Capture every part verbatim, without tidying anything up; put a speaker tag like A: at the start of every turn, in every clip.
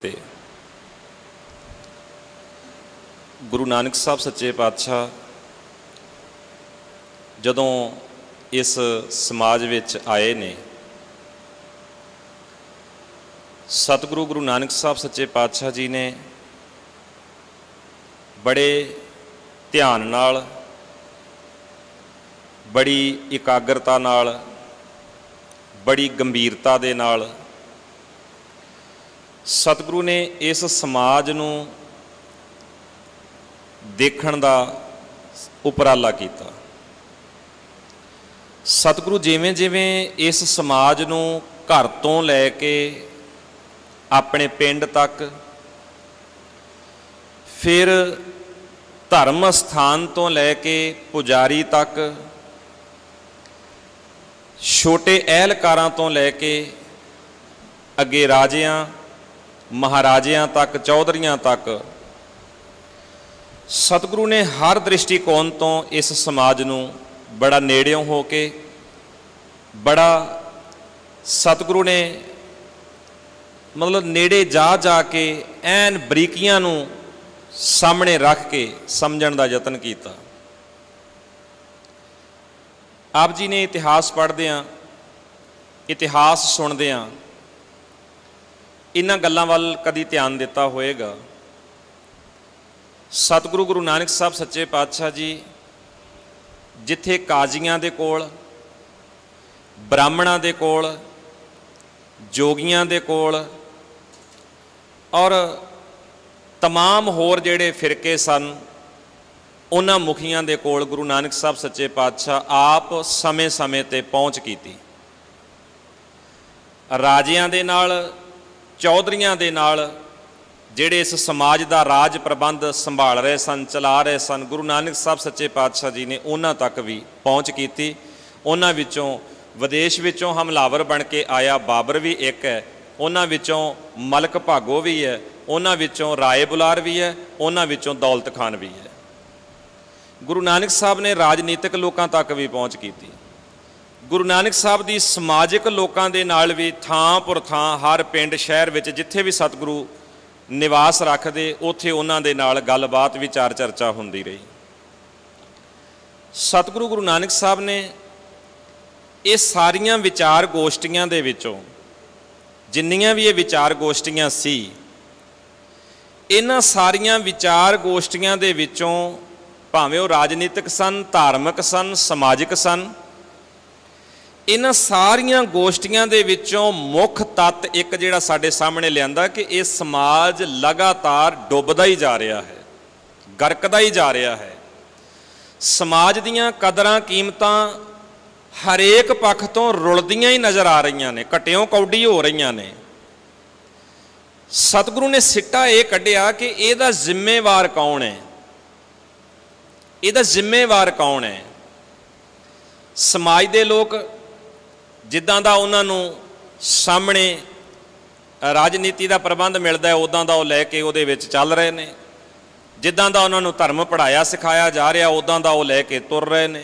A: ਤੇ ਗੁਰੂ ਨਾਨਕ ਸਾਹਿਬ ਸੱਚੇ ਪਾਤਸ਼ਾਹ ਜਦੋਂ ਇਸ ਸਮਾਜ ਵਿੱਚ ਆਏ ਨੇ, ਸਤਿਗੁਰੂ ਗੁਰੂ ਨਾਨਕ ਸਾਹਿਬ ਸੱਚੇ ਪਾਤਸ਼ਾਹ ਜੀ ਨੇ ਬੜੇ ਧਿਆਨ ਨਾਲ, ਬੜੀ ਇਕਾਗਰਤਾ ਨਾਲ, ਬੜੀ ਗੰਭੀਰਤਾ ਦੇ ਨਾਲ ਸਤਿਗੁਰੂ ਨੇ ਇਸ ਸਮਾਜ ਨੂੰ ਦੇਖਣ ਦਾ ਉਪਰਾਲਾ ਕੀਤਾ। ਸਤਿਗੁਰੂ ਜਿਵੇਂ ਜਿਵੇਂ ਇਸ ਸਮਾਜ ਨੂੰ ਘਰ ਤੋਂ ਲੈ ਕੇ ਆਪਣੇ ਪਿੰਡ ਤੱਕ, ਫਿਰ ਧਰਮ ਸਥਾਨ ਤੋਂ ਲੈ ਕੇ ਪੁਜਾਰੀ ਤੱਕ, ਛੋਟੇ ਅਹਿਲਕਾਰਾਂ ਤੋਂ ਲੈ ਕੇ ਅੱਗੇ ਰਾਜਿਆਂ ਮਹਾਰਾਜਿਆਂ ਤੱਕ, ਚੌਧਰੀਆਂ ਤੱਕ, ਸਤਿਗੁਰੂ ਨੇ ਹਰ ਦ੍ਰਿਸ਼ਟੀਕੋਣ ਤੋਂ ਇਸ ਸਮਾਜ ਨੂੰ ਬੜਾ ਨੇੜਿਓਂ ਹੋ ਕੇ, ਬੜਾ ਸਤਿਗੁਰੂ ਨੇ ਮਤਲਬ ਨੇੜੇ ਜਾ ਜਾ ਕੇ ਐਨ ਬਰੀਕੀਆਂ ਨੂੰ ਸਾਹਮਣੇ ਰੱਖ ਕੇ ਸਮਝਣ ਦਾ ਯਤਨ ਕੀਤਾ। ਆਪ ਜੀ ਨੇ ਇਤਿਹਾਸ ਪੜ੍ਹਦਿਆਂ, ਇਤਿਹਾਸ ਸੁਣਦਿਆਂ ਇਹਨਾਂ ਗੱਲਾਂ ਵੱਲ ਕਦੀ ਧਿਆਨ ਦਿੱਤਾ ਹੋਏਗਾ। ਸਤਿਗੁਰੂ ਗੁਰੂ ਨਾਨਕ ਸਾਹਿਬ ਸੱਚੇ ਪਾਤਸ਼ਾਹ ਜੀ ਜਿੱਥੇ ਕਾਜ਼ੀਆਂ ਦੇ ਕੋਲ, ਬ੍ਰਾਹਮਣਾਂ ਦੇ ਕੋਲ, ਜੋਗੀਆਂ ਦੇ ਕੋਲ ਔਰ ਤਮਾਮ ਹੋਰ ਜਿਹੜੇ ਫਿਰਕੇ ਸਨ, ਉਹਨਾਂ ਮੁਖੀਆਂ ਦੇ ਕੋਲ ਗੁਰੂ ਨਾਨਕ ਸਾਹਿਬ ਸੱਚੇ ਪਾਤਸ਼ਾਹ ਆਪ ਸਮੇਂ-ਸਮੇਂ 'ਤੇ ਪਹੁੰਚ ਕੀਤੀ। ਰਾਜਿਆਂ ਦੇ ਨਾਲ, ਚੌਧਰੀਆਂ ਦੇ ਨਾਲ, ਜਿਹੜੇ ਇਸ ਸਮਾਜ ਦਾ ਰਾਜ ਪ੍ਰਬੰਧ ਸੰਭਾਲ ਰਹੇ ਸਨ, ਚਲਾ ਰਹੇ ਸਨ, ਗੁਰੂ ਨਾਨਕ ਸਾਹਿਬ ਸੱਚੇ ਪਾਤਸ਼ਾਹ ਜੀ ਨੇ ਉਹਨਾਂ ਤੱਕ ਵੀ ਪਹੁੰਚ ਕੀਤੀ। ਉਹਨਾਂ ਵਿੱਚੋਂ ਵਿਦੇਸ਼ ਵਿੱਚੋਂ ਹਮਲਾਵਰ ਬਣ ਕੇ ਆਇਆ ਬਾਬਰ ਵੀ ਇੱਕ ਹੈ, ਉਹਨਾਂ ਵਿੱਚੋਂ ਮਲਕ ਭਾਗੋ ਵੀ ਹੈ, ਉਹਨਾਂ ਵਿੱਚੋਂ ਰਾਏ ਬੁਲਾਰ ਵੀ ਹੈ, ਉਹਨਾਂ ਵਿੱਚੋਂ ਦੌਲਤ ਖਾਨ ਵੀ ਹੈ। ਗੁਰੂ ਨਾਨਕ ਸਾਹਿਬ ਨੇ ਰਾਜਨੀਤਿਕ ਲੋਕਾਂ ਤੱਕ ਵੀ ਪਹੁੰਚ ਕੀਤੀ। ਗੁਰੂ ਨਾਨਕ ਸਾਹਿਬ ਦੀ ਸਮਾਜਿਕ ਲੋਕਾਂ ਦੇ ਨਾਲ ਵੀ ਥਾਂ ਪੁਰ ਥਾਂ, ਹਰ ਪਿੰਡ ਸ਼ਹਿਰ ਵਿੱਚ ਜਿੱਥੇ ਵੀ ਸਤਿਗੁਰੂ ਨਿਵਾਸ ਰੱਖਦੇ, ਉੱਥੇ ਉਹਨਾਂ ਦੇ ਨਾਲ ਗੱਲਬਾਤ, ਵਿਚਾਰ ਚਰਚਾ ਹੁੰਦੀ ਰਹੀ। ਸਤਿਗੁਰੂ ਗੁਰੂ ਨਾਨਕ ਸਾਹਿਬ ਨੇ ਇਹ ਸਾਰੀਆਂ ਵਿਚਾਰ ਗੋਸ਼ਟੀਆਂ ਦੇ ਵਿੱਚੋਂ, ਜਿੰਨੀਆਂ ਵੀ ਇਹ ਵਿਚਾਰ ਗੋਸ਼ਟੀਆਂ ਸੀ, ਇਹਨਾਂ ਸਾਰੀਆਂ ਵਿਚਾਰ ਗੋਸ਼ਟੀਆਂ ਦੇ ਵਿੱਚੋਂ, ਭਾਵੇਂ ਉਹ ਰਾਜਨੀਤਿਕ ਸਨ, ਧਾਰਮਿਕ ਸਨ, ਸਮਾਜਿਕ ਸਨ, ਇਹਨਾਂ ਸਾਰੀਆਂ ਗੋਸ਼ਟੀਆਂ ਦੇ ਵਿੱਚੋਂ ਮੁੱਖ ਤੱਤ ਇੱਕ ਜਿਹੜਾ ਸਾਡੇ ਸਾਹਮਣੇ ਲਿਆਂਦਾ ਕਿ ਇਹ ਸਮਾਜ ਲਗਾਤਾਰ ਡੁੱਬਦਾ ਹੀ ਜਾ ਰਿਹਾ ਹੈ, ਗਰਕਦਾ ਹੀ ਜਾ ਰਿਹਾ ਹੈ। ਸਮਾਜ ਦੀਆਂ ਕਦਰਾਂ ਕੀਮਤਾਂ ਹਰੇਕ ਪੱਖ ਤੋਂ ਰੁਲਦੀਆਂ ਹੀ ਨਜ਼ਰ ਆ ਰਹੀਆਂ ਨੇ, ਘਟਿਓਂ ਕੌਡੀ ਹੋ ਰਹੀਆਂ ਨੇ। ਸਤਿਗੁਰੂ ਨੇ ਸਿੱਟਾ ਇਹ ਕੱਢਿਆ ਕਿ ਇਹਦਾ ਜ਼ਿੰਮੇਵਾਰ ਕੌਣ ਹੈ, ਇਹਦਾ ਜ਼ਿੰਮੇਵਾਰ ਕੌਣ ਹੈ। ਸਮਾਜ ਦੇ ਲੋਕ ਜਿੱਦਾਂ ਦਾ ਉਹਨਾਂ ਨੂੰ ਸਾਹਮਣੇ ਰਾਜਨੀਤੀ ਦਾ ਪ੍ਰਬੰਧ ਮਿਲਦਾ, ਉੱਦਾਂ ਦਾ ਉਹ ਲੈ ਕੇ ਉਹਦੇ ਵਿੱਚ ਚੱਲ ਰਹੇ ਨੇ। ਜਿੱਦਾਂ ਦਾ ਉਹਨਾਂ ਨੂੰ ਧਰਮ ਪੜ੍ਹਾਇਆ ਸਿਖਾਇਆ ਜਾ ਰਿਹਾ, ਉੱਦਾਂ ਦਾ ਉਹ ਲੈ ਕੇ ਤੁਰ ਰਹੇ ਨੇ।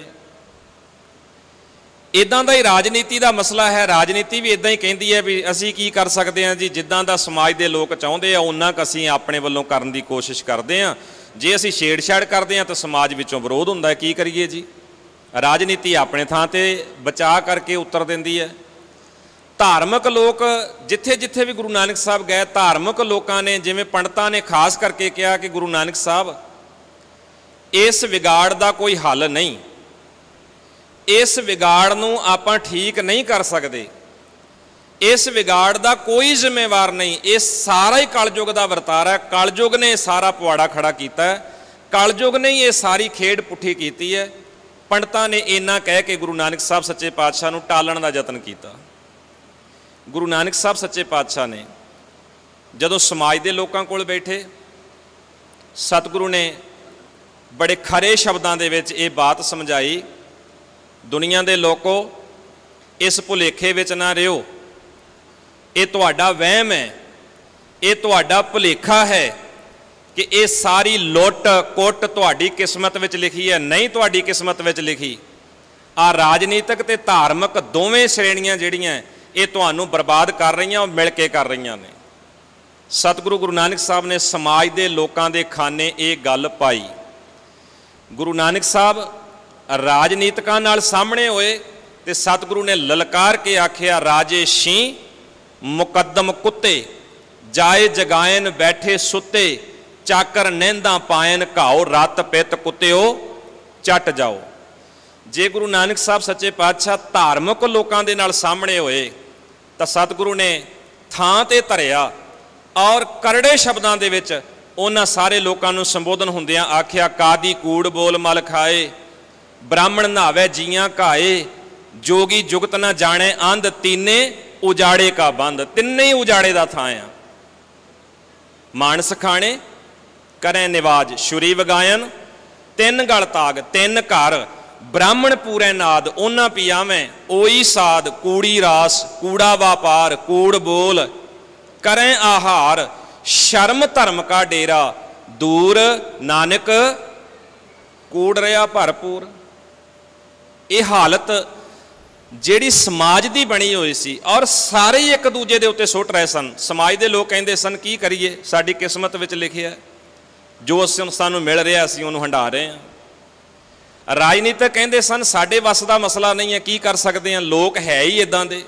A: ਇੱਦਾਂ ਦਾ ਹੀ ਰਾਜਨੀਤੀ ਦਾ ਮਸਲਾ ਹੈ। ਰਾਜਨੀਤੀ ਵੀ ਇੱਦਾਂ ਹੀ ਕਹਿੰਦੀ ਹੈ ਵੀ ਅਸੀਂ ਕੀ ਕਰ ਸਕਦੇ ਹਾਂ ਜੀ, ਜਿੱਦਾਂ ਦਾ ਸਮਾਜ ਦੇ ਲੋਕ ਚਾਹੁੰਦੇ ਆ ਉਹਨਾਂ ਕੁ ਅਸੀਂ ਆਪਣੇ ਵੱਲੋਂ ਕਰਨ ਦੀ ਕੋਸ਼ਿਸ਼ ਕਰਦੇ ਹਾਂ। ਜੇ ਅਸੀਂ ਛੇੜਛਾੜ ਕਰਦੇ ਹਾਂ ਤਾਂ ਸਮਾਜ ਵਿੱਚੋਂ ਵਿਰੋਧ ਹੁੰਦਾ ਹੈ, ਕੀ ਕਰੀਏ ਜੀ। ਰਾਜਨੀਤੀ ਆਪਣੇ ਥਾਂ 'ਤੇ ਬਚਾ ਕਰਕੇ ਉੱਤਰ ਦਿੰਦੀ ਹੈ। ਧਾਰਮਿਕ ਲੋਕ ਜਿੱਥੇ ਜਿੱਥੇ ਵੀ ਗੁਰੂ ਨਾਨਕ ਸਾਹਿਬ ਗਏ, ਧਾਰਮਿਕ ਲੋਕਾਂ ਨੇ, ਜਿਵੇਂ ਪੰਡਤਾਂ ਨੇ ਖਾਸ ਕਰਕੇ ਕਿਹਾ ਕਿ ਗੁਰੂ ਨਾਨਕ ਸਾਹਿਬ ਇਸ ਵਿਗਾੜ ਦਾ ਕੋਈ ਹੱਲ ਨਹੀਂ, ਇਸ ਵਿਗਾੜ ਨੂੰ ਆਪਾਂ ਠੀਕ ਨਹੀਂ ਕਰ ਸਕਦੇ, ਇਸ ਵਿਗਾੜ ਦਾ ਕੋਈ ਜ਼ਿੰਮੇਵਾਰ ਨਹੀਂ, ਇਹ ਸਾਰਾ ਹੀ ਕਲਯੁਗ ਦਾ ਵਰਤਾਰਾ ਹੈ। ਕਲਯੁਗ ਨੇ ਸਾਰਾ ਪੁਆੜਾ ਖੜਾ ਕੀਤਾ ਹੈ, ਕਲਯੁਗ ਨੇ ਹੀ ਇਹ ਸਾਰੀ ਖੇਡ ਪੁੱਠੀ ਕੀਤੀ ਹੈ। ਪੰਡਤਾਂ ਨੇ ਇੰਨਾ ਕਹਿ ਕੇ ਗੁਰੂ ਨਾਨਕ ਸਾਹਿਬ ਸੱਚੇ ਪਾਤਸ਼ਾਹ ਨੂੰ ਟਾਲਣ ਦਾ ਯਤਨ ਕੀਤਾ। ਗੁਰੂ ਨਾਨਕ ਸਾਹਿਬ ਸੱਚੇ ਪਾਤਸ਼ਾਹ ਨੇ ਜਦੋਂ ਸਮਾਜ ਦੇ ਲੋਕਾਂ ਕੋਲ ਬੈਠੇ, ਸਤਿਗੁਰੂ ਨੇ ਬੜੇ ਖਰੇ ਸ਼ਬਦਾਂ ਦੇ ਵਿੱਚ ਇਹ ਬਾਤ ਸਮਝਾਈ, ਦੁਨੀਆ ਦੇ ਲੋਕੋ, ਇਸ ਭੁਲੇਖੇ ਵਿੱਚ ਨਾ ਰਿਓ, ਇਹ ਤੁਹਾਡਾ ਵਹਿਮ ਹੈ, ਇਹ ਤੁਹਾਡਾ ਭੁਲੇਖਾ ਹੈ ਕਿ ਇਹ ਸਾਰੀ ਲੁੱਟ ਕੁੱਟ ਤੁਹਾਡੀ ਕਿਸਮਤ ਵਿੱਚ ਲਿਖੀ ਹੈ। ਨਹੀਂ, ਤੁਹਾਡੀ ਕਿਸਮਤ ਵਿੱਚ ਲਿਖੀ ਆ ਰਾਜਨੀਤਿਕ ਤੇ ਧਾਰਮਿਕ ਦੋਵੇਂ ਸ਼੍ਰੇਣੀਆਂ ਜਿਹੜੀਆਂ ਇਹ ਤੁਹਾਨੂੰ ਬਰਬਾਦ ਕਰ ਰਹੀਆਂ, ਉਹ ਮਿਲ ਕੇ ਕਰ ਰਹੀਆਂ ਨੇ। सतगुरु गुरु नानक साहब ने समाज के लोगों के खाने ये गल पाई। गुरु नानक साहब राजनीतिकां नाल सामने होए ते सतगुरु ने ललकार के आखिया, राजे शी मुकदम कुत्ते, जाए जगायन बैठे सुते, चाकर नेंदा पायन घाओ, रत पित कुत्तेओ चट जाओ। जे गुरु नानक साहब सच्चे पातशाह धार्मिक लोगों के नाल सामने होए तो सतगुरु ने थां ते धरिया और करड़े शब्दों के विच उन्हां सारे लोगों को संबोधन हुंदियां आख्या, कादी कूड़ बोल मल खाए, ब्राह्मण नहावे जियां घाए, जोगी जुगत ना जाने अंध, तीने उजाड़े का बंद। तिन्ने ही उजाड़े का थां आ। मानस खाने करें निवाज, छुरी वगायन, तिन गल ताग, तिन घर, ब्राह्मण पूरे नाद, उन्हां पियावें ओई साध, कूड़ी रास, कूड़ा व्यापार, कूड़ बोल, करें आहार, शर्म धर्म का डेरा, दूर नानक कूड़ रहा भरपूर। ये हालत जिहड़ी समाज की बनी हुई सी और सारे ही एक दूजे के उत्ते सुट रहे सन। समाज के लोग कहते सन की करिए, साडी किस्मत विच लिखिया, जो सानू मिल रहा असीं उहनूं हंडा रहे हैं। राजनीतिक कहते सन साडे वस का मसला नहीं है, की कर सकते हैं, लोग है ही इदां दे,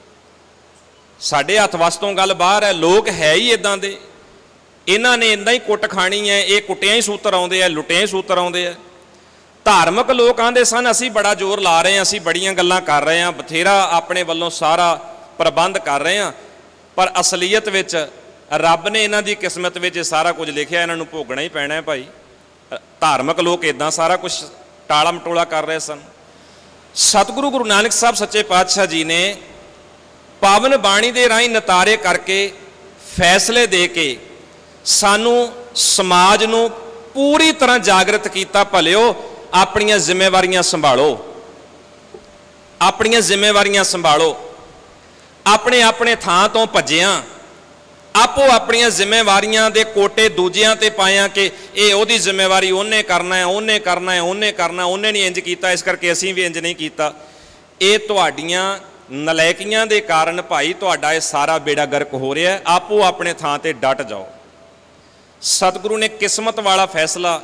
A: साडे हथ वस तो गल बाहर है, लोग है ही इदां दे, इन्हां ने इदां ही कुट खानी है, ये कुटियां ही सूत्र आउंदे आ, लुटियां ही सूत्र आउंदे आ। धार्मिक लोग आंदे सन असीं बड़ा जोर ला रहे हैं, असीं बड़ियां गल्लां कर रहे हैं, बथेरा अपने वल्लों सारा प्रबंध कर रहे हैं, पर असलीयत विच रब ने इन्हां दी किस्मत विच सारा कुछ लिखिया, इन्हां नूं भोगना ही पैना है भाई। धार्मिक लोग इदां सारा कुछ टाला मटोला कर रहे सन। सतगुरु गुरु नानक साहब सच्चे पातशाह जी ने पावन बाणी दे राहीं नतारे करके फैसले दे के सानू समाज नूं पूरी तरह जागृत किया, भलिओ अपनियां जिम्मेवारियां संभालो, अपनियां जिम्मेवारियां संभालो, अपने अपने थां तो भजिया आपो अपनियां जिम्मेवारियां दे कोटे दूजियां ते पाया कि ये ओदी जिम्मेवारी उन्हें करना है, उन्हें करना है, उन्हें करना, उन्हें नहीं इंज कीता इस करके असीं भी इंज नहीं कीता। ये तुहाडियां नलैकियां दे कारण भाई तुहाडा ये सारा बेड़ा गर्क हो रहा है, आपो अपने थां ते डट जाओ। सतगुरु ने किस्मत वाला फैसला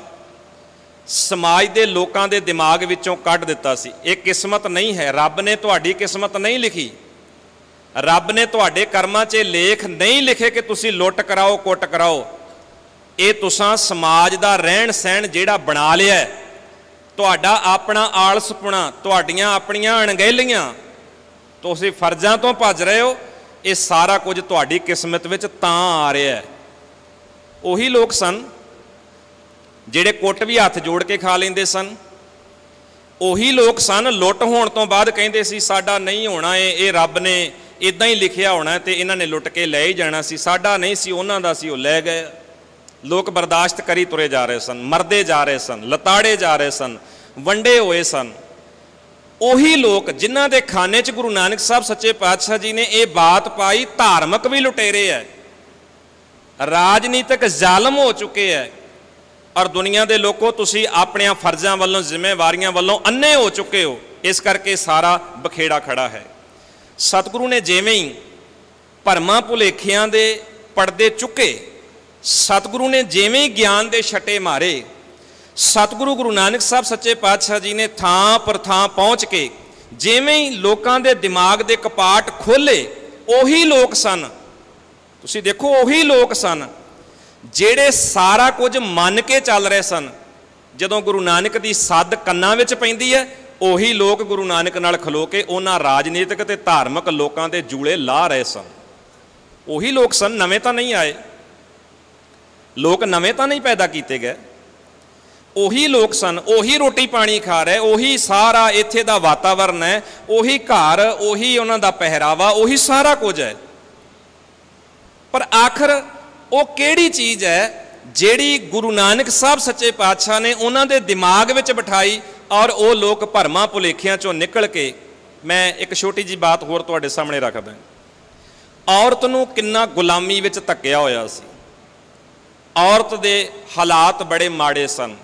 A: समाज के लोगों के दिमाग विचों कढ़ दिता सी। ये किस्मत नहीं है, रब ने तुहाडी किस्मत नहीं लिखी, रब ने तुहाडे कर्मां 'च लेख नहीं लिखे कि तुसी लुट कराओ कुट कराओ। ये तुसां समाज का रहन सहन जिहड़ा बना लिया है, तुहाडा अपना आलसपुणा, तुहाडियां अपनियां अणगहलियां, तुसीं फर्जां तो भज रहे हो, ये सारा कुछ तुहाडी किस्मत विच तां आ रहा है। उही लोग सन जिहड़े कुट भी हथ जोड़ के खा लेंदे सन, उही लोग सन लुट होण तो बाद कहंदे सी साडा नहीं होना, ये ये रब ने इदां ही लिखिया होना ते इन्हां ने लुट के लै ही जाना सी, साडा नहीं सी उन्हां दा सी, वो लै गए। लोग बर्दाश्त करी तुरे जा रहे सन, मरदे जा रहे सन, लताड़े जा रहे सन, वंडे हुए सन। उही लोग जिन्हां दे खाने च गुरु नानक साहब सच्चे पातशाह जी ने ये बात पाई, धार्मिक भी लुटेरे है, राजनीतिक जालम हो चुके हैं, और दुनिया के लोगों तुसी अपने फर्जां वालों जिम्मेवारियां वालों अन्ने हो चुके हो, इस करके सारा बखेड़ा खड़ा है। सतगुरु ने जिवें ही भरमां भुलेखियां दे पड़दे चुके, सतगुरु ने जिवें ही ज्ञान के छट्टे मारे, सतगुरु गुरु नानक साहब सच्चे पातशाह जी ने थां पर थां पहुँच के जिवें ही लोगों के दिमाग के कपाट खोले, उही लोग सन, तुसी देखो उही लोग सन ਜਿਹੜੇ सारा कुछ मन के चल रहे सन। जदों गुरु नानक की सद कन्नां विच पैंदी है, उही लोग गुरु नानक नाल खलो के उन्हां राजनीतिक ते धार्मिक लोगों के जूले ला रहे सन। उही लोग सन, नवें तो नहीं आए, लोग नवें तो नहीं पैदा किए गए, उही लोग सन, उही रोटी पानी खा रहे, उही सारा इत्थे दा वातावरण है, उही घर, उही उन्हां दा पहरावा, उही सारा कुछ है। पर आखिर वो केड़ी चीज़ है जिहड़ी गुरु नानक साहब सच्चे पातशाह ने उन्होंने दिमाग विच बिठाई और वो लोग भरमां भुलेखियां चों निकल के। मैं एक छोटी जी बात होर तुहाडे सामने रखदा, औरत नूं किन्ना गुलामी विच धक्किया होया सी, औरत दे हालात बड़े माड़े सन,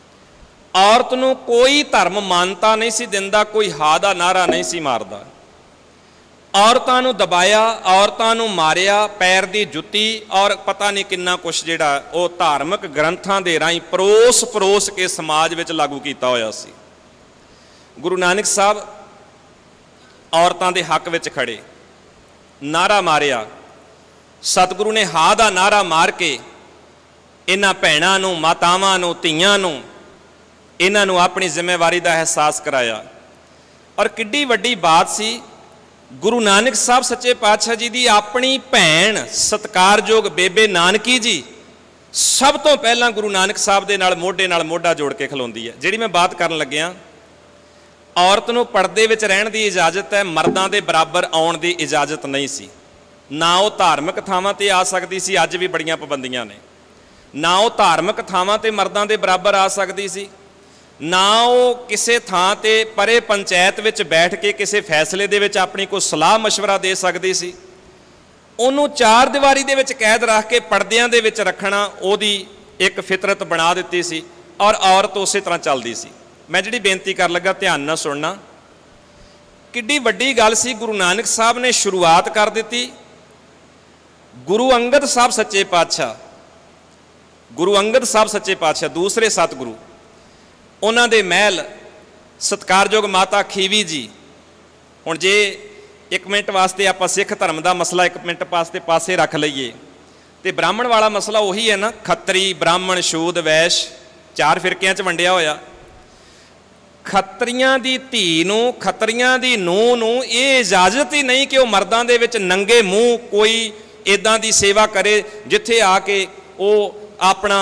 A: औरत नूं कोई धर्म मानता नहीं सी दिंदा, कोई हा दा नारा नहीं सी मारदा, औरतां नूं दबाया, औरतां नूं मारिया, पैर दी जुत्ती और पता नहीं किन्ना कुछ जिहड़ा वो धार्मिक ग्रंथां दे राहीं परोस परोस के समाज विच लागू कीता होया सी। गुरु नानक साहब औरतां दे हक विच खड़े, नारा मारिया। सतगुरु ने हा दा नारा मार के इन्हां भैणां नूं, मातावां नूं, धीआं नूं, इन्हां नूं अपनी जिम्मेवारी का एहसास कराया। और किड्डी वड्डी बात सी, गुरु नानक साहब सच्चे पातशाह जी की अपनी भैन सत्कारयोग बेबे नानकी जी सब तो पहला गुरु नानक साहब दे नाल मोढे नाल मोढा जोड़ के खलोंदी है। जिहड़ी मैं बात करन लग्या, औरत नूं पर्दे विच रहण दी इजाजत है, मर्दां दे बराबर आउण दी इजाजत नहीं सी। ना वो धार्मिक थावां ते आ सकदी सी, अज भी बड़ियां पाबंदियां ने, ना वो धार्मिक थावां ते मर्दां दे बराबर आ सकदी सी, ना वो किसी थां ते परे पंचायत विच बैठ के किसी फैसले दे विच अपनी कोई सलाह मशवरा दे सकदी सी। उन्होंने चार दीवारी दे विच कैद रख के पर्दियां दे विच रखना ओदी एक फितरत बना दित्ती सी और औरत उस तरह चलदी सी। मैं जिहड़ी बेनती कर लगा ध्यान नाल सुनना, किड्डी वड्डी गल सी। गुरु नानक साहब ने शुरुआत कर दित्ती। गुरु अंगद साहब सच्चे पातशाह, गुरु अंगद साहब सच्चे पातशाह दूसरे सतगुरु, उन्हां दे महल सत्कारयोग माता खीवी जी। हुण जे एक मिनट वास्ते आप सिख धर्म का मसला एक मिनट वास्ते पासे रख लीए तो ब्राह्मण वाला मसला उही है ना, खत्तरी ब्राह्मण शूद वैश्य चार फिरकियां च वंडिया होया। खत्तरियां दी धी नूं, खत्तरियां दी नूंह नूं ये इजाजत ही नहीं कि वह मर्दां दे विच नंगे मूँह कोई इदां दी सेवा करे जिथे आके वो अपना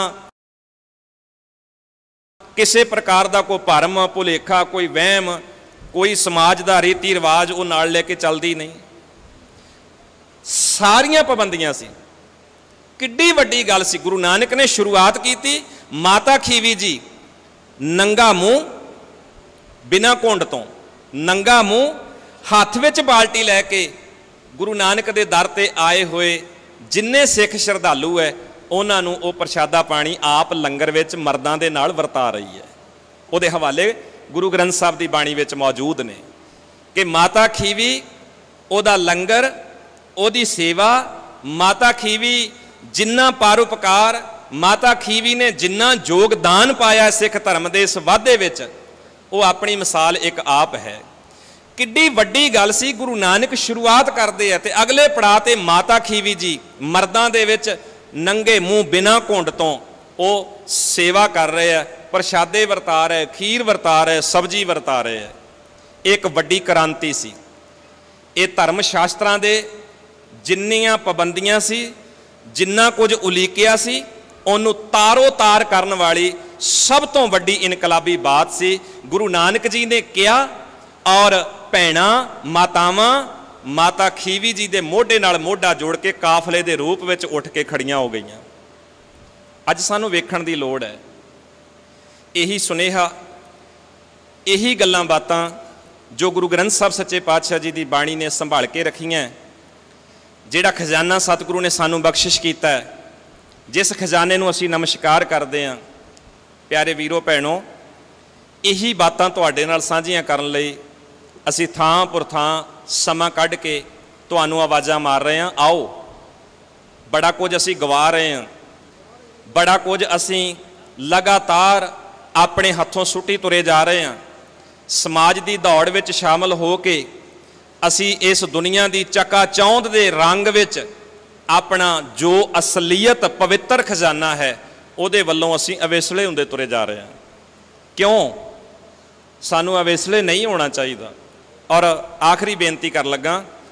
A: किसी प्रकार का कोई भरम भुलेखा, कोई वहम, कोई समाज का रीति रिवाज वो नाल लेके चलती नहीं। सारियां पाबंदियां सी। किड्डी वड्डी गल सी। गुरु नानक ने शुरुआत की थी, माता खीवी जी नंगा मूँह बिना घुंड तो, नंगा मूँह, हाथ विच बाल्टी लैके गुरु नानक दे दर ते आए हुए जिन्ने सिख श्रद्धालु है उन्होंने वो प्रशादा पानी आप लंगर विच मर्दां दे नाल वरता रही है। उहदे हवाले गुरु ग्रंथ साहब की बाणी विच मौजूद ने कि माता खीवी उहदा लंगर, उहदी सेवा, माता खीवी जिन्ना परोपकार, माता खीवी ने जिन्ना योगदान पाया सिख धर्म के इस वाधे विच, वो अपनी मिसाल एक आप है। किड्डी वड्डी गल सी। गुरु नानक शुरुआत करते हैं तो अगले पड़ाव ते माता खीवी जी मर्दां दे विच नंगे मूँह बिना घुंड तो वो सेवा कर रहे हैं, प्रशादे वरता रहे, खीर वरता रहे, सब्जी वरता रहे है। एक वड्डी क्रांति सी। ये धर्म शास्त्रां दे जिन्नियां पाबंदियां सी, जिन्ना कुछ उलीकिया सी, उन्होंने तारो तार करन वाली सब तो वड्डी इनकलाबी बात सी। गुरु नानक जी ने किया और भैणां मातावां माता खीवी जी के मोढे नाल मोढा जोड़ के काफले के रूप में उठ के खड़ियां हो गईयां। अज सानू वेखण दी लोड़ है। यही सुनेहा, यही गल्लां बातां जो गुरु ग्रंथ साहब सच्चे पातशाह जी की बाणी ने संभाल के रखियां, जिहड़ा खजाना सतगुरु ने सानू बख्शिश कीता है, जिस खजाने नूं असीं नमस्कार करते हैं। प्यारे वीरो भैणों, यही बातां तुहाडे नाल साझीआं करन लई असीं थां पुर थां समा कढ के तुहानूं आवाज़ां मार रहे हैं। आओ, बड़ा कुछ असीं गवा रहे हैं, बड़ा कुछ असीं लगातार अपने हथों सुटी तुरे जा रहे हैं। समाज की दौड़ विच शामिल हो के असीं इस दुनिया की चकाचौंध के रंग विच अपना जो असलीयत पवित्र खजाना है उहदे वल्लों असीं अवेसले हुंदे तुरे जा रहे हैं। क्यों? सानू अवेसले नहीं होना चाहिए। और आखिरी बेनती कर लगा,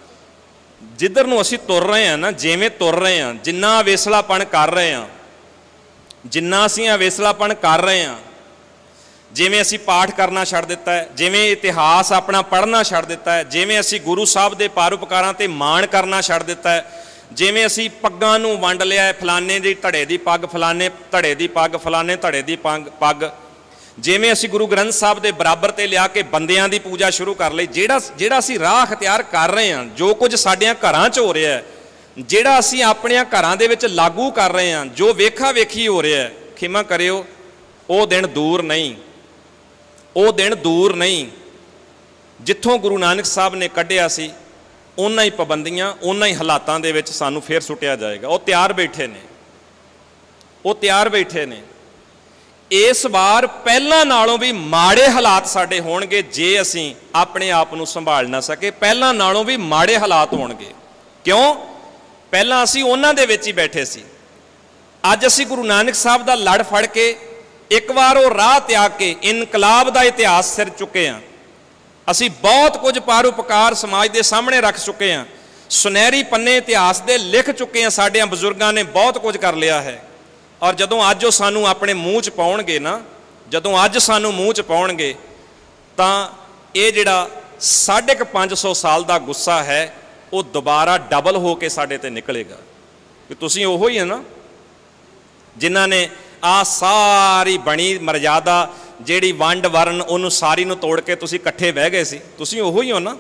A: जिधर नूं असीं तुर रहे हैं ना, जिवें तुर रहे हैं, जिन्ना अवेसलापन कर रहे हैं, जिन्ना असीं अवेसलापन कर रहे हैं, जिवें असीं पाठ करना छड्ड दिता है, जिवें इतिहास अपना पढ़ना छड्ड दिता है, जिवें असीं गुरु साहब के परोपकारां ते माण करना छड्ड दिता है, जिवें असीं पग्गां नूं वंड लिया है, फलाने दी धड़े दी पग, फलाने धड़े दी पग, फलाने धड़े दी पग पग जिवें असीं गुरु ग्रंथ साहब के बराबर ते लिया के बंदियां दी पूजा शुरू कर लई। जिहड़ा जिहड़ा असीं राह अख्तियार कर रहे हैं, जो कुछ साडियां घरां च हो रहा है, जिहड़ा असीं अपणियां घरां दे विच लागू कर रहे हैं, जो वेखा वेखी हो रहा है, खिमा करियो, वो दिन दूर नहीं, वो दिन दूर नहीं जिथों गुरु नानक साहब ने कढ़िया सी ਉਹਨਾਂ ਹੀ ਪਾਬੰਦੀਆਂ ਉਹਨਾਂ ਹੀ ਹਾਲਾਤਾਂ ਦੇ ਵਿੱਚ ਸਾਨੂੰ ਫਿਰ ਸੁੱਟਿਆ ਜਾਏਗਾ। ਉਹ ਤਿਆਰ ਬੈਠੇ ਨੇ, ਉਹ ਤਿਆਰ ਬੈਠੇ ਨੇ। ਇਸ ਵਾਰ ਪਹਿਲਾਂ ਨਾਲੋਂ ਵੀ ਮਾੜੇ ਹਾਲਾਤ ਸਾਡੇ ਹੋਣਗੇ ਜੇ ਅਸੀਂ ਆਪਣੇ ਆਪ ਨੂੰ ਸੰਭਾਲ ਨਾ ਸਕੇ। ਪਹਿਲਾਂ ਨਾਲੋਂ ਵੀ ਮਾੜੇ ਹਾਲਾਤ ਹੋਣਗੇ। ਕਿਉਂ? ਪਹਿਲਾਂ ਅਸੀਂ ਉਹਨਾਂ ਦੇ ਵਿੱਚ ਹੀ ਬੈਠੇ ਸੀ। ਅੱਜ ਅਸੀਂ ਗੁਰੂ ਨਾਨਕ ਸਾਹਿਬ ਦਾ ਲੜ ਫੜ ਕੇ ਇੱਕ ਵਾਰ ਉਹ ਰਾਹ ਤਿਆਗ ਕੇ ਇਨਕਲਾਬ ਦਾ ਇਤਿਹਾਸ ਸਿਰ ਚੁੱਕੇ ਹਾਂ। ਅਸੀਂ ਬਹੁਤ ਕੁਝ ਪਰਉਪਕਾਰ ਸਮਾਜ ਦੇ ਸਾਹਮਣੇ ਰੱਖ ਚੁੱਕੇ ਹਾਂ। ਸੁਨਹਿਰੀ ਪੰਨੇ ਇਤਿਹਾਸ ਦੇ ਲਿਖ ਚੁੱਕੇ ਹਾਂ। ਸਾਡਿਆਂ ਬਜ਼ੁਰਗਾਂ ਨੇ ਬਹੁਤ ਕੁਝ ਕਰ ਲਿਆ ਹੈ। ਔਰ ਜਦੋਂ ਅੱਜ ਉਹ ਸਾਨੂੰ ਆਪਣੇ ਮੂੰਹ 'ਚ ਪਾਉਣਗੇ ਨਾ, ਜਦੋਂ ਅੱਜ ਸਾਨੂੰ ਮੂੰਹ 'ਚ ਪਾਉਣਗੇ ਤਾਂ ਇਹ ਜਿਹੜਾ ਸਾਢੇ ਕੁ ਪੰਜ ਸੌ ਸਾਲ ਦਾ ਗੁੱਸਾ ਹੈ ਉਹ ਦੁਬਾਰਾ ਡਬਲ ਹੋ ਕੇ ਸਾਡੇ 'ਤੇ ਨਿਕਲੇਗਾ ਕਿ ਤੁਸੀਂ ਉਹੋ ਹੀ ਹੈ ਨਾ ਜਿਨ੍ਹਾਂ ਨੇ ਆਹ ਸਾਰੀ ਬਣੀ ਮਰਜ਼ਾਦਾ ਜਿਹੜੀ ਵੰਡ ਵਰਨ ਉਹਨੂੰ ਸਾਰੀ ਨੂੰ ਤੋੜ ਕੇ ਤੁਸੀਂ ਇਕੱਠੇ ਬਹਿ ਗਏ ਸੀ। ਤੁਸੀਂ ਉਹੋ ਹੀ ਹੋ ਨਾ।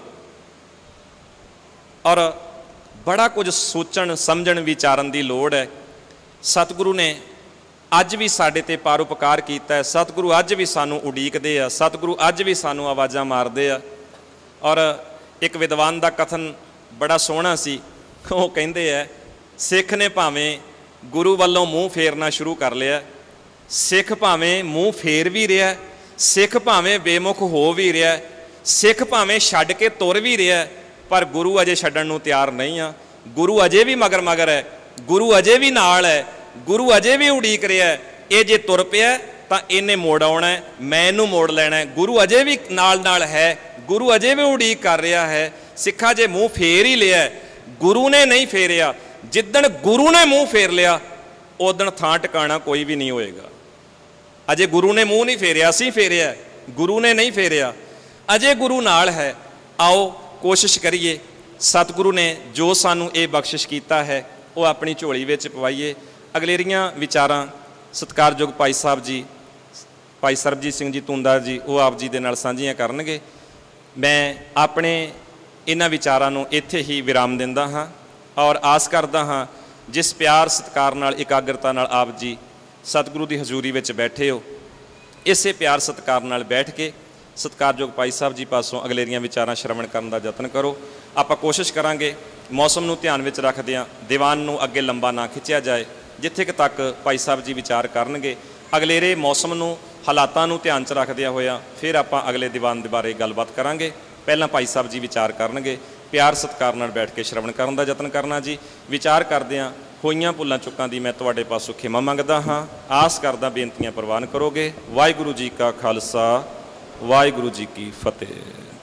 A: ਔਰ ਬੜਾ ਕੁਝ ਸੋਚਣ ਸਮਝਣ ਵਿਚਾਰਨ ਦੀ ਲੋੜ ਹੈ। ਸਤਿਗੁਰੂ ਨੇ ਅੱਜ ਵੀ ਸਾਡੇ 'ਤੇ ਪਰਉਪਕਾਰ ਕੀਤਾ ਹੈ। ਸਤਿਗੁਰੂ ਅੱਜ ਵੀ ਸਾਨੂੰ ਉਡੀਕਦੇ ਆ। ਸਤਿਗੁਰੂ ਅੱਜ ਵੀ ਸਾਨੂੰ ਆਵਾਜ਼ਾਂ ਮਾਰਦੇ ਆ। ਔਰ ਇੱਕ ਵਿਦਵਾਨ ਦਾ ਕਥਨ ਬੜਾ ਸੋਹਣਾ ਸੀ। ਉਹ ਕਹਿੰਦੇ ਹੈ, ਸਿੱਖ ਨੇ ਭਾਵੇਂ ਗੁਰੂ ਵੱਲੋਂ ਮੂੰਹ ਫੇਰਨਾ ਸ਼ੁਰੂ ਕਰ ਲਿਆ, ਸਿੱਖ ਭਾਵੇਂ ਮੂੰਹ ਫੇਰ ਵੀ ਰਿਹਾ, ਸਿੱਖ ਭਾਵੇਂ ਬੇਮੁਖ ਹੋ ਵੀ ਰਿਹਾ, ਸਿੱਖ ਭਾਵੇਂ ਛੱਡ ਕੇ ਤੁਰ ਵੀ ਰਿਹਾ, ਪਰ ਗੁਰੂ ਅਜੇ ਛੱਡਣ ਨੂੰ ਤਿਆਰ ਨਹੀਂ ਆ। ਗੁਰੂ ਅਜੇ ਵੀ ਮਗਰ ਮਗਰ ਹੈ, ਗੁਰੂ ਅਜੇ ਵੀ ਨਾਲ ਹੈ, ਗੁਰੂ ਅਜੇ ਵੀ ਉਡੀਕ ਰਿਹਾ। ਇਹ ਜੇ ਤੁਰ ਪਿਆ ਤਾਂ ਇਹਨੇ ਮੋੜ ਆਉਣਾ, ਮੈਂ ਇਹਨੂੰ ਮੋੜ ਲੈਣਾ। ਗੁਰੂ ਅਜੇ ਵੀ ਨਾਲ ਨਾਲ ਹੈ, ਗੁਰੂ ਅਜੇ ਵੀ ਉਡੀਕ ਕਰ ਰਿਹਾ ਹੈ। ਸਿੱਖਾ ਜੇ ਮੂੰਹ ਫੇਰ ਹੀ ਲਿਆ, ਗੁਰੂ ਨੇ ਨਹੀਂ ਫੇਰਿਆ। ਜਿੱਦਣ ਗੁਰੂ ਨੇ ਮੂੰਹ ਫੇਰ ਲਿਆ ਉਦਣ ਥਾਂ ਟਿਕਾਣਾ ਕੋਈ ਵੀ ਨਹੀਂ ਹੋਏਗਾ। ਅਜੇ ਗੁਰੂ ਨੇ ਮੂੰਹ ਨਹੀਂ ਫੇਰਿਆ, ਅਸੀਂ ਫੇਰਿਆ, ਗੁਰੂ ਨੇ ਨਹੀਂ ਫੇਰਿਆ। ਅਜੇ ਗੁਰੂ ਨਾਲ ਹੈ। ਆਓ ਕੋਸ਼ਿਸ਼ ਕਰੀਏ ਸਤਿਗੁਰੂ ਨੇ ਜੋ ਸਾਨੂੰ ਇਹ ਬਖਸ਼ਿਸ਼ ਕੀਤਾ ਹੈ ਉਹ ਆਪਣੀ ਝੋਲੀ ਵਿੱਚ ਪਵਾਈਏ। ਅਗਲੇਰੀਆਂ ਵਿਚਾਰਾਂ ਸਤਿਕਾਰਯੋਗ ਭਾਈ ਸਾਹਿਬ ਜੀ, ਭਾਈ ਸਰਬਜੀਤ ਸਿੰਘ ਜੀ ਤੁੰਦਾ ਜੀ, ਉਹ ਆਪ ਜੀ ਦੇ ਨਾਲ ਸਾਂਝੀਆਂ ਕਰਨਗੇ। ਮੈਂ ਆਪਣੇ ਇਹਨਾਂ ਵਿਚਾਰਾਂ ਨੂੰ ਇੱਥੇ ਹੀ ਵਿਰਾਮ ਦਿੰਦਾ ਹਾਂ ਔਰ ਆਸ ਕਰਦਾ ਹਾਂ ਜਿਸ ਪਿਆਰ ਸਤਿਕਾਰ ਨਾਲ ਇਕਾਗਰਤਾ ਨਾਲ ਆਪ ਜੀ ਸਤਿਗੁਰੂ ਦੀ ਹਜ਼ੂਰੀ ਵਿੱਚ ਬੈਠੇ ਹੋ, ਇਸੇ ਪਿਆਰ ਸਤਿਕਾਰ ਨਾਲ ਬੈਠ ਕੇ ਸਤਿਕਾਰਯੋਗ ਭਾਈ ਸਾਹਿਬ ਜੀ ਪਾਸੋਂ ਅਗਲੇਰੀਆਂ ਵਿਚਾਰਾਂ ਸ਼ਰਵਣ ਕਰਨ ਦਾ ਯਤਨ ਕਰੋ। ਆਪਾਂ ਕੋਸ਼ਿਸ਼ ਕਰਾਂਗੇ ਮੌਸਮ ਨੂੰ ਧਿਆਨ ਵਿੱਚ ਰੱਖਦਿਆਂ ਦੀਵਾਨ ਨੂੰ ਅੱਗੇ ਲੰਬਾ ਨਾ ਖਿੱਚਿਆ ਜਾਏ। ਜਿੱਥੇ ਕੁ ਤੱਕ ਭਾਈ ਸਾਹਿਬ ਜੀ ਵਿਚਾਰ ਕਰਨਗੇ ਅਗਲੇਰੇ ਮੌਸਮ ਨੂੰ ਹਾਲਾਤਾਂ ਨੂੰ ਧਿਆਨ 'ਚ ਰੱਖਦਿਆਂ ਹੋਇਆਂ ਫਿਰ ਆਪਾਂ ਅਗਲੇ ਦੀਵਾਨ ਦੇ ਬਾਰੇ ਗੱਲਬਾਤ ਕਰਾਂਗੇ। ਪਹਿਲਾਂ ਭਾਈ ਸਾਹਿਬ ਜੀ ਵਿਚਾਰ ਕਰਨਗੇ, ਪਿਆਰ ਸਤਿਕਾਰ ਨਾਲ ਬੈਠ ਕੇ ਸ਼ਰਵਣ ਕਰਨ ਦਾ ਯਤਨ ਕਰਨਾ ਜੀ। ਵਿਚਾਰ ਕਰਦਿਆਂ ਹੋਈਆਂ ਭੁੱਲਾਂ ਚੁੱਕਾਂ ਦੀ ਮੈਂ ਤੁਹਾਡੇ ਪਾਸੋਂ ਖਿਮਾ ਮੰਗਦਾ ਹਾਂ। ਆਸ ਕਰਦਾ ਬੇਨਤੀਆਂ ਪ੍ਰਵਾਨ ਕਰੋਗੇ। ਵਾਹਿਗੁਰੂ ਜੀ ਕਾ ਖਾਲਸਾ, ਵਾਹਿਗੁਰੂ ਜੀ ਕੀ ਫਤਿਹ।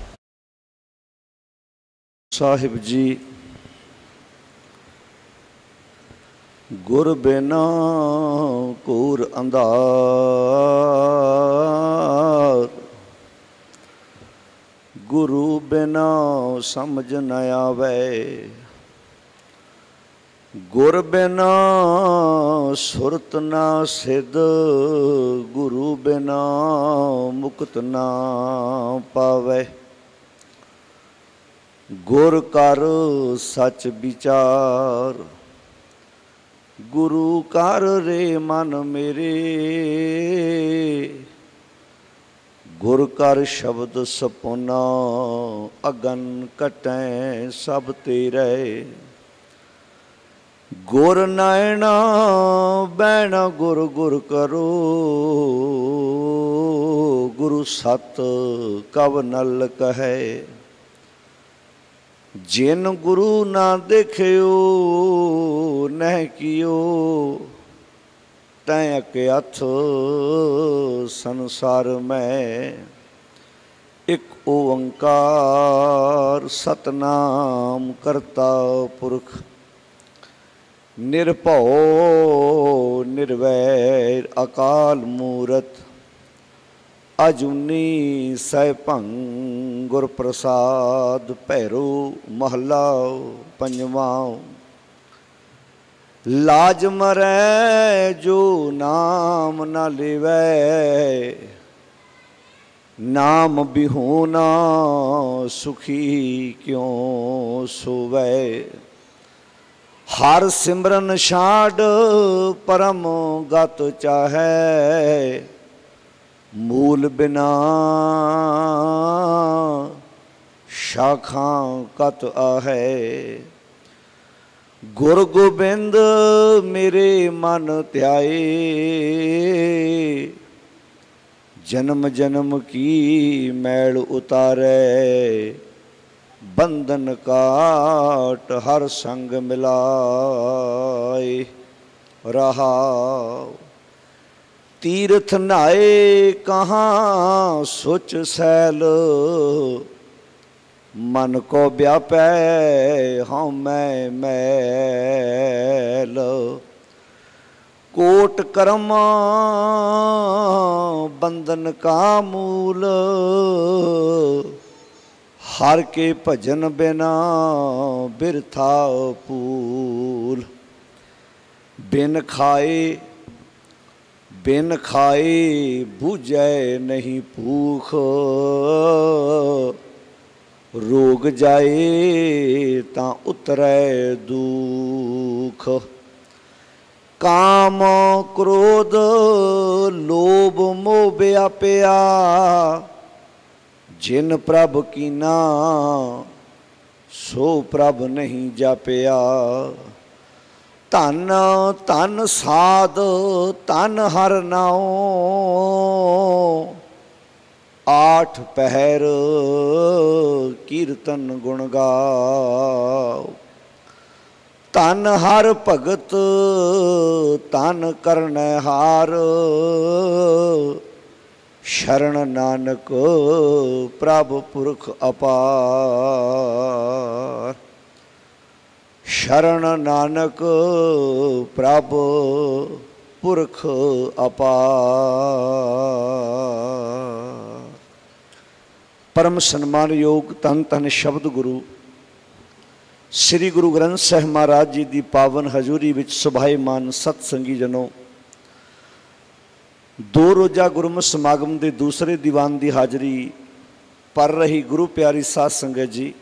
B: ਸਾਹਿਬ ਜੀ, ਗੁਰ ਬਿਨਾ ਘੋਰ ਅੰਧਾਰ, ਗੁਰੂ ਬਿਨਾ ਸਮਝ ਨ ਆਵੇ, ਗੁਰ ਬਿਨਾ ਸੁਰਤ ਨਾ ਸਿਧ, ਗੁਰੂ ਬਿਨਾ ਮੁਕਤ ਨਾ ਪਾਵੇ। ਗੁਰ ਕਰ ਸੱਚ ਵਿਚਾਰ, ਗੁਰੂ ਕਰ ਰੇ ਮਨ ਮੇਰੇ, ਗੁਰ ਕਰ ਸ਼ਬਦ ਸਪੁਨਾ, ਅਗਨ ਕਟੈ ਸਭ ਤੇਰੇ। ਗੁਰ ਨਾਇਣਾ ਬੈਣਾ ਗੁਰ ਗੁਰ ਕਰੋ, ਗੁਰੂ ਸਤ ਕਵ ਨਲ ਕਹੈ। ਜਿਨ ਗੁਰੂ ਨਾ ਦੇਖਿਓ ਨਹਿ ਕੀਓ, ਤੈ ਅਕੇ ਹੱਥ ਸੰਸਾਰ ਮੈਂ। ਇਕ ਓੰਕਾਰ ਸਤਨਾਮ ਕਰਤਾ ਪੁਰਖ, ਨਿਰਭਉ ਨਿਰਵੈਰ ਅਕਾਲ ਮੂਰਤ। ਅਜੂਨੀ ਸੈਭੰ ਗੁਰ ਪ੍ਰਸਾਦ, ਭੈਰੋ ਮਹੱਲਾ ਪੰਜਵਾਂ। ਲਾਜ ਮਰੈ ਜੋ ਨਾਮ ਨਾ ਲੇਵੈ, ਨਾਮ ਬਿਹੂਨਾ ਸੁਖੀ ਕਿਉ ਸੋਵੈ। ਹਰ ਸਿਮਰਨ ਛਾੜ ਪਰਮ ਗਤ ਚਾਹੈ, ਮੂਲ ਬਿਨਾ शाखां कत आहे। गुर गोबिंद मेरे मन ध्याए, जन्म जन्म की मैल उतारे। बंधन काट हर संग मिलाए। रहा तीर्थ नहाए कहाँ सुच सैल, मन को व्यापै हाँ मैं मैल। कोट कर्म बंधन का मूल, हर के भजन बिना बिरथा पूल। बिन खाए बिन खाए बूझै नहीं भूख, रोग जाए तां उतरै दुख। काम क्रोध लोभ मोह व्यापया, जिन प्रभ कीना सो प्रभ नहीं जापया। धन धन साध धन हर नाओ, आठ पहर कीर्तन गुण गाओ। धन हर भगत धन करन हार, शरण नानक प्रभु पुरख अपार। शरण नानक प्रभु पुरख अपार। परम सन्मान योग धन धन शब्द गुरु श्री गुरु ग्रंथ साहिब महाराज जी की पावन हजूरी विच सुभाईमान सतसंगी जनों, दो रोज़ा गुरमत समागम के दूसरे दीवान की हाज़री पर रही गुरु प्यारी साध संगत जी।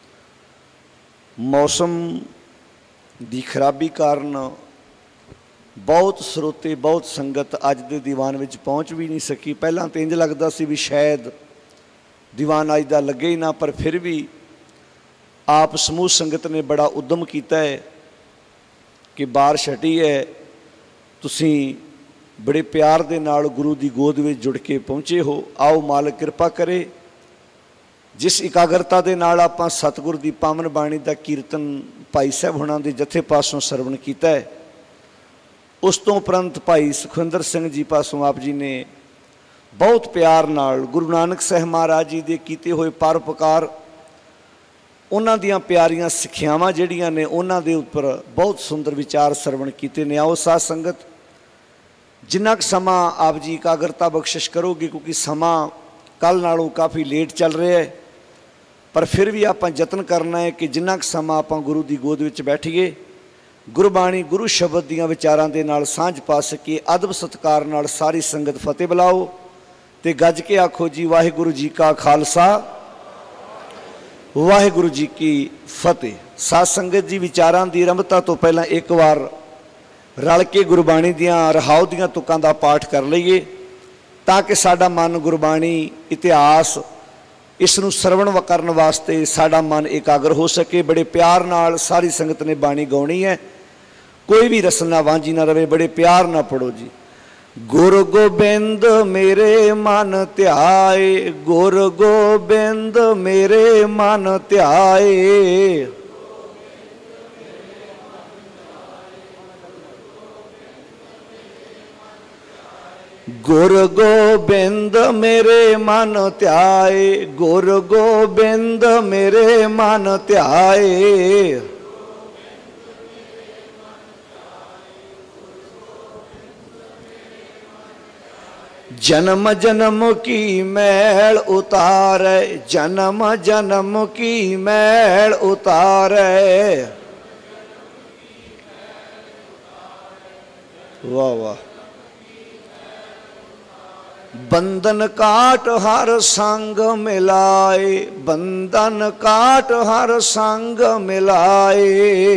B: मौसम की खराबी कारण बहुत स्रोते बहुत संगत अज के दीवान में पहुँच भी नहीं सकी। पहला तो इंज लगता सी भी शायद दीवान अज का लगे ही ना, पर फिर भी आप समूह संगत ने बड़ा उद्यम किया है कि बारिश हटी है, तुसी बड़े प्यार दे नाल गुरु की गोद में जुड़ के पहुँचे हो। आओ मालिक कृपा करे, जिस इकाग्रता के नाल आपां सतगुर की पावन बाणी का कीर्तन भाई साहब होना के जथे पासों सरवण किया है, उस तो उपरंत भाई सुखविंदर सिंह जी पासों आप जी ने बहुत प्यार नाल गुरु नानक साहिब महाराज जी के कीते हुए परोपकार, उन्हां दियां प्यारियां सिक्ख्यावां जिहड़ियां ने उन्हां दे उपर बहुत सुंदर विचार सरवण कीते ने। आओ साध संगत, जिन्ना क समा आप जी इकाग्रता बख्शिश करोगे, क्योंकि समा कल नालों काफ़ी लेट चल रहा है, पर फिर भी आप यतन करना है कि जिन्ना क समा आप गुरु की गोद विच बैठिए, गुरबाणी गुरु शब्द दियां विचारां दे नाल सांझ पा सके। अदब सत्कार नाल सारी संगत फतेह बुलाओ ते गज के आखो जी वाहिगुरु जी का खालसा वाहिगुरु जी की फतेह। साध संगत जी, विचारां दी आरंभता तो पहला एक बार रल के गुरबाणी दियां रहाओ दियां तुकां दा पाठ कर लईए, ताकि साडा मन गुरबाणी इतिहास इसनूं सरवण करन वास्ते साडा मन एकाग्र हो सके। बड़े प्यार नाल सारी संगत ने बाणी गाउणी है, कोई भी रसना वांझी ना रवे, बड़े प्यार ना पढ़ो जी। गुरु गोबिंद मेरे मन ध्याए, गुरु गोबिंद मेरे मन ध्याए। गुरु गोबिंद मेरे मन ध्याए, गुरु गोबिंद मेरे मन ध्याए। जन्म जन्म की मैल उतारे, जन्म जन्म की मैल उतारे। वाह वाह। बंधन काट हर संग मिलाए, बंधन काट हर संग मिलाए।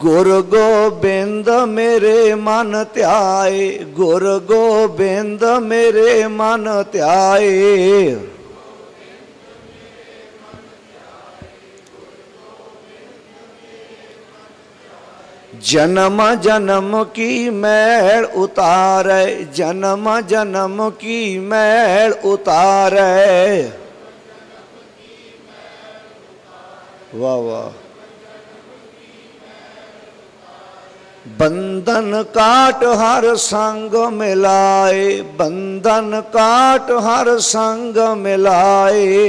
B: गुर गोबिंद मेरे मन ध्याए, गुर गोबिंद मेरे मन ध्याए। जन्म जन्म की मैल उतारे, जन्म जन्म की मैल उतारे। वाह वाह। बंधन काट हर संग मिलाए, बंधन काट हर संग मिलाए।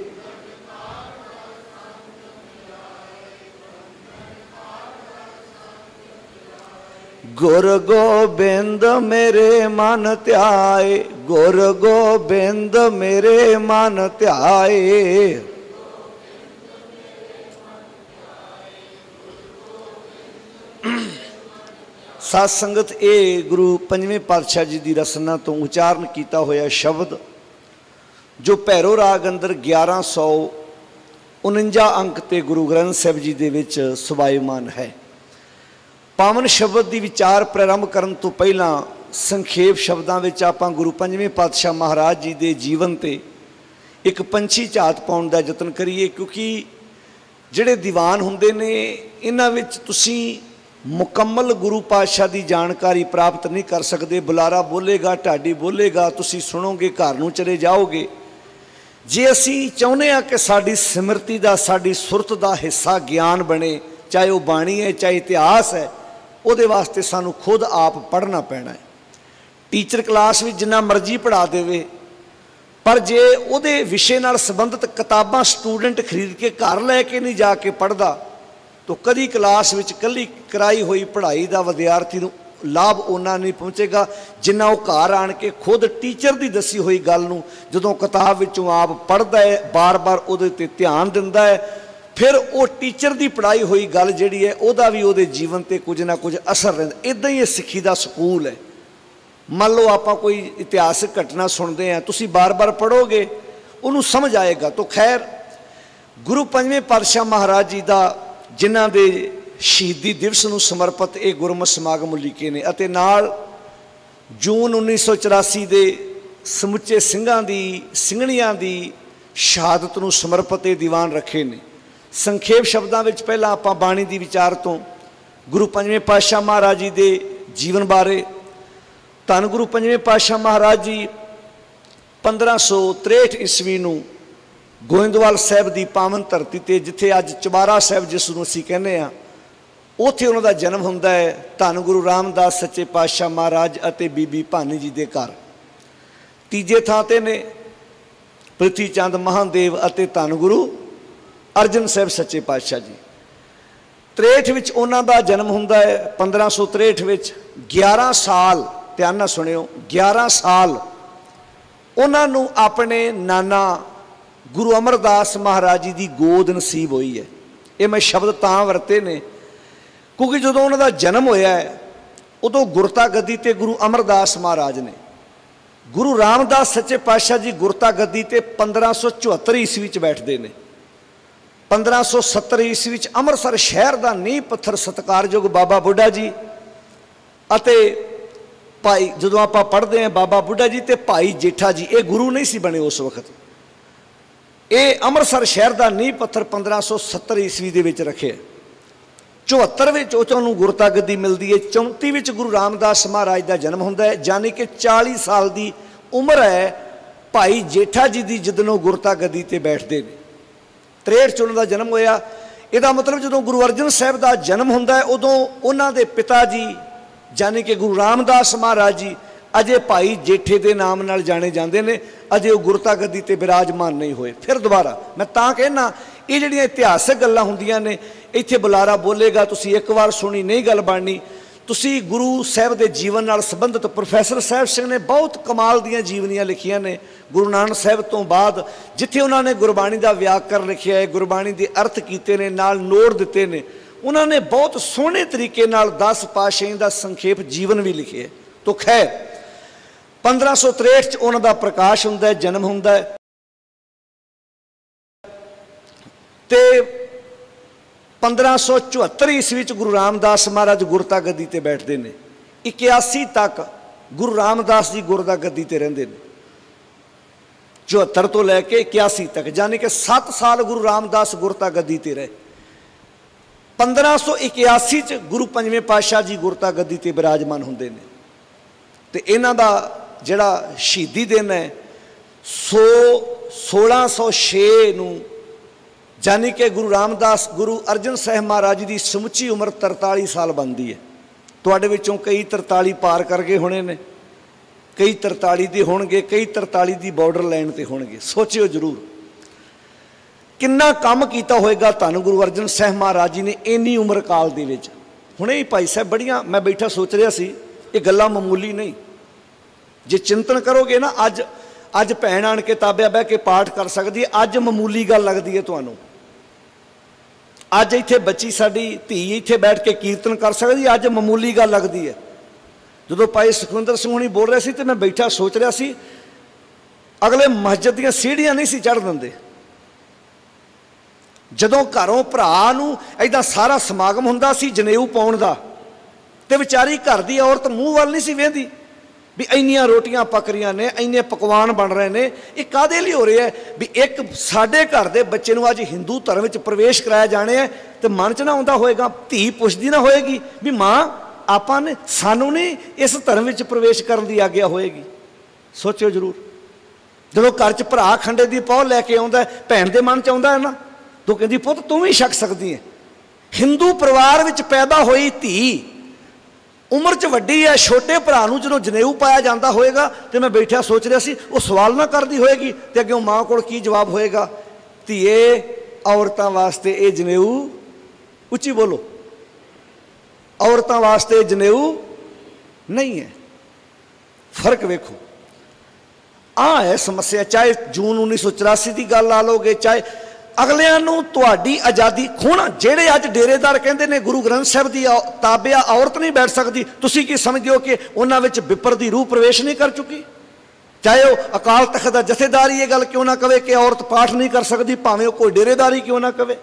B: गुर गोबिंद मेरे मन ध्याए, गुर गोबिंद मेरे मन ध्याए। साध संगत ये गुरु पंजवें पातशाह जी की रसना तो उचारण किया होया शब्द जो भैरो राग अंदर ग्यारह सौ उनंजा अंक ते गुरु ग्रंथ साहिब जी दे विच सुभायमान है। पावन शब्द की विचार प्रारंभ करने तो पहला संखेप शब्दों में आपां गुरु पंजवें पातशाह महाराज जी के जीवन ते एक पंछी झात पाउण दा यतन करिए, क्योंकि जिहड़े दीवान हुंदे ने इन्हां विच तुसीं मुकम्मल गुरु पातशाह की जानकारी प्राप्त नहीं कर सकते। बुलारा बोलेगा, ढाडी बोलेगा, तुसीं सुनोगे, घर नूं चले जाओगे। जे असीं चाहुंदे हां कि साडी सिमरती दा, साडी सुरत दा हिस्सा ज्ञान बने, चाहे वह बाणी है चाहे इतिहास है, उहदे वास्ते सानू खुद आप पढ़ना पैना है। टीचर क्लास में जिन्ना मर्जी पढ़ा देवे, पर जे उहदे विषय नाल संबंधित किताबां स्टूडेंट खरीद के घर लैके नहीं जाके पढ़दा तो कदी क्लास में कली कराई हुई पढ़ाई का विद्यार्थी नूं लाभ उन्ना नहीं पहुँचेगा जिन्ना वो घर आण के खुद टीचर की दसी हुई गल नूं जदों किताब विचों आप पढ़दा है, बार बार उहदे ते ध्यान दिंदा है, फिर वो टीचर की पढ़ाई हुई गल जिहड़ी है उहदा भी उहदे जीवन ते कुछ ना कुछ असर रहिंदा। इदां ही सिक्खी का सकूल है। मान लो आपां कोई इतिहासक घटना सुनते हैं, तुसीं बार बार पढ़ोगे उन्होंने समझ आएगा। तो खैर गुरु पंजवें पातशाह महाराज जी का जिन्हां दे शहीदी दिवस नूं समर्पित ये गुरमत समागम लिखे ने अते नाल जून उन्नीस सौ चौरासी के समुचे सिंघां दी ਸਿੰਘਣੀਆਂ दी शहादत नूं समर्पित ये दीवान रखे ने। संखेप शब्दों में पहला आपां बाणी दी विचार तो गुरु पंजवें पातशाह महाराज जी के जीवन बारे। धन गुरु पंजवें पातशाह महाराज जी पंद्रह सौ त्रेहठ ईस्वी नूं गोइंदवाल साहब की पावन धरती ते जिथे अज चबारा साहब जिसनूं असीं कहने आ उत्थे उन्हां दा जन्म हुंदा है। धन गुरु रामदास सच्चे पातशाह महाराज अते बीबी भानी जी के घर। तीजे थां ते ने पृथ्वी चंद महादेव अते धन गुरु अर्जन साहब सच्चे पातशाह जी। त्रेहठ विच उन्हां दा जन्म हुंदा है। पंद्रह सौ त्रेहठ विच ग्यारह साल ध्यान नाल सुणिओ ग्यारह साल उन्हां नूं अपने नाना गुरु अमरदास महाराज जी की गोद नसीब हुई है। ये मैं शब्द तां वरते ने क्योंकि जो उन्हों का जन्म होया है उदों गुरता गद्दी ते गुरु अमरदास महाराज ने, गुरु रामदास सच्चे पातशाह जी गुरता गद्दी ते पंद्रह सौ चौहत्तर ईस्वी च बैठते हैं। पंद्रह सौ सत्तर ईस्वी च अमृतसर शहर का नींह पत्थर सत्कारयोग बाबा बुढ़ा जी अते भाई जदों आपां पढ़ते हैं बाबा बुढ़ा जी ते भाई जेठा जी ये गुरु नहीं सी बने उस वक्त। ये अमृतसर शहर का नींह पत्थर पंद्रह सौ सत्तर ईस्वी के विच रखे। चौहत्तर उन्होंने गुरता गद्दी मिलती है। चौंती में गुरु रामदास महाराज का जन्म होंदा है, यानी कि चाली साल की उम्र है भाई जेठा जी की जदों गुरता गद्दी ते बैठते हैं। त्रेहठ च उन्होंने जन्म होया। इसका मतलब जो गुरु अर्जन साहब का जन्म होंदा है उदों उन्होंने पिता जी यानी कि गुरु रामदास महाराज जी अजे भाई जेठे के नाम नाल जाने जाते हैं, अजे वो गुरता गद्दी ते विराजमान नहीं होए। फिर दोबारा मैं तां कहना ये जिहड़ियां इतिहासक गल्लां हुंदियां ने इत्थे बुलारा बोलेगा तुसीं एक बार सुनी नहीं गल बननी। तुसीं गुरु साहब के जीवन नाल संबंधित प्रोफैसर साहब सिंह ने बहुत कमाल दीयां जीवनियां लिखियां ने। गुरु नानक साहब तो बाद जिथे उन्होंने गुरबाणी का व्याकरण लिखिया है, गुरबाणी के अर्थ किए ने, नाल नोट दिते ने, उन्होंने बहुत सोहने तरीके नाल दस पातशाही का संखेप जीवन भी लिखे है। तो खैर पंद्रह सौ त्रेहठ उन्हों का प्रकाश होंदा है, जन्म होंदा है। ते पंद्रह सौ चौहत्तर ईस्वी च गुरु रामदास महाराज गुरता गद्दी ते बैठते हैं। इक्यासी तक गुरु रामदास जी गुरता गद्दी ते रहिंदे ने, चौहत्तर तो लैके इक्यासी तक, यानी कि सत्त साल गुरु रामदास गुरता गद्दी ते रहे। पंद्रह सौ इक्यासी च गुरु पंजवें पातशाह जी गुरता गद्दी ते विराजमान होंदे ने। ते इन्हां दा जिहड़ा शहीदी दिन है सौ सोलह सौ छे नूं, यानी कि गुरु रामदास गुरु अर्जन साहिब महाराज की समुची उम्र तरताली साल बनती है। तुहाडे विचों कई तरताली पार कर गए होने ने, कई तरताली दे होणगे, कई तरताली दी बॉर्डर लाइन ते होणगे। सोचियो जरूर किन्ना काम कीता होएगा धन गुरु अर्जन साहिब महाराज जी ने इन्नी उम्र काल दे विच। हुणे ही भाई साहब बड़ियां मैं बैठा सोच रहा सी, ये गल्लां मामूली नहीं। जे चिंतन करोगे ना, अज अज भैन आण के ताबिया बह के पाठ कर सकती है, अज मामूली गल लगती है तुहानूं। अज इत्थे बच्ची साडी धी इत्थे बैठ के कीर्तन कर सकती, अज मामूली गल लगती है। जदों भाई सुखविंदर सिंह हुणी बोल रहे सी तो मैं बैठा सोच रहा सी, अगले मस्जिद दीयां सीढ़ियां नहीं सी चढ़ दिंदे। जदों घरों भरा नूं इदां सारा समागम हुंदा सी जनेऊ पाउण दा, ते विचारी घर दी औरत मूँह वल नहीं सी वेंदी भी इन्नियां रोटियां पक रहीआं ने, इन्ने पकवान बन रहे ने, ये काहदे लई हो रहा है भी एक साडे घर दे बच्चे नूं अज हिंदू धर्म विच प्रवेश कराया जाने है, तो मन च ना आउंदा होएगा, धी पुछदी ना होएगी भी माँ आपां ने सानूं नहीं इस धर्म विच प्रवेश करन दी आग्या होएगी। सोचियो जरूर, जदों घर च भरा खंडे दी पौह लैके आउंदा भैन दे मन च आउंदा है ना, तो कहंदी पुत्त तूं भी छक सकदी है। हिंदू परिवार विच पैदा होई धी उम्र च वड्डी है, छोटे भरा नूं जदों जनेऊ पाया जाता होएगा, तो मैं बैठा सोच रहा सी वो सवाल ना करती होएगी तो अगे माँ को की जवाब होएगा, धीए औरतां वास्ते ये जनेऊ, उच्ची बोलो, औरतां वास्ते जनेऊ नहीं है। फर्क वेखो, आ है समस्या। चाहे जून उन्नीस सौ चौरासी की गल ला लोगे, चाहे अगलियां नूं तुहाडी आज़ादी खोना, जेड़े अज डेरेदार कहंदे ने गुरु ग्रंथ साहिब दी ताबिया औरत नहीं बैठ सकती, तुसीं की समझदे हो कि उन्हां विच विपर दी रूह प्रवेश नहीं कर चुकी? चाहे वो अकाल तख्त दा जथेदार ये गल क्यों ना कहे कि औरत पाठ नहीं कर सकती, भावें वो कोई डेरेदारी क्यों ना कहे।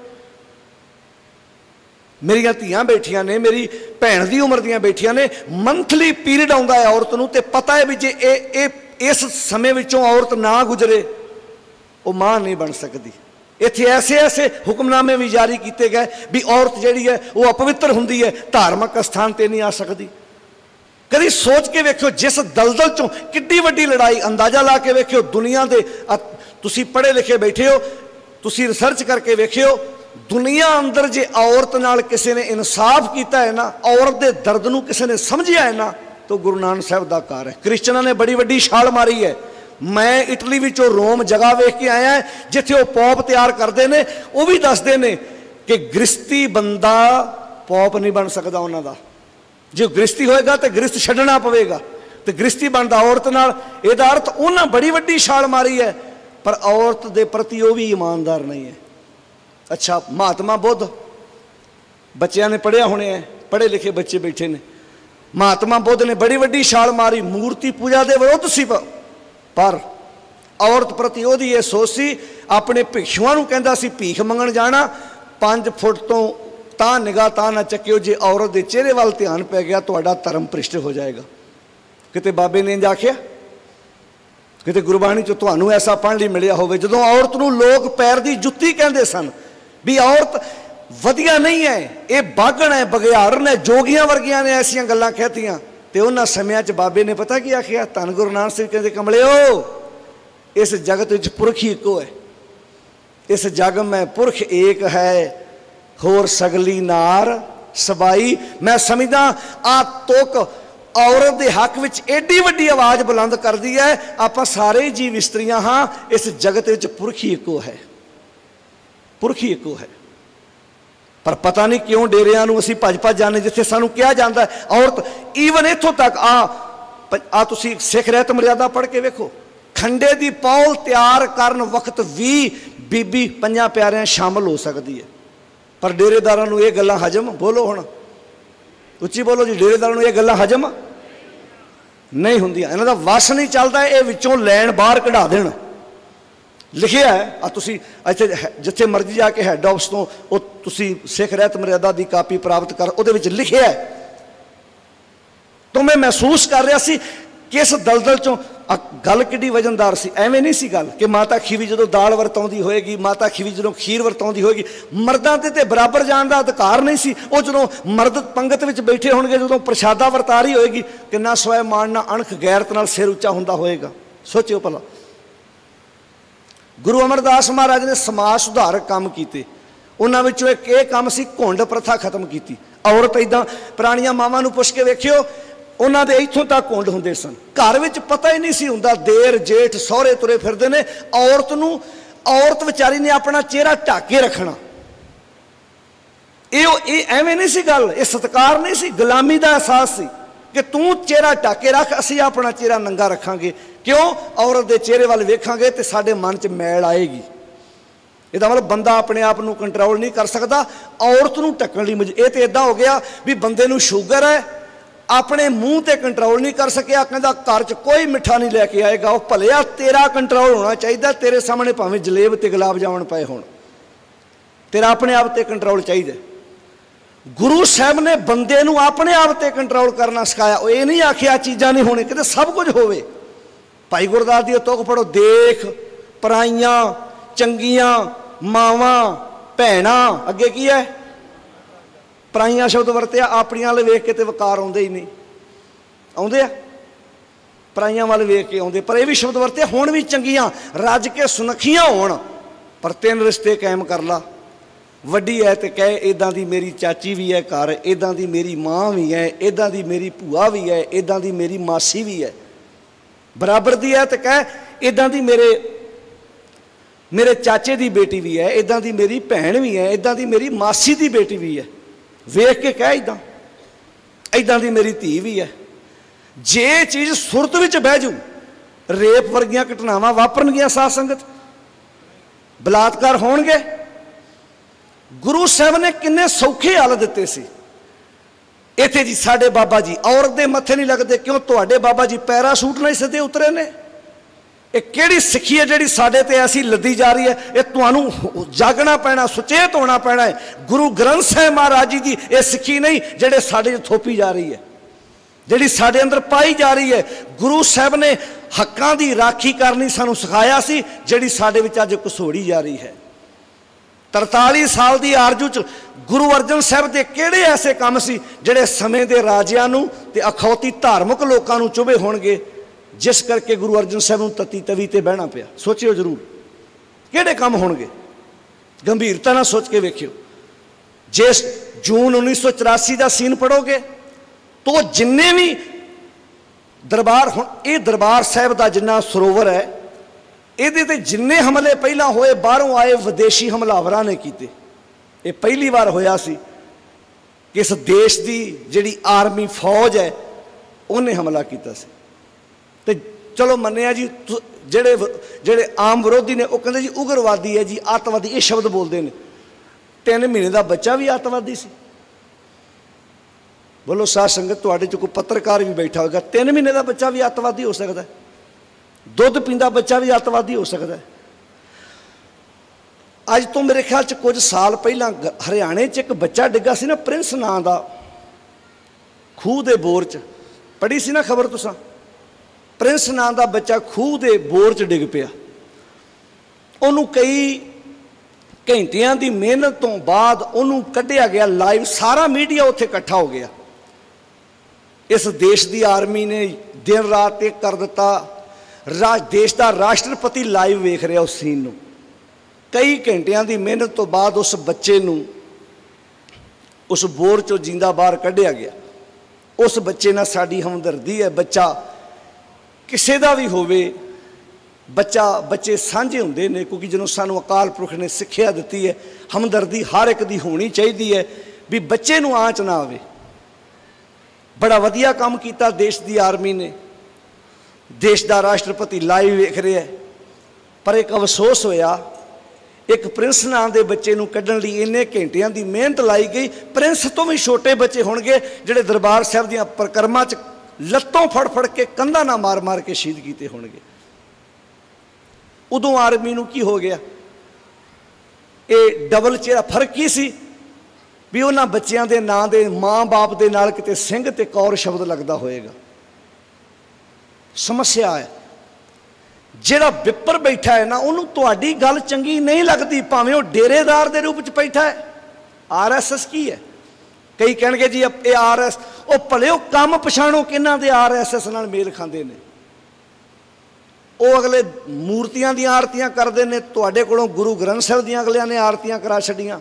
B: मेरियां धीआं बैठियां ने, मेरी भैन दी उम्र दियां बैठियां ने, मंथली पीरियड आउंदा है औरत नूं, ते पता है भी जे ए, ए, इस समय विचों औरत ना गुजरे वो मां नहीं बन सकती। इत्थे ऐसे ऐसे हुक्मनामे भी जारी किए गए भी औरत जिहड़ी है वो अपवित्र हुंदी है, धार्मिक स्थान ते नहीं आ सकती। कभी सोच के वेखियो जिस दलदल चों किड्डी वड्डी लड़ाई, अंदाजा ला के वेखियो दुनिया दे, तुसीं पढ़े लिखे बैठे हो, तुसीं रिसर्च करके वेखियो दुनिया अंदर जे औरत नाल किसी ने इंसाफ किया है ना, औरत दे दर्द नूं किसी ने समझिया है ना, तो गुरु नानक साहिब दा कार है। क्रिश्चनां ने बड़ी वड्डी छाल मारी है। मैं इटली विचों रोम जगह वेख के आया है जिथे वो पॉप तैयार करते हैं, वो भी दसते हैं कि गृहस्थी बंदा पॉप नहीं बन सकता उन्हों का। जो गृहस्थी होएगा तो गृहस्थ छड्डना पवेगा, तो गृहस्थी बनता औरत नाल। इहदा अर्थ उन्हें बड़ी वड्डी छाल मारी है, पर औरत के प्रति वो भी ईमानदार नहीं है। अच्छा, महात्मा बुद्ध, बच्चों ने पढ़िया होने हैं, पढ़े लिखे बच्चे बैठे ने, महात्मा बुद्ध ने बड़ी वड्डी छाल मारी, मूर्ति पूजा के विरुद्ध सी, पर औरत प्रति ओहदी ये सोच सी, अपने भिक्षुआं नूं कहंदा सी भीख मंगण जाना, पांच फुट तो तां निगाह तां ना चक्किओ, जे औरत के चेहरे वाल ध्यान पै गया तुहाडा धर्म भ्रिष्ट हो जाएगा। किते बाबे ने इंज आखिया, किते गुरबाणी चों तुहानूं ऐसा पढ़न लई मिलिया होवे, जदों औरत नूं लोग पैर दी जुत्ती कहंदे सन भी औरत वधिया नहीं है, ये बागण है, बगियारन है, जोगियां वर्गियां ने ऐसियां गल्लां कहतियां। ते उन्हां समयां च बाबे ने पता की आखिया, धन गुरु नानक साहिब कहंदे कमलिओ इस जगत विच पुरख ही इको है, इस जग में पुरख एक है, होर सगली नार सबाई। मैं समझदा आ तुक औरत के हक विच एडी वड्डी आवाज़ बुलंद कर दी है, आपां सारे जीव इस्त्रियां हाँ, इस जगत विच पुरख ही इको है, पुरख ही इको है। पर पता नहीं क्यों डेरियां नूं असीं भज भज जाने जिथे सानूं कहा जाता है औरत। ईवन इत्थों तक आ आ तुसीं सिख रहत मर्यादा पढ़ के वेखो, खंडे दी पौल तैयार करन वक्त भी बीबी पंजां प्यारियां शामिल हो सकती है, पर डेरेदारां नूं ये गल्लां हजम, बोलो हुण उच्ची बोलो जी, डेरेदारां नूं ये गल्लां हजम नहीं हुंदियां, इन्हां दा वस नहीं चलदा, ये विचों लैण बाहर कढा देण। ਲਿਖਿਆ ਹੈ। ਆ ਤੁਸੀਂ ਇੱਥੇ ਜਿੱਥੇ ਮਰਜ਼ੀ ਜਾ ਕੇ ਹੈੱਡ ਆਫਿਸ ਤੋਂ ਉਹ ਤੁਸੀਂ ਸਿੱਖ ਰਹਿਤ ਮਰਿਆਦਾ ਦੀ ਕਾਪੀ ਪ੍ਰਾਪਤ ਕਰ, ਉਹਦੇ ਵਿੱਚ ਲਿਖਿਆ ਹੈ। ਤਾਂ ਮੈਂ ਮਹਿਸੂਸ ਕਰ ਰਿਹਾ ਸੀ ਕਿ ਇਸ ਦਲਦਲ ਚੋਂ ਗੱਲ ਕਿੱਡੀ ਵਜਨਦਾਰ ਸੀ। ਐਵੇਂ ਨਹੀਂ ਸੀ ਗੱਲ ਕਿ ਮਾਤਾ ਖੀਵੀ ਜਦੋਂ ਦਾਲ ਵਰਤਾਉਂਦੀ ਹੋਏਗੀ, ਮਾਤਾ ਖੀਵੀ ਜਦੋਂ ਖੀਰ ਵਰਤਾਉਂਦੀ ਹੋਏਗੀ, ਮਰਦਾਂ ਤੇ ਤੇ ਬਰਾਬਰ ਜਾਣ ਦਾ ਅਧਿਕਾਰ ਨਹੀਂ ਸੀ। ਉਹ ਜਦੋਂ ਮਰਦ ਪੰਗਤ ਵਿੱਚ ਬੈਠੇ ਹੋਣਗੇ, ਜਦੋਂ ਪ੍ਰਸ਼ਾਦਾ ਵਰਤਾ ਰਹੀ ਹੋਏਗੀ, ਕਿੰਨਾ ਸਵੈ ਮਾਣ ਨਾਲ ਅਣਖ ਗੈਰਤ ਨਾਲ ਸਿਰ ਉੱਚਾ ਹੁੰਦਾ ਹੋਏਗਾ। ਸੋਚਿਓ ਭਲਾ। ਗੁਰੂ ਅਮਰਦਾਸ ਮਹਾਰਾਜ ਨੇ ਸਮਾਜ ਸੁਧਾਰਕ ਕੰਮ ਕੀਤੇ। ਉਹਨਾਂ ਵਿੱਚੋਂ ਇੱਕ ਇਹ ਕੰਮ ਸੀ, ਘੁੰਡ ਪ੍ਰਥਾ ਖਤਮ ਕੀਤੀ। ਔਰਤ ਇੱਦਾਂ ਪੁਰਾਣੀਆਂ ਮਾਵਾਂ ਨੂੰ ਪੁੱਛ ਕੇ ਵੇਖਿਓ, ਉਹਨਾਂ ਦੇ ਇੱਥੋਂ ਤੱਕ ਘੁੰਡ ਹੁੰਦੇ ਸਨ। ਘਰ ਵਿੱਚ ਪਤਾ ਹੀ ਨਹੀਂ ਸੀ ਹੁੰਦਾ, ਦੇਰ ਜੇਠ ਸਹੁਰੇ ਤੁਰੇ ਫਿਰਦੇ ਨੇ। ਔਰਤ ਨੂੰ, ਔਰਤ ਵਿਚਾਰੀ ਨੇ ਆਪਣਾ ਚਿਹਰਾ ਢੱਕ ਕੇ ਰੱਖਣਾ। ਇਹ ਇਹ ਐਵੇਂ ਨਹੀਂ ਸੀ ਗੱਲ, ਇਹ ਸਤਿਕਾਰ ਨਹੀਂ ਸੀ, ਗੁਲਾਮੀ ਦਾ ਅਹਿਸਾਸ ਸੀ ਕਿ ਤੂੰ ਚਿਹਰਾ ਢੱਕ ਕੇ ਰੱਖ, ਅਸੀਂ ਆਪਣਾ ਚਿਹਰਾ ਨੰਗਾ ਰੱਖਾਂਗੇ। ਕਿਉਂ? ਔਰਤ ਦੇ ਚਿਹਰੇ ਵੱਲ ਵੇਖਾਂਗੇ ਤੇ ਸਾਡੇ ਮਨ 'ਚ ਮੈਲ ਆਏਗੀ। ਇਹਦਾ ਮਤਲਬ ਬੰਦਾ ਆਪਣੇ ਆਪ ਨੂੰ ਕੰਟਰੋਲ ਨਹੀਂ ਕਰ ਸਕਦਾ, ਔਰਤ ਨੂੰ ਢੱਕਣ ਲਈ ਮਜ ਇਹ ਤਾਂ ਇੱਦਾਂ ਹੋ ਗਿਆ ਵੀ ਬੰਦੇ ਨੂੰ ਸ਼ੂਗਰ ਹੈ, ਆਪਣੇ ਮੂੰਹ ਤੇ ਕੰਟਰੋਲ ਨਹੀਂ ਕਰ ਸਕਿਆ, ਕਹਿੰਦਾ ਘਰ 'ਚ ਕੋਈ ਮਿੱਠਾ ਨਹੀਂ ਲੈ ਕੇ ਆਏਗਾ। ਉਹ ਭਲਿਆ ਤੇਰਾ ਕੰਟਰੋਲ ਹੋਣਾ ਚਾਹੀਦਾ, ਤੇਰੇ ਸਾਹਮਣੇ ਭਾਵੇਂ ਜਲੇਬ ਤੇ ਗੁਲਾਬ ਜਾਮਣ ਪਏ ਹੋਣ, ਤੇਰਾ ਆਪਣੇ ਆਪ ਤੇ ਕੰਟਰੋਲ ਚਾਹੀਦਾ। ਗੁਰੂ ਸਾਹਿਬ ਨੇ ਬੰਦੇ ਨੂੰ ਆਪਣੇ ਆਪ ਤੇ ਕੰਟਰੋਲ ਕਰਨਾ ਸਿਖਾਇਆ। ਉਹ ਇਹ ਨਹੀਂ ਆਖਿਆ ਚੀਜ਼ਾਂ ਨਹੀਂ ਹੋਣੀ, ਕਿਤੇ ਸਭ ਕੁਝ ਹੋਵੇ। ਭਾਈ ਗੁਰਦਾਸ ਦੀ ਤੁਕ ਪੜੋ, ਦੇਖ ਪਰਾਈਆਂ ਚੰਗੀਆਂ ਮਾਵਾਂ ਭੈਣਾਂ, ਅੱਗੇ ਕੀ ਹੈ? ਪਰਾਈਆਂ ਸ਼ਬਦ ਵਰਤਿਆ। ਆਪਣੀਆਂ ਵੱਲ ਵੇਖ ਕੇ ਤੇ ਵਕਾਰ ਆਉਂਦੇ ਹੀ ਨਹੀਂ, ਆਉਂਦੇ ਆ ਪਰਾਈਆਂ ਵੱਲ ਵੇਖ ਕੇ ਆਉਂਦੇ। ਪਰ ਇਹ ਵੀ ਸ਼ਬਦ ਵਰਤਿਆ, ਹੁਣ ਵੀ ਚੰਗੀਆਂ ਰੱਜ ਕੇ ਸੁਨੱਖੀਆਂ ਹੋਣ, ਪਰ ਤਿੰਨ ਰਿਸ਼ਤੇ ਕਾਇਮ ਕਰ ਲਾ। ਵੱਡੀ ਹੈ ਤੇ ਕਹੇ ਇੱਦਾਂ ਦੀ ਮੇਰੀ ਚਾਚੀ ਵੀ ਹੈ ਘਰ, ਇੱਦਾਂ ਦੀ ਮੇਰੀ ਮਾਂ ਵੀ ਹੈ, ਇੱਦਾਂ ਦੀ ਮੇਰੀ ਭੂਆ ਵੀ ਹੈ, ਇੱਦਾਂ ਦੀ ਮੇਰੀ ਮਾਸੀ ਵੀ ਹੈ। ਬਰਾਬਰ ਦੀ ਹੈ ਤੇ ਕਹੇ ਇੱਦਾਂ ਦੀ ਮੇਰੇ ਮੇਰੇ ਚਾਚੇ ਦੀ ਬੇਟੀ ਵੀ ਹੈ, ਇੱਦਾਂ ਦੀ ਮੇਰੀ ਭੈਣ ਵੀ ਹੈ, ਇੱਦਾਂ ਦੀ ਮੇਰੀ ਮਾਸੀ ਦੀ ਬੇਟੀ ਵੀ ਹੈ। ਵੇਖ ਕੇ ਕਹਿ ਇੱਦਾਂ, ਇੱਦਾਂ ਦੀ ਮੇਰੀ ਧੀ ਵੀ ਹੈ। ਜੇ ਚੀਜ਼ ਸੁਰਤ ਵਿੱਚ ਬਹਿ ਜੂ, ਰੇਪ ਵਰਗੀਆਂ ਘਟਨਾਵਾਂ ਵਾਪਰਨਗੀਆਂ, ਸਾਧ ਸੰਗਤ, ਬਲਾਤਕਾਰ ਹੋਣਗੇ। ਗੁਰੂ ਸਾਹਿਬ ਨੇ ਕਿੰਨੇ ਸੌਖੇ ਹੱਲ ਦਿੱਤੇ ਸੀ। ਇੱਥੇ ਜੀ ਸਾਡੇ ਬਾਬਾ ਜੀ ਔਰਤ ਦੇ ਮੱਥੇ ਨਹੀਂ ਲੱਗਦੇ, ਕਿਉਂ? ਤੁਹਾਡੇ ਬਾਬਾ ਜੀ ਪੈਰਾਸ਼ੂਟ ਨਾਲ ਸਿੱਧੇ ਉਤਰੇ ਨੇ। ਇਹ ਕਿਹੜੀ ਸਿੱਖੀ ਹੈ ਜਿਹੜੀ ਸਾਡੇ ਤੇ ਐਸੀ ਲੱਦੀ ਜਾ ਰਹੀ ਹੈ? ਇਹ ਤੁਹਾਨੂੰ ਜਾਗਣਾ ਪੈਣਾ, ਸੁਚੇਤ ਹੋਣਾ ਪੈਣਾ ਹੈ। ਗੁਰੂ ਗ੍ਰੰਥ ਸਾਹਿਬ ਮਹਾਰਾਜ ਜੀ ਦੀ ਇਹ ਸਿੱਖੀ ਨਹੀਂ ਜਿਹੜੇ ਸਾਡੇ 'ਚ ਥੋਪੀ ਜਾ ਰਹੀ ਹੈ, ਜਿਹੜੀ ਸਾਡੇ ਅੰਦਰ ਪਾਈ ਜਾ ਰਹੀ ਹੈ। ਗੁਰੂ ਸਾਹਿਬ ਨੇ ਹੱਕਾਂ ਦੀ ਰਾਖੀ ਕਰਨੀ ਸਾਨੂੰ ਸਿਖਾਇਆ ਸੀ, ਜਿਹੜੀ ਸਾਡੇ ਵਿੱਚ ਅੱਜ ਘਸੋੜੀ ਜਾ ਰਹੀ ਹੈ। ਤਰਤਾਲੀ ਸਾਲ ਦੀ ਆਰਜੂ 'ਚ ਗੁਰੂ ਅਰਜਨ ਸਾਹਿਬ ਦੇ ਕਿਹੜੇ ਐਸੇ ਕੰਮ ਸੀ ਜਿਹੜੇ ਸਮੇਂ ਦੇ ਰਾਜਿਆਂ ਨੂੰ ਤੇ ਅਖੌਤੀ ਧਾਰਮਿਕ ਲੋਕਾਂ ਨੂੰ ਚੁਭੇ ਹੋਣਗੇ, ਜਿਸ ਕਰਕੇ ਗੁਰੂ ਅਰਜਨ ਸਾਹਿਬ ਨੂੰ ਤਤੀ ਤਵੀ ਤੇ ਬਹਿਣਾ ਪਿਆ? ਸੋਚਿਓ ਜ਼ਰੂਰ, ਕਿਹੜੇ ਕੰਮ ਹੋਣਗੇ? ਗੰਭੀਰਤਾ ਨਾਲ ਸੋਚ ਕੇ ਵੇਖਿਓ। ਜੇ ਜੂਨ ਉੱਨੀ ਸੌ ਚੁਰਾਸੀ ਦਾ ਸੀਨ ਪੜ੍ਹੋਗੇ ਤਾਂ ਜਿੰਨੇ ਵੀ ਦਰਬਾਰ, ਹੁਣ ਇਹ ਦਰਬਾਰ ਸਾਹਿਬ ਦਾ ਜਿੰਨਾ ਸਰੋਵਰ ਹੈ, ਇਹਦੇ ਤੇ ਜਿੰਨੇ ਹਮਲੇ ਪਹਿਲਾਂ ਹੋਏ ਬਾਹਰੋਂ ਆਏ ਵਿਦੇਸ਼ੀ ਹਮਲਾਵਰਾਂ ਨੇ ਕੀਤੇ। ਇਹ ਪਹਿਲੀ ਵਾਰ ਹੋਇਆ ਸੀ ਕਿ ਇਸ ਦੇਸ਼ ਦੀ ਜਿਹੜੀ ਆਰਮੀ ਫੌਜ ਹੈ ਉਹਨੇ ਹਮਲਾ ਕੀਤਾ ਸੀ। ਤੇ ਚਲੋ ਮੰਨਿਆ ਜੀ, ਜਿਹੜੇ ਜਿਹੜੇ ਆਮ ਵਿਰੋਧੀ ਨੇ ਉਹ ਕਹਿੰਦੇ ਜੀ ਉਗਰਵਾਦੀ ਹੈ ਜੀ, ਅੱਤਵਾਦੀ, ਇਹ ਸ਼ਬਦ ਬੋਲਦੇ ਨੇ। ਤਿੰਨ ਮਹੀਨੇ ਦਾ ਬੱਚਾ ਵੀ ਅੱਤਵਾਦੀ ਸੀ? ਬੋਲੋ ਸਾਧ ਸੰਗਤ, ਤੁਹਾਡੇ 'ਚ ਕੋਈ ਪੱਤਰਕਾਰ ਵੀ ਬੈਠਾ ਹੋਵੇਗਾ, ਤਿੰਨ ਮਹੀਨੇ ਦਾ ਬੱਚਾ ਵੀ ਅੱਤਵਾਦੀ ਹੋ ਸਕਦਾ? ਦੁੱਧ ਪੀਂਦਾ ਬੱਚਾ ਵੀ ਅੱਤਵਾਦੀ ਹੋ ਸਕਦਾ? ਅੱਜ ਤੋਂ ਮੇਰੇ ਖਿਆਲ 'ਚ ਕੁਝ ਸਾਲ ਪਹਿਲਾਂ ਹਰਿਆਣੇ 'ਚ ਇੱਕ ਬੱਚਾ ਡਿੱਗਾ ਸੀ ਨਾ, ਪ੍ਰਿੰਸ ਨਾਂ ਦਾ, ਖੂਹ ਦੇ ਬੋਰ 'ਚ। ਪੜ੍ਹੀ ਸੀ ਨਾ ਖਬਰ ਤੁਸੀਂ? ਪ੍ਰਿੰਸ ਨਾਂ ਦਾ ਬੱਚਾ ਖੂਹ ਦੇ ਬੋਰ 'ਚ ਡਿੱਗ ਪਿਆ। ਉਹਨੂੰ ਕਈ ਘੰਟਿਆਂ ਦੀ ਮਿਹਨਤ ਤੋਂ ਬਾਅਦ ਉਹਨੂੰ ਕੱਢਿਆ ਗਿਆ ਲਾਈਵ, ਸਾਰਾ ਮੀਡੀਆ ਉੱਥੇ ਇਕੱਠਾ ਹੋ ਗਿਆ। ਇਸ ਦੇਸ਼ ਦੀ ਆਰਮੀ ਨੇ ਦਿਨ ਰਾਤ ਇੱਕ ਕਰ ਦਿੱਤਾ। ਰਾਜ ਦੇਸ਼ ਦਾ ਰਾਸ਼ਟਰਪਤੀ ਲਾਈਵ ਵੇਖ ਰਿਹਾ ਉਸ ਸੀਨ ਨੂੰ। ਕਈ ਘੰਟਿਆਂ ਦੀ ਮਿਹਨਤ ਤੋਂ ਬਾਅਦ ਉਸ ਬੱਚੇ ਨੂੰ ਉਸ ਬੋਰ 'ਚੋਂ ਜਿੰਦਾ ਬਾਹਰ ਕੱਢਿਆ ਗਿਆ। ਉਸ ਬੱਚੇ ਨਾਲ ਸਾਡੀ ਹਮਦਰਦੀ ਹੈ। ਬੱਚਾ ਕਿਸੇ ਦਾ ਵੀ ਹੋਵੇ, ਬੱਚਾ ਬੱਚੇ ਸਾਂਝੇ ਹੁੰਦੇ ਨੇ, ਕਿਉਂਕਿ ਜਦੋਂ ਸਾਨੂੰ ਅਕਾਲ ਪੁਰਖ ਨੇ ਸਿੱਖਿਆ ਦਿੱਤੀ ਹੈ ਹਮਦਰਦੀ ਹਰ ਇੱਕ ਦੀ ਹੋਣੀ ਚਾਹੀਦੀ ਹੈ ਵੀ ਬੱਚੇ ਨੂੰ ਆਂਚ ਨਾ ਆਵੇ। ਬੜਾ ਵਧੀਆ ਕੰਮ ਕੀਤਾ ਦੇਸ਼ ਦੀ ਆਰਮੀ ਨੇ। ਦੇਸ਼ ਦਾ ਰਾਸ਼ਟਰਪਤੀ ਲਾਈਵ ਵੇਖ ਰਿਹਾ, ਪਰ ਇੱਕ ਅਫਸੋਸ ਹੋਇਆ, ਇੱਕ ਪ੍ਰਿੰਸ ਨਾਂ ਦੇ ਬੱਚੇ ਨੂੰ ਕੱਢਣ ਲਈ ਇੰਨੇ ਘੰਟਿਆਂ ਦੀ ਮਿਹਨਤ ਲਾਈ ਗਈ। ਪ੍ਰਿੰਸ ਤੋਂ ਵੀ ਛੋਟੇ ਬੱਚੇ ਹੋਣਗੇ ਜਿਹੜੇ ਦਰਬਾਰ ਸਾਹਿਬ ਦੀਆਂ ਪਰਿਕਰਮਾ 'ਚ ਲੱਤੋਂ ਫੜ ਫੜ ਕੇ ਕੰਧਾਂ ਨਾਲ ਮਾਰ ਮਾਰ ਕੇ ਸ਼ਹੀਦ ਕੀਤੇ ਹੋਣਗੇ। ਉਦੋਂ ਆਰਮੀ ਨੂੰ ਕੀ ਹੋ ਗਿਆ? ਇਹ ਡਬਲ ਚਿਹਰਾ ਫਰਕ ਕੀ ਸੀ ਵੀ ਉਹਨਾਂ ਬੱਚਿਆਂ ਦੇ ਨਾਂ ਦੇ ਮਾਂ ਬਾਪ ਦੇ ਨਾਲ ਕਿਤੇ ਸਿੰਘ ਤੇ ਕੌਰ ਸ਼ਬਦ ਲੱਗਦਾ ਹੋਏਗਾ। ਸਮੱਸਿਆ ਹੈ। ਜਿਹੜਾ ਵਿਪਰ ਬੈਠਾ ਹੈ ਨਾ, ਉਹਨੂੰ ਤੁਹਾਡੀ ਗੱਲ ਚੰਗੀ ਨਹੀਂ ਲੱਗਦੀ, ਭਾਵੇਂ ਉਹ ਡੇਰੇਦਾਰ ਦੇ ਰੂਪ ਚ ਬੈਠਾ ਹੈ। ਆਰ ਐਸ ਐਸ ਕੀ ਹੈ? ਕਈ ਕਹਿਣਗੇ ਜੀ ਇਹ ਆਰ ਐਸ, ਉਹ ਭਲੇ ਉਹ ਕੰਮ ਪਛਾਣੋ ਕਿਹਨਾਂ ਦੇ ਆਰ ਐਸ ਐਸ ਨਾਲ ਮੇਲ ਖਾਂਦੇ ਨੇ। ਉਹ ਅਗਲੇ ਮੂਰਤੀਆਂ ਦੀਆਂ ਆਰਤੀਆਂ ਕਰਦੇ ਨੇ, ਤੁਹਾਡੇ ਕੋਲੋਂ ਗੁਰੂ ਗ੍ਰੰਥ ਸਾਹਿਬ ਦੀਆਂ ਅਗਲਿਆਂ ਨੇ ਆਰਤੀਆਂ ਕਰਾ ਛੱਡੀਆਂ।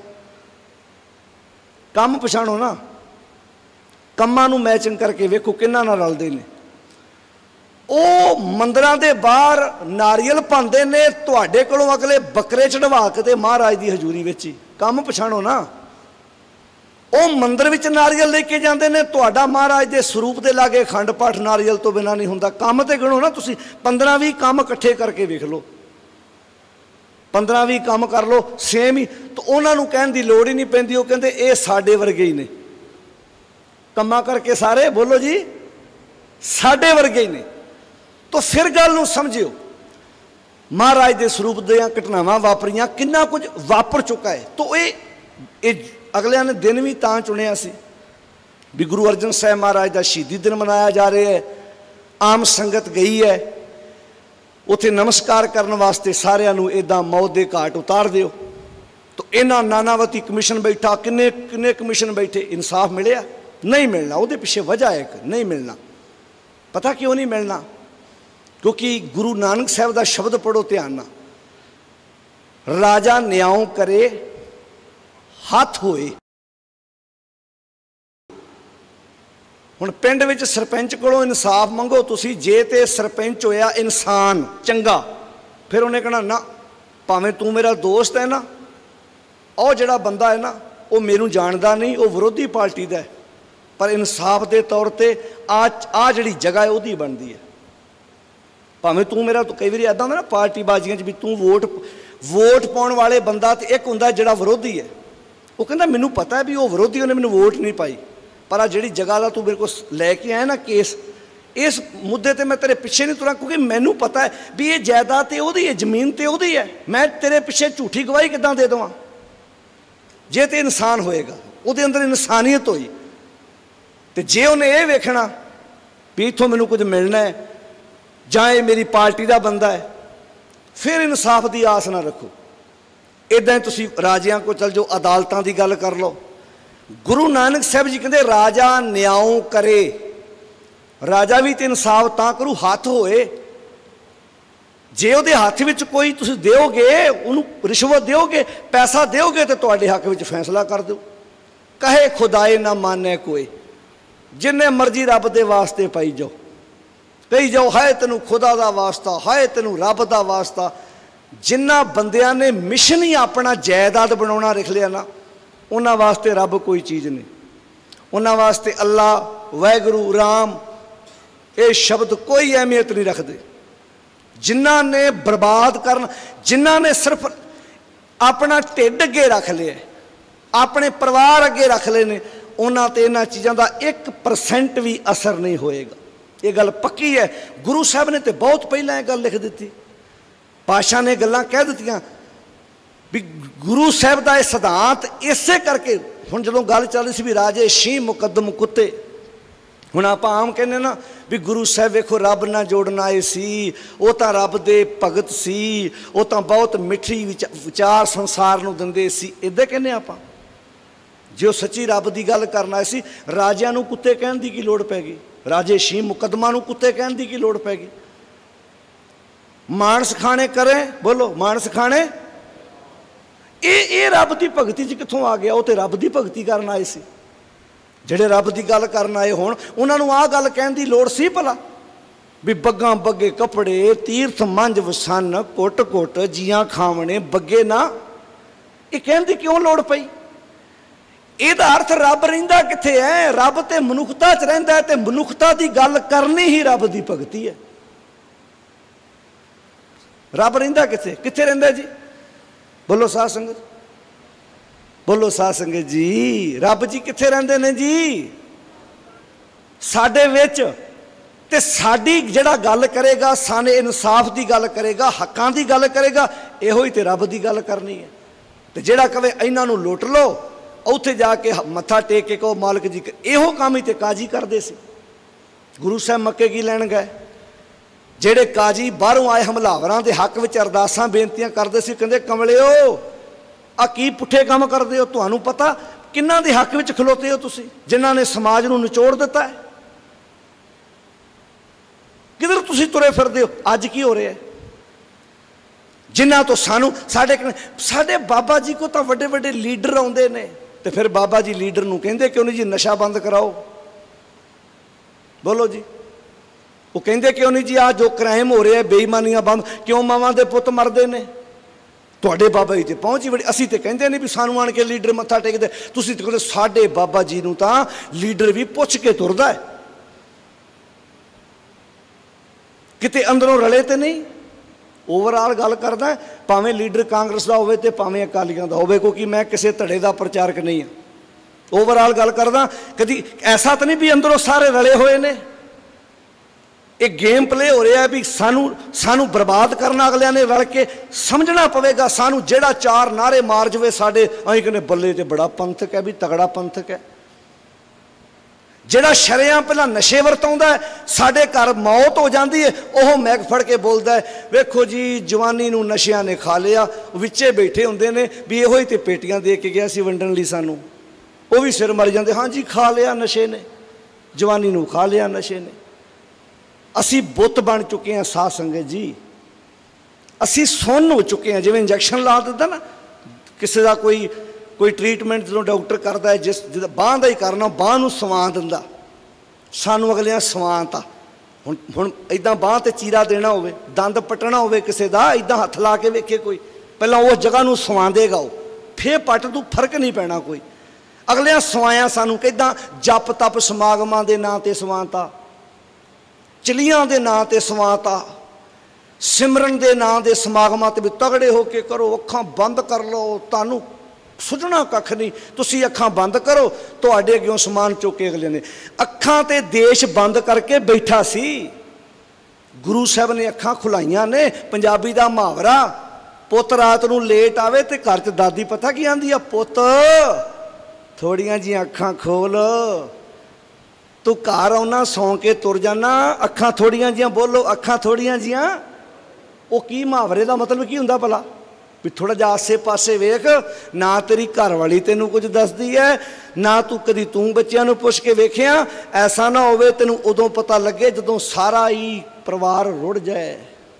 B: ਕੰਮ ਪਛਾਣੋ ਨਾ, ਕੰਮਾਂ ਨੂੰ ਮੈਚਿੰਗ ਕਰਕੇ ਵੇਖੋ ਕਿਹਨਾਂ ਨਾਲ ਰਲਦੇ ਨੇ। ਉਹ ਮੰਦਰਾਂ ਦੇ ਬਾਹਰ ਨਾਰੀਅਲ ਪਾਉਂਦੇ ਨੇ, ਤੁਹਾਡੇ ਕੋਲੋਂ ਅਗਲੇ ਬੱਕਰੇ ਚੜਵਾ ਕੇ ਤੇ ਮਹਾਰਾਜ ਦੀ ਹਜ਼ੂਰੀ ਵਿੱਚ ਹੀ। ਕੰਮ ਪਛਾਣੋ ਨਾ। ਉਹ ਮੰਦਰ ਵਿੱਚ ਨਾਰੀਅਲ ਲੈ ਕੇ ਜਾਂਦੇ ਨੇ, ਤੁਹਾਡਾ ਮਹਾਰਾਜ ਦੇ ਸਰੂਪ ਦੇ ਲਾਗੇ ਅਖੰਡ ਪਾਠ ਨਾਰੀਅਲ ਤੋਂ ਬਿਨਾਂ ਨਹੀਂ ਹੁੰਦਾ। ਕੰਮ ਤੇ ਗਿਣੋ ਨਾ ਤੁਸੀਂ, ਪੰਦਰਾਂ ਵੀਹ ਕੰਮ ਇਕੱਠੇ ਕਰਕੇ ਵੇਖ ਲਓ, ਪੰਦਰਾਂ ਵੀਹ ਕੰਮ ਕਰ ਲਓ ਸੇਮ ਹੀ, ਤਾਂ ਉਹਨਾਂ ਨੂੰ ਕਹਿਣ ਦੀ ਲੋੜ ਹੀ ਨਹੀਂ ਪੈਂਦੀ। ਉਹ ਕਹਿੰਦੇ ਇਹ ਸਾਡੇ ਵਰਗੇ ਹੀ ਨੇ, ਕੰਮਾਂ ਕਰਕੇ ਸਾਰੇ ਬੋਲੋ ਜੀ ਸਾਡੇ ਵਰਗੇ ਹੀ ਨੇ। ਤਾਂ ਫਿਰ ਗੱਲ ਨੂੰ ਸਮਝਿਓ, ਮਹਾਰਾਜ ਦੇ ਸਰੂਪ ਦੀਆਂ ਘਟਨਾਵਾਂ ਵਾਪਰੀਆਂ, ਕਿੰਨਾ ਕੁਝ ਵਾਪਰ ਚੁੱਕਾ ਹੈ। ਤਾਂ ਇਹ ਇਹ ਅਗਲਿਆਂ ਨੇ ਦਿਨ ਵੀ ਤਾਂ ਚੁਣਿਆ ਸੀ ਵੀ ਗੁਰੂ ਅਰਜਨ ਸਾਹਿਬ ਮਹਾਰਾਜ ਦਾ ਸ਼ਹੀਦੀ ਦਿਨ ਮਨਾਇਆ ਜਾ ਰਿਹਾ ਹੈ। ਆਮ ਸੰਗਤ ਗਈ ਹੈ ਉੱਥੇ ਨਮਸਕਾਰ ਕਰਨ ਵਾਸਤੇ, ਸਾਰਿਆਂ ਨੂੰ ਇੱਦਾਂ ਮੌਤ ਦੇ ਘਾਟ ਉਤਾਰ ਦਿਓ। ਤਾਂ ਇਹਨਾਂ ਨਾਨਾਵਤੀ ਕਮਿਸ਼ਨ ਬੈਠਾ, ਕਿੰਨੇ ਕਿੰਨੇ ਕਮਿਸ਼ਨ ਬੈਠੇ, ਇਨਸਾਫ ਮਿਲਿਆ? ਨਹੀਂ ਮਿਲਣਾ। ਉਹਦੇ ਪਿੱਛੇ ਵਜ੍ਹਾ ਹੈ ਕਿ ਨਹੀਂ ਮਿਲਣਾ। ਪਤਾ ਕਿਉਂ ਨਹੀਂ ਮਿਲਣਾ? ਕਿਉਂਕਿ ਗੁਰੂ ਨਾਨਕ ਸਾਹਿਬ ਦਾ ਸ਼ਬਦ ਪੜ੍ਹੋ ਧਿਆਨ ਨਾਲ, ਰਾਜਾ ਨਿਆਂ ਕਰੇ ਹੱਥ ਹੋਏ। ਹੁਣ ਪਿੰਡ ਵਿੱਚ ਸਰਪੰਚ ਕੋਲੋਂ ਇਨਸਾਫ ਮੰਗੋ ਤੁਸੀਂ, ਜੇ ਤੇ ਸਰਪੰਚ ਹੋਇਆ ਇਨਸਾਨ ਚੰਗਾ, ਫਿਰ ਉਹਨੇ ਕਹਿਣਾ ਨਾ, ਭਾਵੇਂ ਤੂੰ ਮੇਰਾ ਦੋਸਤ ਹੈ ਨਾ, ਉਹ ਜਿਹੜਾ ਬੰਦਾ ਹੈ ਨਾ ਉਹ ਮੈਨੂੰ ਜਾਣਦਾ ਨਹੀਂ, ਉਹ ਵਿਰੋਧੀ ਪਾਰਟੀ ਦਾ ਹੈ, ਪਰ ਇਨਸਾਫ ਦੇ ਤੌਰ ਤੇ ਆ ਆ ਜਿਹੜੀ ਜਗ੍ਹਾ ਹੈ ਉਹਦੀ ਬਣਦੀ ਹੈ। ਭਾਵੇਂ ਤੂੰ ਮੇਰਾ, ਕਈ ਵਾਰੀ ਇੱਦਾਂ ਹੁੰਦਾ ਨਾ ਪਾਰਟੀ ਬਾਜ਼ੀਆਂ 'ਚ ਵੀ ਤੂੰ ਵੋਟ ਵੋਟ ਪਾਉਣ ਵਾਲੇ ਬੰਦਾ, ਤੇ ਇੱਕ ਹੁੰਦਾ ਜਿਹੜਾ ਵਿਰੋਧੀ ਹੈ। ਉਹ ਕਹਿੰਦਾ ਮੈਨੂੰ ਪਤਾ ਹੈ ਵੀ ਉਹ ਵਿਰੋਧੀ, ਉਹਨੇ ਮੈਨੂੰ ਵੋਟ ਨਹੀਂ ਪਾਈ, ਪਰ ਆ ਜਿਹੜੀ ਜਗ੍ਹਾ ਦਾ ਤੂੰ ਮੇਰੇ ਕੋਲ ਲੈ ਕੇ ਆਇਆ ਨਾ ਕੇਸ, ਇਸ ਮੁੱਦੇ ਤੇ ਮੈਂ ਤੇਰੇ ਪਿੱਛੇ ਨਹੀਂ ਤੁਰਾਂ, ਕਿਉਂਕਿ ਮੈਨੂੰ ਪਤਾ ਹੈ ਵੀ ਇਹ ਜਾਇਦਾਦ ਤੇ ਉਹਦੀ ਹੈ, ਜ਼ਮੀਨ ਤੇ ਉਹਦੀ ਹੈ, ਮੈਂ ਤੇਰੇ ਪਿੱਛੇ ਝੂਠੀ ਗਵਾਹੀ ਕਿੱਦਾਂ ਦੇ ਦੇਵਾਂ? ਜੇ ਤੇ ਇਨਸਾਨ ਹੋਏਗਾ, ਉਹਦੇ ਅੰਦਰ ਇਨਸਾਨੀਅਤ ਹੋਈ, ਤੇ ਜੇ ਉਹਨੇ ਇਹ ਵੇਖਣਾ ਵੀ ਇੱਥੋਂ ਮੈਨੂੰ ਕੁਝ ਮਿਲਣਾ ਹੈ ਜਾਂ ਇਹ ਮੇਰੀ ਪਾਰਟੀ ਦਾ ਬੰਦਾ ਹੈ, ਫਿਰ ਇਨਸਾਫ ਦੀ ਆਸ ਨਾ ਰੱਖੋ। ਇੱਦਾਂ ਹੀ ਤੁਸੀਂ ਰਾਜਿਆਂ ਕੋਲ ਚੱਲ ਜਾਓ, ਅਦਾਲਤਾਂ ਦੀ ਗੱਲ ਕਰ ਲਓ। ਗੁਰੂ ਨਾਨਕ ਸਾਹਿਬ ਜੀ ਕਹਿੰਦੇ ਰਾਜਾ ਨਿਆਂ ਕਰੇ। ਰਾਜਾ ਵੀ ਤੇ ਇਨਸਾਫ ਤਾਂ ਕਰੂ ਹੱਥ ਹੋਏ। ਜੇ ਉਹਦੇ ਹੱਥ ਵਿੱਚ ਕੋਈ ਤੁਸੀਂ ਦਿਓਗੇ, ਉਹਨੂੰ ਰਿਸ਼ਵਤ ਦਿਓਗੇ, ਪੈਸਾ ਦਿਓਗੇ, ਤੇ ਤੁਹਾਡੇ ਹੱਕ ਵਿੱਚ ਫੈਸਲਾ ਕਰ ਦਿਓ। ਕਹੇ ਖੁਦਾਏ ਨਾ ਮਾਨੇ ਕੋਈ, ਜਿੰਨੇ ਮਰਜ਼ੀ ਰੱਬ ਦੇ ਵਾਸਤੇ ਪਾਈ ਜਾਓ, ਕਹੀ ਜਾਓ ਹਾਏ ਤੈਨੂੰ ਖੁਦਾ ਦਾ ਵਾਸਤਾ, ਹਾਏ ਤੈਨੂੰ ਰੱਬ ਦਾ ਵਾਸਤਾ। ਜਿਨ੍ਹਾਂ ਬੰਦਿਆਂ ਨੇ ਮਿਸ਼ਨ ਹੀ ਆਪਣਾ ਜਾਇਦਾਦ ਬਣਾਉਣਾ ਲਿਖ ਲਿਆ ਨਾ, ਉਹਨਾਂ ਵਾਸਤੇ ਰੱਬ ਕੋਈ ਚੀਜ਼ ਨਹੀਂ। ਉਹਨਾਂ ਵਾਸਤੇ ਅੱਲਾ, ਵਾਹਿਗੁਰੂ, ਰਾਮ, ਇਹ ਸ਼ਬਦ ਕੋਈ ਅਹਿਮੀਅਤ ਨਹੀਂ ਰੱਖਦੇ। ਜਿਨ੍ਹਾਂ ਨੇ ਬਰਬਾਦ ਕਰਨ, ਜਿਨ੍ਹਾਂ ਨੇ ਸਿਰਫ ਆਪਣਾ ਢਿੱਡ ਅੱਗੇ ਰੱਖ ਲਿਆ, ਆਪਣੇ ਪਰਿਵਾਰ ਅੱਗੇ ਰੱਖ ਲਏ ਨੇ, ਉਹਨਾਂ ਤੇ ਇਹਨਾਂ ਚੀਜ਼ਾਂ ਦਾ ਇੱਕ ਪਰਸੈਂਟ ਵੀ ਅਸਰ ਨਹੀਂ ਹੋਏਗਾ। ਇਹ ਗੱਲ ਪੱਕੀ ਹੈ। ਗੁਰੂ ਸਾਹਿਬ ਨੇ ਤੇ ਬਹੁਤ ਪਹਿਲਾਂ ਇਹ ਗੱਲ ਲਿਖ ਦਿੱਤੀ, ਪਾਤਸ਼ਾਹ ਨੇ ਗੱਲਾਂ ਕਹਿ ਦਿੱਤੀਆਂ ਵੀ ਗੁਰੂ ਸਾਹਿਬ ਦਾ ਇਹ ਸਿਧਾਂਤ ਇਸੇ ਕਰਕੇ। ਹੁਣ ਜਦੋਂ ਗੱਲ ਚੱਲ ਰਹੀ ਸੀ ਵੀ ਰਾਜੇ ਸ਼ੀਂਹ ਮੁਕੱਦਮ ਕੁੱਤੇ, ਹੁਣ ਆਪਾਂ ਆਮ ਕਹਿੰਦੇ ਨਾ ਵੀ ਗੁਰੂ ਸਾਹਿਬ ਵੇਖੋ ਰੱਬ ਨਾਲ ਜੋੜਨ ਆਏ ਸੀ, ਉਹ ਤਾਂ ਰੱਬ ਦੇ ਭਗਤ ਸੀ, ਉਹ ਤਾਂ ਬਹੁਤ ਮਿੱਠੀ ਵਿਚਾਰ ਸੰਸਾਰ ਨੂੰ ਦਿੰਦੇ ਸੀ, ਇੱਦਾਂ ਕਹਿੰਦੇ ਆਪਾਂ। ਜੇ ਉਹ ਸੱਚੀ ਰੱਬ ਦੀ ਗੱਲ ਕਰਨ ਆਏ ਸੀ, ਰਾਜਿਆਂ ਨੂੰ ਕੁੱਤੇ ਕਹਿਣ ਦੀ ਕੀ ਲੋੜ ਪੈ ਗਈ? ਰਾਜੇ ਸ਼ੀਂਹ ਮੁਕੱਦਮਾਂ ਨੂੰ ਕੁੱਤੇ ਕਹਿਣ ਦੀ ਕੀ ਲੋੜ ਪੈ ਗਈ? ਮਾਨਸ ਖਾਣੇ ਕਰੇ, ਬੋਲੋ ਮਾਨਸ ਖਾਣੇ। ਇਹ ਇਹ ਰੱਬ ਦੀ ਭਗਤੀ 'ਚ ਕਿੱਥੋਂ ਆ ਗਿਆ? ਉਹ ਤੇ ਰੱਬ ਦੀ ਭਗਤੀ ਕਰਨ ਆਏ ਸੀ। ਜਿਹੜੇ ਰੱਬ ਦੀ ਗੱਲ ਕਰਨ ਆਏ ਹੋਣ, ਉਹਨਾਂ ਨੂੰ ਆਹ ਗੱਲ ਕਹਿਣ ਦੀ ਲੋੜ ਸੀ ਭਲਾ ਵੀ ਬੱਗਾਂ ਬੱਗੇ ਕੱਪੜੇ, ਤੀਰਥ ਮੰਝ ਵਸਨ, ਕੁੱਟ ਕੁੱਟ ਜੀਆਂ ਖਾਵਣੇ ਬੱਗੇ ਨਾ? ਇਹ ਕਹਿਣ ਦੀ ਕਿਉਂ ਲੋੜ ਪਈ? ਇਹਦਾ ਅਰਥ ਰੱਬ ਰਹਿੰਦਾ ਕਿੱਥੇ ਹੈ? ਰੱਬ ਤੇ ਮਨੁੱਖਤਾ 'ਚ ਰਹਿੰਦਾ ਹੈ, ਤੇ ਮਨੁੱਖਤਾ ਦੀ ਗੱਲ ਕਰਨੀ ਹੀ ਰੱਬ ਦੀ ਭਗਤੀ ਹੈ। ਰੱਬ ਰਹਿੰਦਾ ਕਿੱਥੇ? ਕਿੱਥੇ ਰਹਿੰਦਾ ਜੀ? ਬੋਲੋ ਸਾਧ ਸੰਗਤ, ਬੋਲੋ ਸਾਧ ਸੰਗਤ ਜੀ, ਰੱਬ ਜੀ ਕਿੱਥੇ ਰਹਿੰਦੇ ਨੇ ਜੀ? ਸਾਡੇ ਵਿੱਚ। ਤੇ ਸਾਡੀ ਜਿਹੜਾ ਗੱਲ ਕਰੇਗਾ, ਸਾਨੇ ਇਨਸਾਫ ਦੀ ਗੱਲ ਕਰੇਗਾ, ਹੱਕਾਂ ਦੀ ਗੱਲ ਕਰੇਗਾ, ਇਹੋ ਹੀ ਤੇ ਰੱਬ ਦੀ ਗੱਲ ਕਰਨੀ ਹੈ। ਤੇ ਜਿਹੜਾ ਕਵੇ ਇਹਨਾਂ ਨੂੰ ਲੁੱਟ ਲਓ, ਉੱਥੇ ਜਾ ਕੇ ਮੱਥਾ ਟੇਕ ਕੇ ਕਹੋ ਮਾਲਕ ਜੀ, ਇਹੋ ਕੰਮ ਹੀ ਤੇ ਕਾਜੀ ਕਰਦੇ ਸੀ। ਗੁਰੂ ਸਾਹਿਬ ਮੱਕੇ ਕੀ ਲੈਣ ਗਏ? ਜਿਹੜੇ ਕਾਜੀ ਬਾਹਰੋਂ ਆਏ ਹਮਲਾਵਰਾਂ ਦੇ ਹੱਕ ਵਿੱਚ ਅਰਦਾਸਾਂ ਬੇਨਤੀਆਂ ਕਰਦੇ ਸੀ, ਕਹਿੰਦੇ ਕਮਲਿਓ ਆ ਕੀ ਪੁੱਠੇ ਕੰਮ ਕਰਦੇ ਹੋ? ਤੁਹਾਨੂੰ ਪਤਾ ਕਿਹਨਾਂ ਦੇ ਹੱਕ ਵਿੱਚ ਖਲੋਤੇ ਹੋ ਤੁਸੀਂ, ਜਿਨ੍ਹਾਂ ਨੇ ਸਮਾਜ ਨੂੰ ਨਿਚੋੜ ਦਿੱਤਾ ਹੈ? ਕਿਧਰ ਤੁਸੀਂ ਤੁਰੇ ਫਿਰਦੇ ਹੋ? ਅੱਜ ਕੀ ਹੋ ਰਿਹਾ ਹੈ? ਜਿਨ੍ਹਾਂ ਤੋਂ ਸਾਨੂੰ ਸਾਡੇ ਸਾਡੇ ਬਾਬਾ ਜੀ ਕੋ ਤਾਂ ਵੱਡੇ ਵੱਡੇ ਲੀਡਰ ਆਉਂਦੇ ਨੇ, ਤੇ ਫਿਰ ਬਾਬਾ ਜੀ ਲੀਡਰ ਨੂੰ ਕਹਿੰਦੇ ਕਿਉਂ ਨਹੀਂ ਜੀ ਨਸ਼ਾ ਬੰਦ ਕਰਾਓ? ਬੋਲੋ ਜੀ। ਉਹ ਕਹਿੰਦੇ ਕਿਉਂ ਨਹੀਂ ਜੀ ਆਹ ਜੋ ਕ੍ਰਾਈਮ ਹੋ ਰਿਹਾ, ਬੇਈਮਾਨੀਆਂ ਬੰਦ, ਕਿਉਂ ਮਾਵਾਂ ਦੇ ਪੁੱਤ ਮਰਦੇ ਨੇ? ਤੁਹਾਡੇ ਬਾਬਾ ਜੀ ਤੇ ਪਹੁੰਚ ਹੀ ਬੜੀ। ਅਸੀਂ ਤੇ ਕਹਿੰਦੇ ਨਹੀਂ ਵੀ ਸਾਨੂੰ ਆਣ ਕੇ ਲੀਡਰ ਮੱਥਾ ਟੇਕਦੇ, ਤੁਸੀਂ ਤੇ ਕਹਿੰਦੇ ਸਾਡੇ ਬਾਬਾ ਜੀ ਨੂੰ ਤਾਂ ਲੀਡਰ ਵੀ ਪੁੱਛ ਕੇ ਤੁਰਦਾ ਹੈ, ਕਿਤੇ ਅੰਦਰੋਂ ਰਲੇ ਤੇ ਨਹੀਂ। ਓਵਰਆਲ ਗੱਲ ਕਰਦਾ, ਭਾਵੇਂ ਲੀਡਰ ਕਾਂਗਰਸ ਦਾ ਹੋਵੇ ਤੇ ਭਾਵੇਂ ਅਕਾਲੀਆਂ ਦਾ ਹੋਵੇ, ਕਿਉਂਕਿ ਮੈਂ ਕਿਸੇ ਧੜੇ ਦਾ ਪ੍ਰਚਾਰਕ ਨਹੀਂ ਹਾਂ। ਓਵਰਆਲ ਗੱਲ ਕਰਦਾ, ਕਦੀ ਐਸਾ ਤਾਂ ਨਹੀਂ ਵੀ ਅੰਦਰੋਂ ਸਾਰੇ ਰਲੇ ਹੋਏ ਨੇ। ਇਹ ਗੇਮ ਪਲੇ ਹੋ ਰਿਹਾ ਵੀ ਸਾਨੂੰ ਸਾਨੂੰ ਬਰਬਾਦ ਕਰਨਾ ਅਗਲਿਆਂ ਨੇ ਰਲ ਕੇ। ਸਮਝਣਾ ਪਵੇਗਾ ਸਾਨੂੰ, ਜਿਹੜਾ ਚਾਰ ਨਾਰੇ ਮਾਰ ਜਾਵੇ ਸਾਡੇ, ਅਸੀਂ ਕਹਿੰਦੇ ਬੱਲੇ ਤੇ ਬੜਾ ਪੰਥਕ ਹੈ, ਵੀ ਤਗੜਾ ਪੰਥਕ ਹੈ। ਜਿਹੜਾ ਸ਼ਰਿਆਂ ਪਹਿਲਾਂ ਨਸ਼ੇ ਵਰਤਾਉਂਦਾ ਹੈ, ਸਾਡੇ ਘਰ ਮੌਤ ਹੋ ਜਾਂਦੀ ਹੈ, ਉਹ ਮੈਗ ਫੜ ਕੇ ਬੋਲਦਾ ਹੈ ਵੇਖੋ ਜੀ ਜਵਾਨੀ ਨੂੰ ਨਸ਼ਿਆਂ ਨੇ ਖਾ ਲਿਆ। ਵਿੱਚੇ ਬੈਠੇ ਹੁੰਦੇ ਨੇ ਵੀ ਇਹੋ ਹੀ ਤੇ ਪੇਟੀਆਂ ਦੇ ਕੇ ਗਿਆ ਸੀ ਵੰਡਣ ਲਈ ਸਾਨੂੰ, ਉਹ ਵੀ ਸਿਰ ਮਰ ਜਾਂਦੇ, ਹਾਂਜੀ ਖਾ ਲਿਆ ਨਸ਼ੇ ਨੇ, ਜਵਾਨੀ ਨੂੰ ਖਾ ਲਿਆ ਨਸ਼ੇ ਨੇ। ਅਸੀਂ ਬੁੱਤ ਬਣ ਚੁੱਕੇ ਹਾਂ ਸਾਧ ਸੰਗਤ ਜੀ, ਅਸੀਂ ਸੁੰਨ ਹੋ ਚੁੱਕੇ ਹਾਂ। ਜਿਵੇਂ ਇੰਜੈਕਸ਼ਨ ਲਾ ਦਿੰਦਾ ਨਾ ਕਿਸੇ ਦਾ, ਕੋਈ ਕੋਈ ਟ੍ਰੀਟਮੈਂਟ ਜਦੋਂ ਡਾਕਟਰ ਕਰਦਾ ਹੈ, ਜਿਸ ਜਿਹਦਾ ਬਾਂਹ ਦਾ ਹੀ ਕਰਨਾ, ਬਾਂਹ ਨੂੰ ਸਵਾਂ ਦਿੰਦਾ, ਸਾਨੂੰ ਅਗਲਿਆਂ ਸਵਾਂ ਤਾ। ਹੁਣ ਹੁਣ ਇੱਦਾਂ ਬਾਂਹ 'ਤੇ ਚੀਰਾ ਦੇਣਾ ਹੋਵੇ, ਦੰਦ ਪੱਟਣਾ ਹੋਵੇ ਕਿਸੇ ਦਾ, ਇੱਦਾਂ ਹੱਥ ਲਾ ਕੇ ਵੇਖੇ ਕੋਈ, ਪਹਿਲਾਂ ਉਸ ਜਗ੍ਹਾ ਨੂੰ ਸਵਾਂ ਦੇਗਾ ਉਹ, ਫੇਰ ਪੱਟ ਤੂੰ, ਫਰਕ ਨਹੀਂ ਪੈਣਾ ਕੋਈ। ਅਗਲਿਆਂ ਸਵਾਇਆ ਸਾਨੂੰ, ਕਿੱਦਾਂ ਜਪ ਤਪ ਸਮਾਗਮਾਂ ਦੇ ਨਾਂ 'ਤੇ ਸਵਾਂਤਾ, ਚਲੀਆਂ ਦੇ ਨਾਂ 'ਤੇ ਸਵਾਂਤਾ, ਸਿਮਰਨ ਦੇ ਨਾਂ ਦੇ ਸਮਾਗਮਾਂ 'ਤੇ ਵੀ ਤਗੜੇ ਹੋ ਕੇ ਕਰੋ, ਅੱਖਾਂ ਬੰਦ ਕਰ ਲਓ, ਤੁਹਾਨੂੰ ਸੁਝਣਾ ਕੱਖ ਨਹੀਂ, ਤੁਸੀਂ ਅੱਖਾਂ ਬੰਦ ਕਰੋ, ਤੁਹਾਡੇ ਅੱਗਿਓਂ ਸਮਾਨ ਚੁੱਕ ਕੇ ਅਗਲੇ ਨੇ। ਅੱਖਾਂ ਤੇ ਦੇਸ਼ ਬੰਦ ਕਰਕੇ ਬੈਠਾ ਸੀ, ਗੁਰੂ ਸਾਹਿਬ ਨੇ ਅੱਖਾਂ ਖੁਲਾਈਆਂ ਨੇ। ਪੰਜਾਬੀ ਦਾ ਮੁਹਾਵਰਾ, ਪੁੱਤ ਰਾਤ ਨੂੰ ਲੇਟ ਆਵੇ ਤੇ ਘਰ 'ਚ ਦਾਦੀ ਪਤਾ ਕੀ ਆਂਦੀ ਆ, ਪੁੱਤ ਥੋੜੀਆਂ ਜਿਹੀਆਂ ਅੱਖਾਂ ਖੋਲ, ਤੂੰ ਘਰ ਆਉਣਾ ਸੌਂ ਕੇ ਤੁਰ ਜਾਣਾ, ਅੱਖਾਂ ਥੋੜੀਆਂ ਜਿਹੀਆਂ, ਬੋਲੋ ਅੱਖਾਂ ਥੋੜੀਆਂ ਜਿਹੀਆਂ। ਉਹ ਕੀ ਮੁਹਾਵਰੇ ਦਾ ਮਤਲਬ ਕੀ ਹੁੰਦਾ ਭਲਾ? ਵੀ ਥੋੜ੍ਹਾ ਜਿਹਾ ਆਸੇ ਪਾਸੇ ਵੇਖ, ਨਾ ਤੇਰੀ ਘਰ ਵਾਲੀ ਤੈਨੂੰ ਕੁਝ ਦੱਸਦੀ ਹੈ, ਨਾ ਤੂੰ ਕਦੀ ਤੂੰ ਬੱਚਿਆਂ ਨੂੰ ਪੁੱਛ ਕੇ ਵੇਖਿਆ। ਐਸਾ ਨਾ ਹੋਵੇ ਤੈਨੂੰ ਉਦੋਂ ਪਤਾ ਲੱਗੇ ਜਦੋਂ ਸਾਰਾ ਹੀ ਪਰਿਵਾਰ ਰੁੜ ਜਾਏ।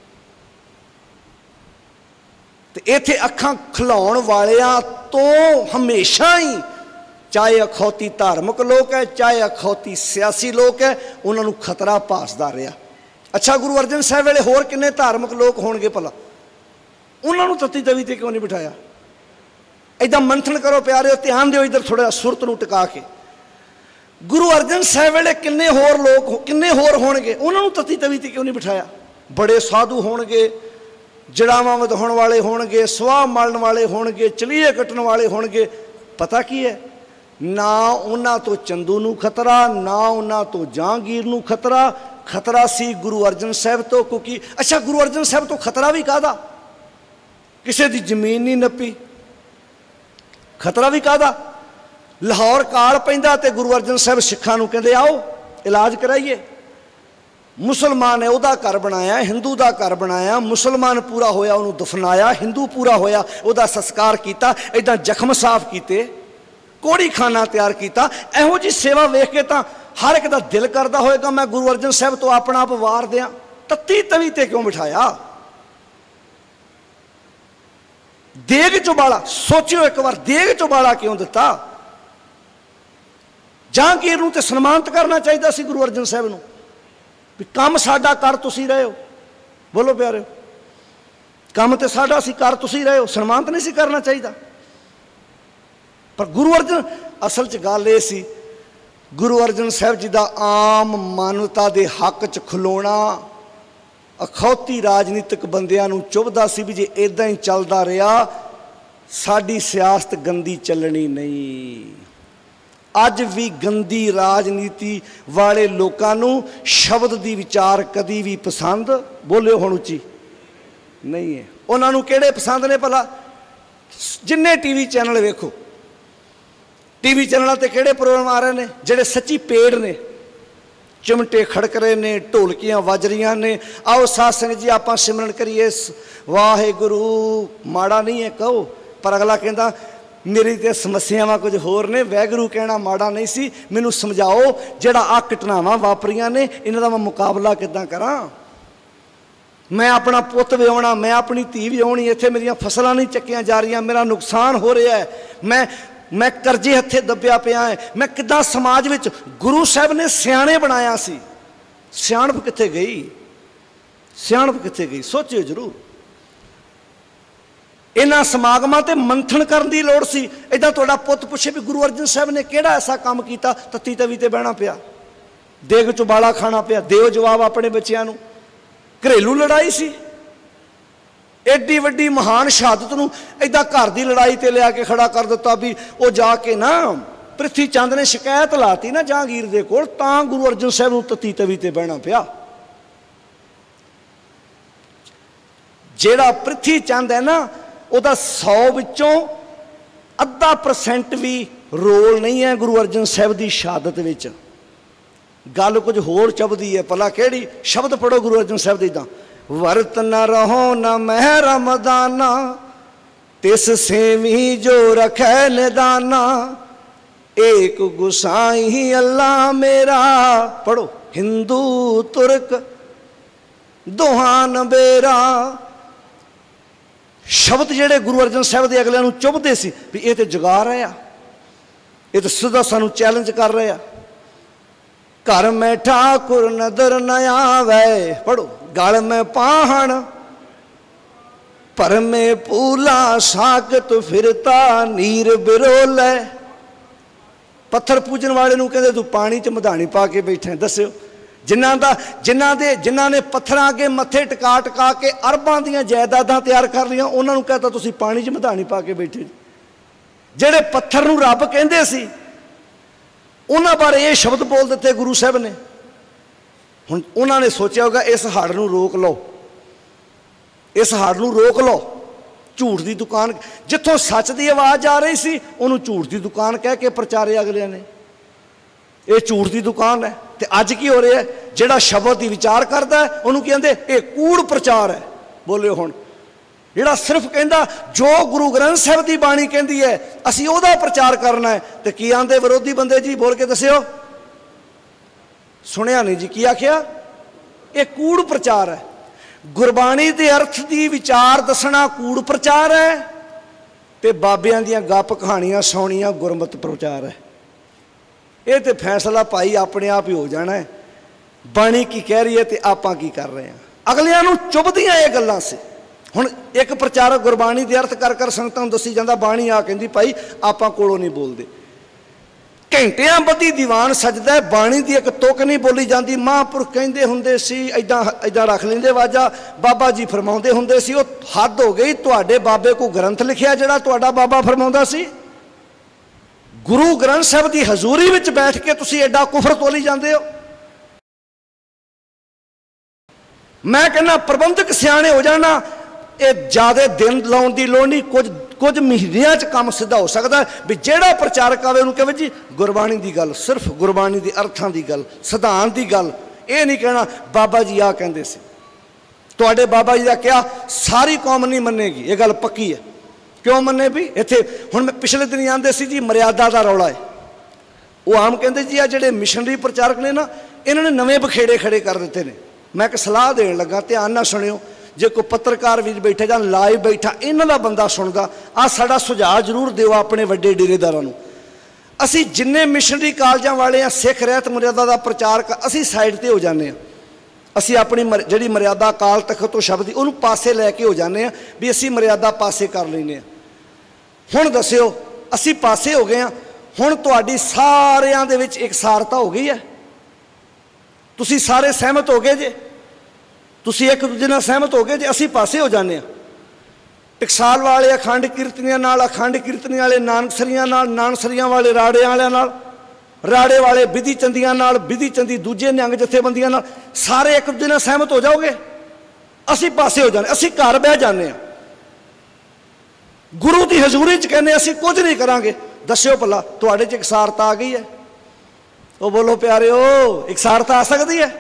B: ਤੇ ਇੱਥੇ ਅੱਖਾਂ ਖਿਲਾਉਣ ਵਾਲਿਆਂ ਤੋਂ ਹਮੇਸ਼ਾ ਹੀ, ਚਾਹੇ ਅਖੌਤੀ ਧਾਰਮਿਕ ਲੋਕ ਹੈ, ਚਾਹੇ ਅਖੌਤੀ ਸਿਆਸੀ ਲੋਕ ਹੈ, ਉਹਨਾਂ ਨੂੰ ਖਤਰਾ ਭਾਸਦਾ ਰਿਹਾ। ਅੱਛਾ, ਗੁਰੂ ਅਰਜਨ ਸਾਹਿਬ ਵੇਲੇ ਹੋਰ ਕਿੰਨੇ ਧਾਰਮਿਕ ਲੋਕ ਹੋਣਗੇ ਭਲਾ? ਉਹਨਾਂ ਨੂੰ ਤੱਤੀ ਤਵੀ 'ਤੇ ਕਿਉਂ ਨਹੀਂ ਬਿਠਾਇਆ? ਇੱਦਾਂ ਮੰਥਨ ਕਰੋ ਪਿਆਰਿਓ, ਧਿਆਨ ਦਿਓ ਇੱਧਰ ਥੋੜ੍ਹਾ ਸੁਰਤ ਨੂੰ ਟਿਕਾ ਕੇ। ਗੁਰੂ ਅਰਜਨ ਸਾਹਿਬ ਵੇਲੇ ਕਿੰਨੇ ਹੋਰ ਲੋਕ, ਕਿੰਨੇ ਹੋਰ ਹੋਣਗੇ, ਉਹਨਾਂ ਨੂੰ ਤੱਤੀ ਤਵੀ 'ਤੇ ਕਿਉਂ ਨਹੀਂ ਬਿਠਾਇਆ? ਬੜੇ ਸਾਧੂ ਹੋਣਗੇ, ਜੜਾਵਾਂ ਵਧਾਉਣ ਵਾਲੇ ਹੋਣਗੇ, ਸੁਆਹ ਮਲਣ ਵਾਲੇ ਹੋਣਗੇ, ਚਲੀਏ ਕੱਟਣ ਵਾਲੇ ਹੋਣਗੇ। ਪਤਾ ਕੀ ਹੈ, ਨਾ ਉਹਨਾਂ ਤੋਂ ਚੰਦੂ ਨੂੰ ਖਤਰਾ, ਨਾ ਉਹਨਾਂ ਤੋਂ ਜਹਾਂਗੀਰ ਨੂੰ ਖਤਰਾ। ਖਤਰਾ ਸੀ ਗੁਰੂ ਅਰਜਨ ਸਾਹਿਬ ਤੋਂ, ਕਿਉਂਕਿ ਅੱਛਾ ਗੁਰੂ ਅਰਜਨ ਸਾਹਿਬ ਤੋਂ ਖਤਰਾ ਵੀ ਕਾਹਦਾ? ਕਿਸੇ ਦੀ ਜ਼ਮੀਨ ਨਹੀਂ ਨੱਪੀ, ਖਤਰਾ ਵੀ ਕਾਹਦਾ? ਲਾਹੌਰ ਕਾਲ ਪੈਂਦਾ ਤੇ ਗੁਰੂ ਅਰਜਨ ਸਾਹਿਬ ਸਿੱਖਾਂ ਨੂੰ ਕਹਿੰਦੇ ਆਓ ਇਲਾਜ ਕਰਾਈਏ। ਮੁਸਲਮਾਨ ਹੈ ਉਹਦਾ ਘਰ ਬਣਾਇਆ, ਹਿੰਦੂ ਦਾ ਘਰ ਬਣਾਇਆ, ਮੁਸਲਮਾਨ ਪੂਰਾ ਹੋਇਆ ਉਹਨੂੰ ਦਫਨਾਇਆ, ਹਿੰਦੂ ਪੂਰਾ ਹੋਇਆ ਉਹਦਾ ਸੰਸਕਾਰ ਕੀਤਾ, ਇੱਦਾਂ ਜ਼ਖਮ ਸਾਫ਼ ਕੀਤੇ, ਕੋੜੀ ਖਾਨਾ ਤਿਆਰ ਕੀਤਾ। ਇਹੋ ਜਿਹੀ ਸੇਵਾ ਵੇਖ ਕੇ ਤਾਂ ਹਰ ਇੱਕ ਦਾ ਦਿਲ ਕਰਦਾ ਹੋਏਗਾ ਮੈਂ ਗੁਰੂ ਅਰਜਨ ਸਾਹਿਬ ਤੋਂ ਆਪਣਾ ਆਪ ਵਾਰ ਦਿਆਂ। ਤੱਤੀ ਤਵੀ 'ਤੇ ਕਿਉਂ ਬਿਠਾਇਆ? ਦੇਗ ਚੁਬਾਲਾ, ਸੋਚਿਓ ਇੱਕ ਵਾਰ, ਦੇਗ ਚੁਬਾਲਾ ਕਿਉਂ ਦਿੱਤਾ? ਜਹਾਂਗੀਰ ਨੂੰ ਤੇ ਸਨਮਾਨਿਤ ਕਰਨਾ ਚਾਹੀਦਾ ਸੀ ਗੁਰੂ ਅਰਜਨ ਸਾਹਿਬ ਨੂੰ, ਵੀ ਕੰਮ ਸਾਡਾ ਕਰ ਤੁਸੀਂ ਰਹੇ ਹੋ। ਬੋਲੋ ਪਿਆਰਿਓ, ਕੰਮ ਤੇ ਸਾਡਾ ਸੀ, ਕਰ ਤੁਸੀਂ ਰਹੇ ਹੋ, ਸਨਮਾਨਿਤ ਨਹੀਂ ਸੀ ਕਰਨਾ ਚਾਹੀਦਾ? ਪਰ ਗੁਰੂ ਅਰਜਨ, ਅਸਲ 'ਚ ਗੱਲ ਇਹ ਸੀ, ਗੁਰੂ ਅਰਜਨ ਸਾਹਿਬ ਜੀ ਦਾ ਆਮ ਮਾਨਵਤਾ ਦੇ ਹੱਕ 'ਚ ਖਲੋਣਾ ਅਖੌਤੀ ਰਾਜਨੀਤਿਕ ਬੰਦਿਆਂ ਨੂੰ ਚੁੱਭਦਾ ਸੀ ਵੀ ਜੇ ਇੱਦਾਂ ਹੀ ਚੱਲਦਾ ਰਿਹਾ ਸਾਡੀ ਸਿਆਸਤ ਗੰਦੀ ਚੱਲਣੀ ਨਹੀਂ। ਅੱਜ ਵੀ ਗੰਦੀ ਰਾਜਨੀਤੀ ਵਾਲੇ ਲੋਕਾਂ ਨੂੰ ਸ਼ਬਦ ਦੀ ਵਿਚਾਰ ਕਦੀ ਵੀ ਪਸੰਦ, ਬੋਲਿਓ ਹੁਣ ਉੱਚੀ, ਨਹੀਂ ਹੈ। ਉਹਨਾਂ ਨੂੰ ਕਿਹੜੇ ਪਸੰਦ ਨੇ ਭਲਾ? ਜਿੰਨੇ ਟੀ ਵੀ ਚੈਨਲ ਵੇਖੋ, ਟੀ ਵੀ ਚੈਨਲਾਂ 'ਤੇ ਕਿਹੜੇ ਪ੍ਰੋਗਰਾਮ ਆ ਰਹੇ ਨੇ ਜਿਹੜੇ ਸੱਚੀ ਪੇੜ ਨੇ, चिमटे खड़क रहे ने, ढोलकियां वज रही ने। आओ साध संगत जी आप सिमरन करिए। वाहेगुरु माड़ा नहीं है कहो, पर अगला कहता मेरी तो समस्यावां कुछ होर ने, वाहेगुरु कहना माड़ा नहीं सी। मैनू समझाओ जिहड़ा आ घटनावां वापरियां ने इन्हां दा मैं मुकाबला किद्दां करां। मैं अपना पुत विआउणा, मैं अपनी धी विआउणी, इत्थे मेरियां फसलां नहीं चक्कियां जा रही, मेरा नुकसान हो रहा है, मैं मैं करजे हथे दबिया पिया है, मैं किद्दां समाज विच गुरु साहब ने सियाणे बनाया सी, सियाणप कित्थे गई, सियाणप कित्थे गई? सोचियो जरूर। इन्हां समागमां ते मंथन करन दी लोड़ सी। इदां तुहाडा पुत पुछे भी गुरु अर्जन साहब ने किहड़ा ऐसा काम कीता, तत्ती तवी ते बहना पिया, देग चों बाला खाना पिया, दिओ जवाब अपने बच्चिआं नूं। घरेलू लड़ाई सी, एडी वड्डी महान शहादत नूं इदां घर दी लड़ाई ते लिया के खड़ा कर दिता भी वो जाके ना पृथ्वी चंद ने शिकायत लाती ना जहांगीर दे कोल, तां गुरु अर्जन साहब नूं तत्ती तवी ते बहना पिया। जेड़ा पृथ्वी चंद है ना उहदा सौ विचों अद्धा परसेंट भी रोल नहीं है गुरु अर्जन साहब दी शहादत विच। गल कुछ होर चबदी है, भला केड़ी? शब्द पढ़ो गुरु अर्जन साहब दे इदां, वर्त न रहो न महरम दाना, तिस सेवी जो रखे निदाना, एक गुसाई अल्लाह मेरा। पढ़ो, हिंदू तुर्क दोहान बेरा। शब्द जेड़े गुरु अर्जन साहब दे अगलियां नूं चुभदे सी भी ये तो जगा रहे आ, ये तो सीधा सानू चैलेंज कर रहे आ। घर में ठाकुर नदर न आवे, पढ़ो, गल में पाहण पर में पूला साकत फिरता नीर बिरोल है। पत्थर पूजन वाले नूं कहंदे तू पानी च मधानी पा के बैठे। दस्सिओ जिन्हां दा जिन्हां दे जिन्हां ने पत्थरां अगे मत्थे टका टका के अरबां दीयां जायदादां तैयार कर लियां, उन्हां नूं कहता तुसीं पानी च मधानी पा के बैठे। जिहड़े पत्थर नूं रब कहंदे सी उन्हां बारे ये शब्द बोल दिते गुरु साहब ने। हुण उन्होंने सोचा होगा इस हड़ नूं रोक लो, इस हड़ नूं रोक लो। झूठ की दुकान, जिथों सच की आवाज़ आ रही सी उन्होंने झूठ की दुकान कह के प्रचारे अगलियां ने, ये झूठ की दुकान है। तो अज की हो रहा है, जिहड़ा शब्द की विचार करता है उन्होंने कहते ये कूड़ प्रचार है। बोलियो हुण जिहड़ा सिर्फ कहता जो गुरु ग्रंथ साहब की बाणी कहती है असीं उहदा प्रचार करना है, तो की आंदे विरोधी बंदे जी? बोल के दस्सिओ, सुनिया नहीं जी, की आखिया? ये कूड़ प्रचार है। गुरबाणी के अर्थ की विचार दसना कूड़ प्रचार है, तो बाबियां दियां गप कहानियां सुनियां गुरमत प्रचार है। ये तो फैसला भाई अपने आप ही हो जाना है, बाणी की कह रही है तो आपां की कर रहे हैं। अगलियां नूं चुभदियां ये गल्लां से। हुण एक प्रचारक गुरबाणी के अर्थ कर कर संगतां नूं दसी जांदा, बाणी आ कहंदी भाई आपां कोलों नहीं बोलदे। घंटियां बधी दीवान सजदा है, बाणी की एक तुक नहीं बोली जाती। महापुरख कहंदे हुंदे सी, इदां इदां रख लैंदे वाजा। बाबा जी फरमाउंदे हुंदे सी, ओह हद हो गई, तुहाडे बाबे को ग्रंथ लिखिया जिहड़ा तुहाडा बाबा फरमाउंदा सी। गुरु ग्रंथ साहब की हजूरी विच बैठ के तुसीं एडा कुफर तोली जांदे हो। मैं कहना प्रबंधक सियाणे हो जाना, ये ज़्यादा दिन लाउण दी लोड़ नहीं, कुछ कुछ महीनों च काम सीधा हो सकता है। भी जेड़ा प्रचारक आवे उन्होंने कहे जी गुरबाणी की गल, सिर्फ गुरबाणी की अर्थां की गल, सिद्धांत की गल, ये नहीं कहना बाबा जी आ कहंदे सी। तुहाडे बाबा जी का क्या सारी कौम नहीं मनेगी, ये गल पक्की है। क्यों मने भी? इत्थे हुण मैं पिछले दिन आंदे सी जी मर्यादा का रौला है। वो आम कहंदे जी आ जिहड़े मिशनरी प्रचारक ने ना, इन्होंने नवे बखेड़े खड़े कर दिते ने। मैं एक सलाह देण लगा, ध्यान नाल सुणियो। जे कोई पत्रकार भी बैठे जां लाइव बैठा इन्हां दा बंदा सुनदा, आ साडा सुझाव जरूर दिओ अपने वड्डे डेरेदारां नूं। असीं जिन्ने मिशनरी कालजां वाले आ, सिख रहत मर्यादा का प्रचार असीं साइड ते हो जाने आ। असीं अपनी जिहड़ी मर्यादा अकाल तख्त तो शब्द उहनूं पासे लैके हो जाने आ भी असीं मर्यादा पासे कर लैने आ। हुण दस्सिओ असीं पासे हो गए आ, हुण तुहाडी सारिआं दे विच इकसारता हो गई है। तुसीं सारे सहमत हो गए जे, तुसीं एक दूजे नाल सहमत हो गए जे, असीं पासे हो जाने। टकसाल वाले अखंड कीर्तनियां नाल, अखंड कीर्तनी वाले नानकसरियां नाल, नानकसरियां वाले राड़े वालियां नाल, राड़े वाले विधि चंदियां नाल, विधि चंदी दूजे निहंग जथेबंदियां नाल, सारे एक दूजे नाल सहमत हो जाओगे, असी पासे हो जाने, असी घर बह जाने, गुरु की हजूरी च कहने असी कुछ नहीं करांगे। दस्यो भला तुहाडे च इकसारता आ गई है? वो बोलो प्यारे हो, इकसारता आ सकती है?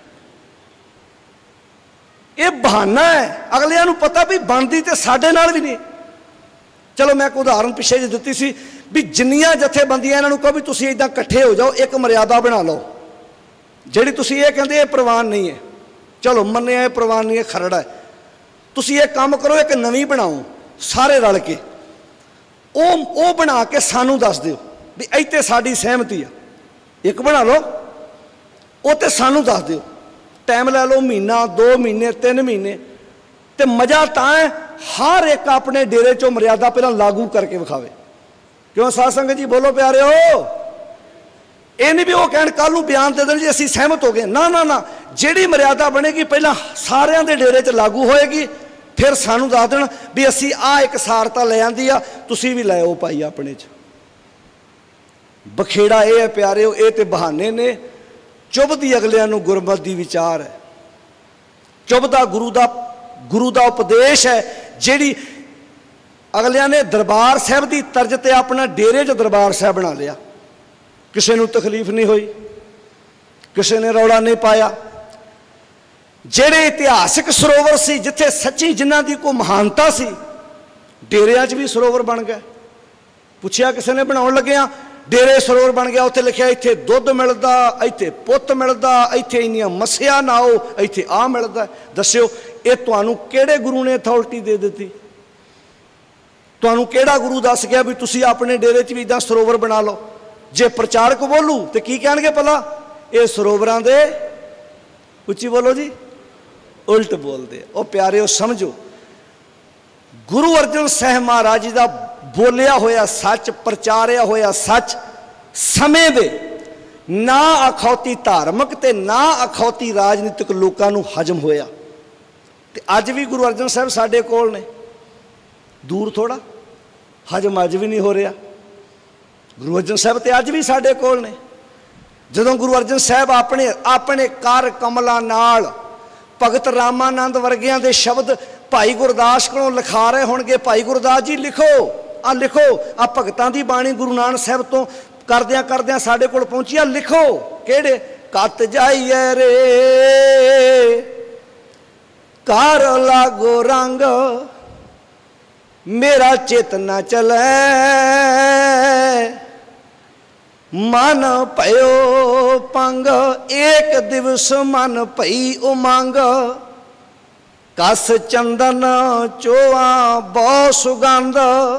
B: ये बहाना है, अगलियां नूं पता भी बनती तो साडे नाल भी नहीं। चलो मैं एक उदाहरण पिछे जी दी सी भी जिन्नियां जथेबंदियां इन्हां नूं कहो भी तुसीं इदां इकट्ठे हो जाओ, एक मर्यादा बना लो जिहड़ी तुसीं ये कहंदे ये प्रवान नहीं है, चलो मन्निया ये प्रवान नहीं है, खरड़ा है, तुसीं ये काम करो एक नवीं बनाओ सारे रल के, ओ ओ बना के सानू दस दिओ भी इत्थे साडी सहमति है, एक बना लो वो तो सानू दस दिओ, टाइम लै लो महीना दो महीने तीन महीने, तो मज़ा तां है हर एक अपने डेरे चो मर्यादा पहला लागू करके विखावे। क्यों साध संगत जी बोलो प्यारे हो, ये नहीं भी वो कहन कल नूं बयान दे देण जी असीं सहमत हो गए, ना ना ना, जिहड़ी मर्यादा बनेगी पहला सारिਆਂ ਦੇ डेरे च लागू होएगी, फिर सानू दस देण भी असीं आ एक सारता ले आंदी आ, तुसीं भी लै आओ भाई अपने च। बखेड़ा ये है प्यारे हो, ये तो बहाने ने, चुभदी अगलियां नूं गुरमत दी विचार है, चुभदा गुरु दा गुरु दा उपदेश है, जिहड़ी अगलियां ने दरबार साहब की तर्ज ते अपना डेरे च दरबार साहब बना लिया, किसी नूं तकलीफ नहीं हुई, किसी ने रौला नहीं पाया। जिहड़े इतिहासिक सरोवर सी जिथे सच्ची जिन्हां दी कोई महानता सी, डेरियां च भी सरोवर बन गए। पुछया किसी ने बनाउण लग्गियां, डेरे सरोवर बन गया, उत्थे लिखिया इत्थे दुध मिलदा, इत्थे पुत्त मिलदा, इत्थे इन्नियां मस्सिया ना हो, इत्थे आ मिलदा। दस्सिओ ये तुहानूं किहड़े गुरु ने अथॉरिटी दे दित्ती? तुहानूं किहड़ा गुरु दस गया भी तुसीं अपने डेरे च भी इदां सरोवर बना लो? जे प्रचारक बोलू तो की कहणगे भला? ये सरोवरां दे, उच्ची बोलो जी, उल्ट बोलते। ओ प्यारे समझो, गुरु अर्जन साहब महाराज जी का बोलिया होया सच, प्रचारिया होया सच, समय दे ना अखौती धार्मिक ते ना अखौती राजनीतिक लोगों को हजम होया। ते अज भी गुरु अर्जन साहब साडे कोल ने, दूर थोड़ा, हजम अज भी नहीं हो रहा। गुरु अर्जन साहब तो अज भी साडे कोल ने। जदों गुरु अर्जन साहब अपने अपने कर कमलों नाल भगत रामानंद वर्गियां दे शब्द भाई गुरदास को लिखा रहे होणगे, भाई गुरदास जी लिखो, आ लिखो, आ भगतां दी बाणी गुरु नानक साहब तो करदियां करदियां साडे कोल पहुंची, आ लिखो, किहड़े कत जाइए रे कर लागो रंग, मेरा चेतना चले मन पयो पंग, एक दिवस मन पई उमंग, कस चंदन चोआ बहु सुगंध,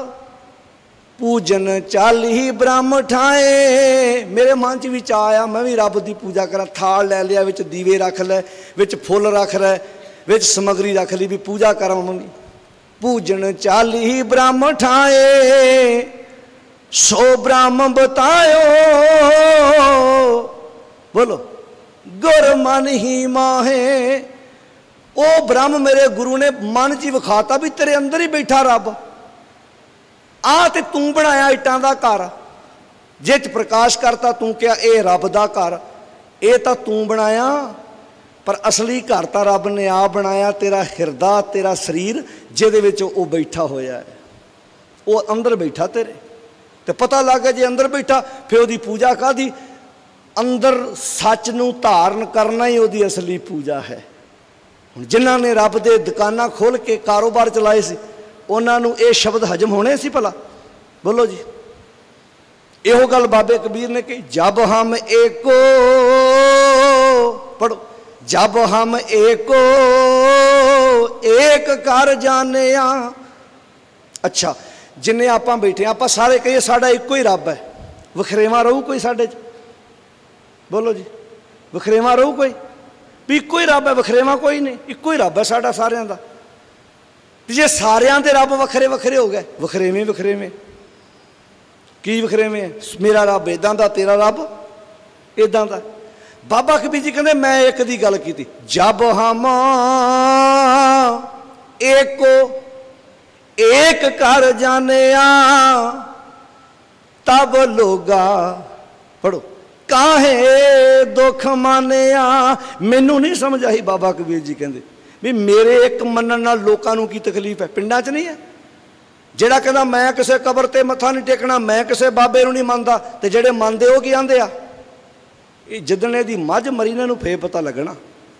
B: पूजन चाली ब्रह्म ठाए। मेरे मन च विच आया मैं भी रब की पूजा करा, थाल लै लिया, विच दीवे रख लै, विच फुल रख लै, विच समगरी रख ली भी पूजा करा मंगी। पूजन चाली ब्रह्म ठाए, सो ब्रह्म बतायो, बोलो गुर मन ही माहे। ओ ब्रह्म मेरे गुरु ने मन च विखाता भी तेरे अंदर ही बैठा रब, आ ते तू बनाया इटां दा घर, जिच प्रकाश करता तू क्या ये रब दा घर, ये तो तू बनाया, पर असली घर तो रब ने आप बनाया, तेरा हिरदा तेरा शरीर जिहदे विच ओ बैठा होया है, वो अंदर बैठा तेरे, तो पता लग गया जे अंदर बैठा, फिर उसकी पूजा कादी? अंदर सच नूं धारण करना ही उसकी असली पूजा है। हुण जिन्हां ने रब दे दुकानां खोल के कारोबार चलाए सी, उन्हां नूं ये शब्द हजम होने सी भला? बोलो जी। इहो गल बाबे कबीर ने कही, जब हम एको, पढ़ो, जब हम एको एक कर जाने। अच्छा, जिन्हें आप बैठे आप सारे कहिए साडा एको ही रब है, वखरेवा रहू कोई साडे च? बोलो जी, वखरेवा रहू कोई? भी इको ही रब है, वखरेवा कोई नहीं, इको ही रब है साडा सारियां दा। जे सारियां दे रब वखरे वखरे हो गए, वखरेवे वखरेवे की वखरेवे? मेरा रब इदां दा, तेरा रब इदां दा। बाबा कबीर जी कहते मैं एक दी गल की, जब हम एको एक कर जाने तब लोगा, पढ़ो, काहे दुख मानिया। मैनू नहीं समझ आई बाबा कबीर जी कहते भी मेरे एक मनन नाल लोकां नूं की तकलीफ है। पिंडां च नहीं है ਜਿਹੜਾ ਕਹਿੰਦਾ मैं किसी कबर ते मत्था नहीं टेकना, मैं किसी बाबे नूं नहीं ਮੰਨਦਾ, ਤੇ ਜਿਹੜੇ ਮੰਨਦੇ ਉਹ ਕੀ ਆਂਦੇ ਆ? ਇਹ ਜਿੱਦਣ ਇਹਦੀ ਮੱਝ ਮਰੀ ਇਹਨਾਂ ਨੂੰ ਫੇਰ ਪਤਾ ਲੱਗਣਾ।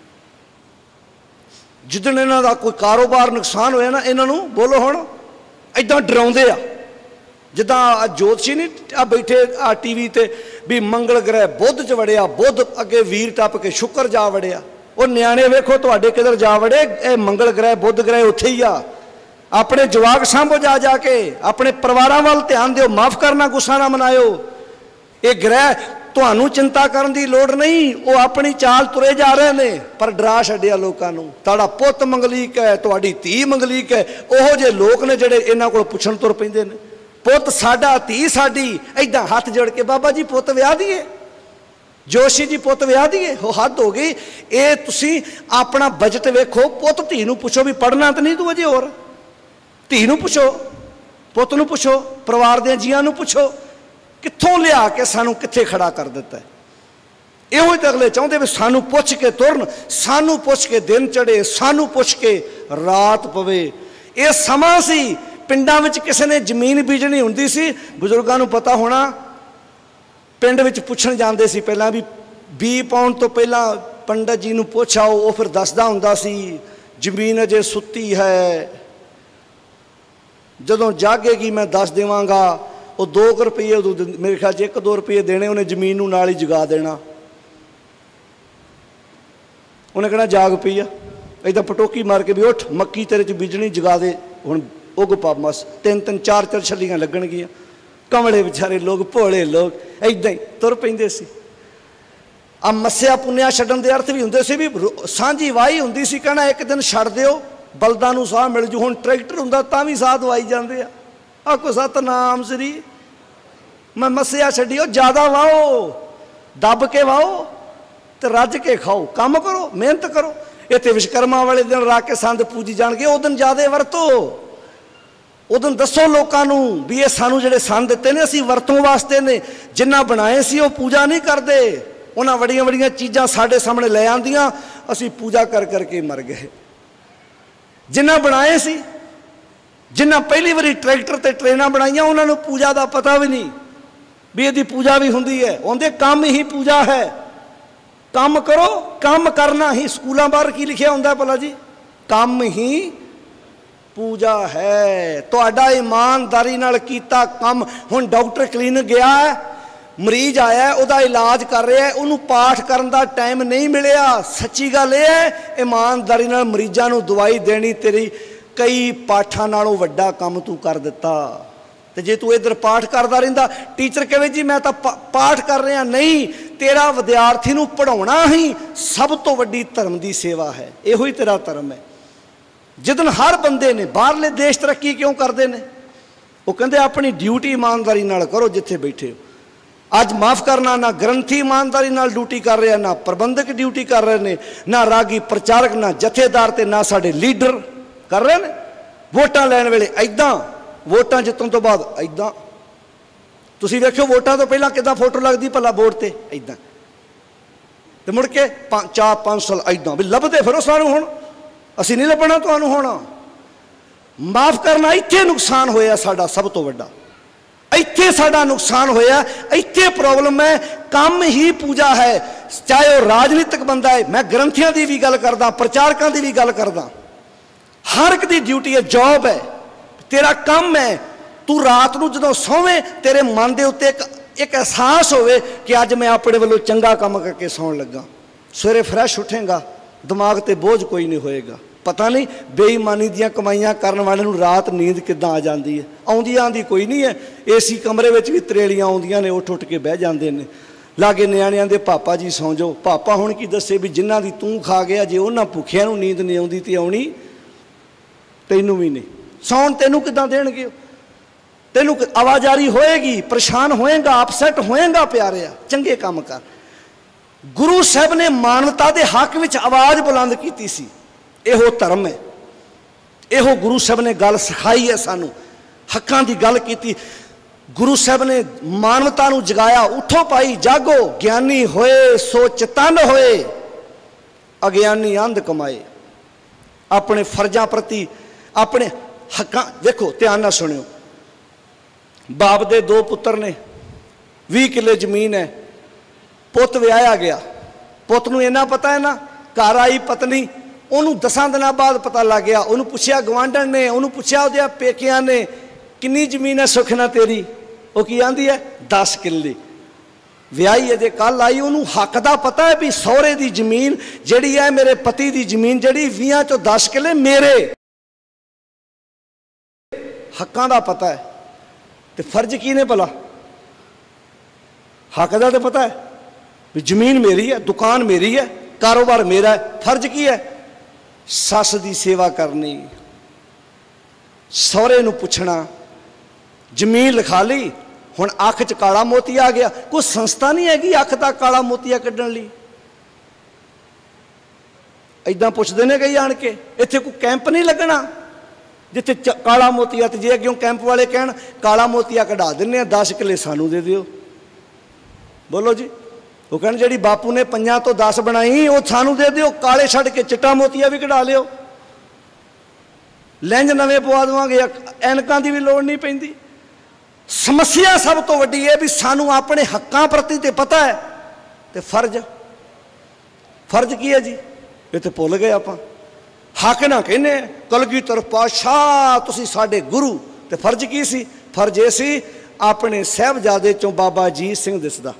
B: ਜਿੱਦਣ ਇਹਨਾਂ ਦਾ ਕੋਈ ਕਾਰੋਬਾਰ ਨੁਕਸਾਨ ਹੋਇਆ ਨਾ, ਇਹਨਾਂ ਨੂੰ ਬੋਲੋ ਹੁਣ ਇਦਾਂ ਡਰਾਉਂਦੇ ਆ ਜਿੱਦਾਂ ਜੋਤਸ਼ੀ ਨਹੀਂ ਆ ਬੈਠੇ ਆ ਟੀਵੀ ਤੇ ਵੀ ਮੰਗਲ ਗ੍ਰਹਿ ਬੁੱਧ ਚ ਵੜਿਆ, ਬੁੱਧ ਅੱਗੇ ਵੀਰ ਟੱਪ ਕੇ ਸ਼ੁੱਕਰ ਜਾ ਵੜਿਆ। ਉਹ ਨਿਆਣੇ ਵੇਖੋ ਤੁਹਾਡੇ ਕਿਧਰ ਜਾ ਵੜੇ, ਇਹ ਮੰਗਲ ਗ੍ਰਹਿ ਬੁੱਧ ਗ੍ਰਹਿ ਉੱਥੇ ਹੀ ਆ। ਆਪਣੇ ਜਵਾਕ ਸਾਂਭੋ ਜਾ ਜਾ ਕੇ, ਆਪਣੇ ਪਰਿਵਾਰਾਂ ਵੱਲ ਧਿਆਨ ਦਿਓ, ਮਾਫ ਕਰਨਾ, ਗੁੱਸਾ ਨਾ ਮਨਾਇਓ। ਇਹ ਗ੍ਰਹਿ ਤੁਹਾਨੂੰ ਚਿੰਤਾ ਕਰਨ ਦੀ ਲੋੜ ਨਹੀਂ, ਉਹ ਆਪਣੀ ਚਾਲ ਤੁਰੇ ਜਾ ਰਹੇ ਨੇ, ਪਰ ਡਰਾ ਛੱਡਿਆ ਲੋਕਾਂ ਨੂੰ। ਤੁਹਾਡਾ ਪੁੱਤ ਮੰਗਲੀਕ ਹੈ, ਤੁਹਾਡੀ ਧੀ ਮੰਗਲੀਕ ਹੈ। ਉਹੋ ਜਿਹੇ ਲੋਕ ਨੇ ਜਿਹੜੇ ਇਹਨਾਂ ਕੋਲ ਪੁੱਛਣ ਤੁਰ ਪੈਂਦੇ ਨੇ, ਪੁੱਤ ਸਾਡਾ, ਧੀ ਸਾਡੀ। ਏਦਾਂ ਹੱਥ ਜੋੜ ਕੇ ਬਾਬਾ ਜੀ ਪੁੱਤ ਵਿਆਹ ਦੀਏ, ਜੋਸ਼ੀ ਜੀ ਪੁੱਤ ਵਿਆਹ ਦੀਏ। ਉਹ ਹੱਦ ਹੋ ਗਈ। ਇਹ ਤੁਸੀਂ ਆਪਣਾ ਬਜਟ ਵੇਖੋ। ਪੁੱਤ ਧੀ ਨੂੰ ਪੁੱਛੋ ਵੀ ਪੜ੍ਹਨਾ ਤਾਂ ਨਹੀਂ ਤੂੰ ਅਜੇ ਹੋਰ? ਧੀ ਨੂੰ ਪੁੱਛੋ, ਪੁੱਤ ਨੂੰ ਪੁੱਛੋ, ਪਰਿਵਾਰ ਦੇ ਜੀਆਂ ਨੂੰ ਪੁੱਛੋ, ਕਿੱਥੋਂ ਲਿਆ ਕੇ ਸਾਨੂੰ ਕਿੱਥੇ ਖੜਾ ਕਰ ਦਿੱਤਾ। ਇਹੋ ਹੀ ਤਾਂ ਅਗਲੇ ਚਾਹੁੰਦੇ ਵੀ ਸਾਨੂੰ ਪੁੱਛ ਕੇ ਤੁਰਨ, ਸਾਨੂੰ ਪੁੱਛ ਕੇ ਦਿਨ ਚੜ੍ਹੇ, ਸਾਨੂੰ ਪੁੱਛ ਕੇ ਰਾਤ ਪਵੇ। ਇਹ ਸਮਾਂ ਸੀ ਪਿੰਡਾਂ ਵਿੱਚ ਕਿਸੇ ਨੇ ਜ਼ਮੀਨ ਬੀਜਣੀ ਹੁੰਦੀ ਸੀ, ਬਜ਼ੁਰਗਾਂ ਨੂੰ ਪਤਾ ਹੋਣਾ, ਪਿੰਡ ਵਿੱਚ ਪੁੱਛਣ ਜਾਂਦੇ ਸੀ ਪਹਿਲਾਂ ਵੀ ਬੀਜ ਪਾਉਣ ਤੋਂ ਪਹਿਲਾਂ ਪੰਡਤ ਜੀ ਨੂੰ ਪੁੱਛ ਆਓ। ਉਹ ਫਿਰ ਦੱਸਦਾ ਹੁੰਦਾ ਸੀ ਜ਼ਮੀਨ ਅਜੇ ਸੁੱਤੀ ਹੈ, ਜਦੋਂ ਜਾਗੇਗੀ ਮੈਂ ਦੱਸ ਦੇਵਾਂਗਾ। ਉਹ ਦੋ ਕੁ ਰੁਪਈਏ ਉਦੋਂ ਮੇਰੇ ਖਿਆਲ 'ਚ ਇੱਕ ਦੋ ਰੁਪਈਏ ਦੇਣੇ, ਉਹਨੇ ਜ਼ਮੀਨ ਨੂੰ ਨਾਲ ਹੀ ਜਗਾ ਦੇਣਾ। ਉਹਨੇ ਕਹਿਣਾ ਜਾਗ ਪਈ ਆ, ਏਦਾਂ ਪਟੋਕੀ ਮਾਰ ਕੇ ਵੀ ਉੱਠ, ਮੱਕੀ ਤੇਰੇ 'ਚ ਬੀਜਣੀ, ਜਗਾ ਦੇ ਹੁਣ ਉਗ ਪਾ। ਮਸ ਤਿੰਨ ਤਿੰਨ ਚਾਰ ਚਾਰ ਛੱਲੀਆਂ ਲੱਗਣਗੀਆਂ। ਕਮਲੇ ਵਿਚਾਰੇ ਲੋਕ, ਭੋਲੇ ਲੋਕ ਏਦਾਂ ਹੀ ਤੁਰ ਪੈਂਦੇ ਸੀ। ਆ ਮੱਸਿਆ ਪੁੰਨਿਆ ਛੱਡਣ ਦੇ ਅਰਥ ਵੀ ਹੁੰਦੇ ਸੀ ਵੀ ਸਾਂਝੀ ਵਾਹੀ ਹੁੰਦੀ ਸੀ, ਕਹਿਣਾ ਇੱਕ ਦਿਨ ਛੱਡ ਦਿਓ ਬਲਦਾਂ ਨੂੰ ਸਾਹ ਮਿਲ ਜੂ। ਹੁਣ ਟਰੈਕਟਰ ਹੁੰਦਾ ਤਾਂ ਵੀ ਸਾਹ ਦਵਾਈ ਜਾਂਦੇ ਆ। ਆਖੋ ਸਤਨਾਮ ਸ੍ਰੀ, ਮੈਂ ਮੱਸਿਆ ਛੱਡੀਓ, ਜ਼ਿਆਦਾ ਵਾਹੋ, ਦੱਬ ਕੇ ਵਾਹੋ ਤੇ ਰੱਜ ਕੇ ਖਾਓ, ਕੰਮ ਕਰੋ, ਮਿਹਨਤ ਕਰੋ। ਇੱਥੇ ਵਿਸ਼ਕਰਮਾ ਵਾਲੇ ਦਿਨ ਰੱਖ ਕੇ ਸੰਦ ਪੂਜੀ ਜਾਣਗੇ, ਉਹ ਦਿਨ ਜ਼ਿਆਦਾ ਵਰਤੋ। ਉਦੋਂ ਦੱਸੋ ਲੋਕਾਂ ਨੂੰ ਵੀ ਇਹ ਸਾਨੂੰ ਜਿਹੜੇ ਸੰਦ ਦਿੱਤੇ ਨੇ ਅਸੀਂ ਵਰਤੋਂ ਵਾਸਤੇ ਨੇ। ਜਿਨ੍ਹਾਂ ਬਣਾਏ ਸੀ ਉਹ ਪੂਜਾ ਨਹੀਂ ਕਰਦੇ, ਉਹਨਾਂ ਵੱਡੀਆਂ ਵੱਡੀਆਂ ਚੀਜ਼ਾਂ ਸਾਡੇ ਸਾਹਮਣੇ ਲੈ ਆਂਦੀਆਂ, ਅਸੀਂ ਪੂਜਾ ਕਰ ਕਰਕੇ ਮਰ ਗਏ। ਜਿਨ੍ਹਾਂ ਬਣਾਏ ਸੀ, ਜਿਨ੍ਹਾਂ ਪਹਿਲੀ ਵਾਰੀ ਟਰੈਕਟਰ ਤੇ ਟ੍ਰੇਨਾਂ ਬਣਾਈਆਂ, ਉਹਨਾਂ ਨੂੰ ਪੂਜਾ ਦਾ ਪਤਾ ਵੀ ਨਹੀਂ ਵੀ ਇਹਦੀ ਪੂਜਾ ਵੀ ਹੁੰਦੀ ਹੈ। ਉਹਦੇ ਕੰਮ ਹੀ ਪੂਜਾ ਹੈ। ਕੰਮ ਕਰੋ, ਕੰਮ ਕਰਨਾ ਹੀ। ਸਕੂਲਾਂ ਬਾਹਰ ਕੀ ਲਿਖਿਆ ਹੁੰਦਾ ਭਲਾ ਜੀ? ਕੰਮ ਹੀ ਪੂਜਾ ਹੈ। ਤੁਹਾਡਾ ਇਮਾਨਦਾਰੀ ਨਾਲ ਕੀਤਾ ਕੰਮ। ਹੁਣ ਡਾਕਟਰ ਕਲੀਨਿਕ ਗਿਆ ਹੈ, ਮਰੀਜ਼ ਆਇਆ, ਉਹਦਾ ਇਲਾਜ ਕਰ ਰਿਹਾ, ਉਹਨੂੰ ਪਾਠ ਕਰਨ ਦਾ ਟਾਈਮ ਨਹੀਂ ਮਿਲਿਆ। ਸੱਚੀ ਗੱਲ ਇਹ ਹੈ, ਇਮਾਨਦਾਰੀ ਨਾਲ ਮਰੀਜ਼ਾਂ ਨੂੰ ਦਵਾਈ ਦੇਣੀ ਤੇਰੀ ਕਈ ਪਾਠਾਂ ਨਾਲੋਂ ਵੱਡਾ ਕੰਮ ਤੂੰ ਕਰ ਦਿੱਤਾ। ਤੇ ਜੇ ਤੂੰ ਇੱਧਰ ਪਾਠ ਕਰਦਾ ਰਹਿੰਦਾ, ਟੀਚਰ ਕਹੇ ਜੀ ਮੈਂ ਤਾਂ ਪਾਠ ਕਰ ਰਿਹਾ, ਨਹੀਂ, ਤੇਰਾ ਵਿਦਿਆਰਥੀ ਨੂੰ ਪੜ੍ਹਾਉਣਾ ਹੀ ਸਭ ਤੋਂ ਵੱਡੀ ਧਰਮ ਦੀ ਸੇਵਾ ਹੈ। ਇਹੋ ਹੀ ਤੇਰਾ ਧਰਮ ਹੈ। ਜਿੱਦਣ ਹਰ ਬੰਦੇ ਨੇ, ਬਾਹਰਲੇ ਦੇਸ਼ ਤਰੱਕੀ ਕਿਉਂ ਕਰਦੇ ਨੇ? ਉਹ ਕਹਿੰਦੇ ਆਪਣੀ ਡਿਊਟੀ ਇਮਾਨਦਾਰੀ ਨਾਲ ਕਰੋ ਜਿੱਥੇ ਬੈਠੇ ਹੋ। ਅੱਜ ਮਾਫ ਕਰਨਾ, ਨਾ ਗ੍ਰੰਥੀ ਇਮਾਨਦਾਰੀ ਨਾਲ ਡਿਊਟੀ ਕਰ ਰਿਹਾ, ਨਾ ਪ੍ਰਬੰਧਕ ਡਿਊਟੀ ਕਰ ਰਹੇ ਨੇ, ਨਾ ਰਾਗੀ ਪ੍ਰਚਾਰਕ, ਨਾ ਜਥੇਦਾਰ, ਤੇ ਨਾ ਸਾਡੇ ਲੀਡਰ ਕਰ ਰਹੇ ਨੇ। ਵੋਟਾਂ ਲੈਣ ਵੇਲੇ ਐਦਾਂ, ਵੋਟਾਂ ਜਿੱਤਣ ਤੋਂ ਬਾਅਦ ਐਦਾਂ। ਤੁਸੀਂ ਵੇਖਿਓ ਵੋਟਾਂ ਤੋਂ ਪਹਿਲਾਂ ਕਿੱਦਾਂ ਫੋਟੋ ਲੱਗਦੀ ਭਲਾ ਵੋਟ ਤੇ, ਐਦਾਂ, ਤੇ ਮੁੜ ਕੇ ਚਾਰ ਪੰਜ ਸਾਲ ਐਦਾਂ ਵੀ ਲੱਭਦੇ ਫਿਰੋ ਸਾਨੂੰ। ਹੁਣ ਅਸੀਂ ਨਹੀਂ ਲੱਭਣਾ ਤੁਹਾਨੂੰ। ਹੁਣ ਮਾਫ ਕਰਨਾ, ਇੱਥੇ ਨੁਕਸਾਨ ਹੋਇਆ ਸਾਡਾ ਸਭ ਤੋਂ ਵੱਡਾ। ਇੱਥੇ ਸਾਡਾ ਨੁਕਸਾਨ ਹੋਇਆ, ਇੱਥੇ ਪ੍ਰੋਬਲਮ ਹੈ। ਕੰਮ ਹੀ ਪੂਜਾ ਹੈ, ਚਾਹੇ ਉਹ ਰਾਜਨੀਤਿਕ ਬੰਦਾ ਹੈ। ਮੈਂ ਗ੍ਰੰਥੀਆਂ ਦੀ ਵੀ ਗੱਲ ਕਰਦਾ, ਪ੍ਰਚਾਰਕਾਂ ਦੀ ਵੀ ਗੱਲ ਕਰਦਾ। ਹਰ ਇੱਕ ਦੀ ਡਿਊਟੀ ਹੈ, ਜੌਬ ਹੈ, ਤੇਰਾ ਕੰਮ ਹੈ। ਤੂੰ ਰਾਤ ਨੂੰ ਜਦੋਂ ਸੌਵੇਂ, ਤੇਰੇ ਮਨ ਦੇ ਉੱਤੇ ਇੱਕ ਇੱਕ ਅਹਿਸਾਸ ਹੋਵੇ ਕਿ ਅੱਜ ਮੈਂ ਆਪਣੇ ਵੱਲੋਂ ਚੰਗਾ ਕੰਮ ਕਰਕੇ ਸੌਣ ਲੱਗਾ। ਸਵੇਰੇ ਫਰੈਸ਼ ਉੱਠੇਗਾ, ਦਿਮਾਗ ਤੇ ਬੋਝ ਕੋਈ ਨਹੀਂ ਹੋਏਗਾ। ਪਤਾ ਨਹੀਂ ਬੇਈਮਾਨੀ ਦੀਆਂ ਕਮਾਈਆਂ ਕਰਨ ਵਾਲੇ ਨੂੰ ਰਾਤ ਨੀਂਦ ਕਿੱਦਾਂ ਆ ਜਾਂਦੀ ਹੈ। ਆਉਂਦੀ ਆਉਂਦੀ ਕੋਈ ਨਹੀਂ ਹੈ। ਏਸੀ ਕਮਰੇ ਵਿੱਚ ਵੀ ਤਰੇਲੀਆਂ ਆਉਂਦੀਆਂ ਨੇ, ਉੱਠ ਉੱਠ ਕੇ ਬਹਿ ਜਾਂਦੇ ਨੇ। ਲਾਗੇ ਨਿਆਣਿਆਂ ਦੇ ਪਾਪਾ ਜੀ ਸੌਂ ਜਾਓ। ਪਾਪਾ ਹੁਣ ਕੀ ਦੱਸੇ ਵੀ ਜਿਨ੍ਹਾਂ ਦੀ ਤੂੰ ਖਾ ਗਿਆ, ਜੇ ਉਹਨਾਂ ਭੁੱਖਿਆਂ ਨੂੰ ਨੀਂਦ ਨਹੀਂ ਆਉਂਦੀ ਤੇ ਆਉਣੀ ਤੈਨੂੰ ਵੀ ਨਹੀਂ। ਸੌਣ ਤੈਨੂੰ ਕਿੱਦਾਂ ਦੇਣਗੇ? ਤੈਨੂੰ ਆਵਾਜ਼ਾਰੀ ਹੋਏਗੀ, ਪਰੇਸ਼ਾਨ ਹੋਏਗਾ, ਅਪਸੈਟ ਹੋਏਗਾ। ਪਿਆਰਿਆ, ਚੰਗੇ ਕੰਮ ਕਰ। ਗੁਰੂ ਸਾਹਿਬ ਨੇ ਮਾਨਵਤਾ ਦੇ ਹੱਕ ਵਿੱਚ ਆਵਾਜ਼ ਬੁਲੰਦ ਕੀਤੀ ਸੀ। ਇਹੋ ਧਰਮ ਹੈ, ਇਹੋ ਗੁਰੂ ਸਾਹਿਬ ਨੇ ਗੱਲ ਸਿਖਾਈ ਹੈ ਸਾਨੂੰ। ਹੱਕਾਂ ਦੀ ਗੱਲ ਕੀਤੀ। गुरु साहब ने मानवता नूं जगाया, उठो भाई जागो, ज्ञानी होए सो चतन होए, अज्ञानी अंध कमाए। अपने फर्जां प्रति अपने हक्कां, देखो ध्यान नाल सुनियो, बाप दे दो पुत्र ने, भी किले जमीन है, पुत विआया गया, पुत नूं इन्ना पता है ना, घर आई पत्नी, उन्होंने दसां दिनां बाद पता लग गया, उन्होंने पुछया गवांढण ने, उन्होंने पुछया उहदे पेकियां ने किन्नी जमीन है सुख ना तेरी, वो की आंदी है दस किले, विआही अजे कल आई, उन्होंने हक दा पता है भी सौहरे दी जमीन जिहड़ी है मेरे पति दी जमीन जिहड़ी बीहां चों दस किले मेरे, हक्कां दा पता है। तो फर्ज की ने भला, हक दा तो पता है भी जमीन मेरी है, दुकान मेरी है, कारोबार मेरा है, फर्ज की है सस की सेवा करनी, सौहरे नूं पुछना, जमीन लिखा ली, हुण अख च काला मोती आ गया, कोई संस्था नहीं हैगी अख दा काला मोतिया कड्ढण लई, इदां पुछदे ने कई आण के, इत्थे कोई कैंप नहीं लगना जिथे काला मोतिया, तो जे अग्यों कैंप वाले कहण काला मोतिया कढ़ा दिंदे आ, दस किले सानू दे दिओ, बोलो जी, वो कहण जिहड़ी बापू ने पंजां तो दस बनाई वो सानू दे दिओ, काले छड्ड के चिट्टा मोतिया भी कढ़ा लिओ, लैंज नवें पवा देवांगे, ऐनकां दी भी लोड़ नहीं पैंदी। समस्या सब तो वड्डी है भी सानू अपने हक्कां प्रति ते पता है, ते फर्ज फर्ज की है जी, ये तो भुल गए आपां, हक ना कहने कलगीधर पातशाह तुसीं साडे गुरु, ते फर्ज की सी, फर्ज ये सी अपने साहिबजादे चों बाबा अजीत सिंह दिसदा,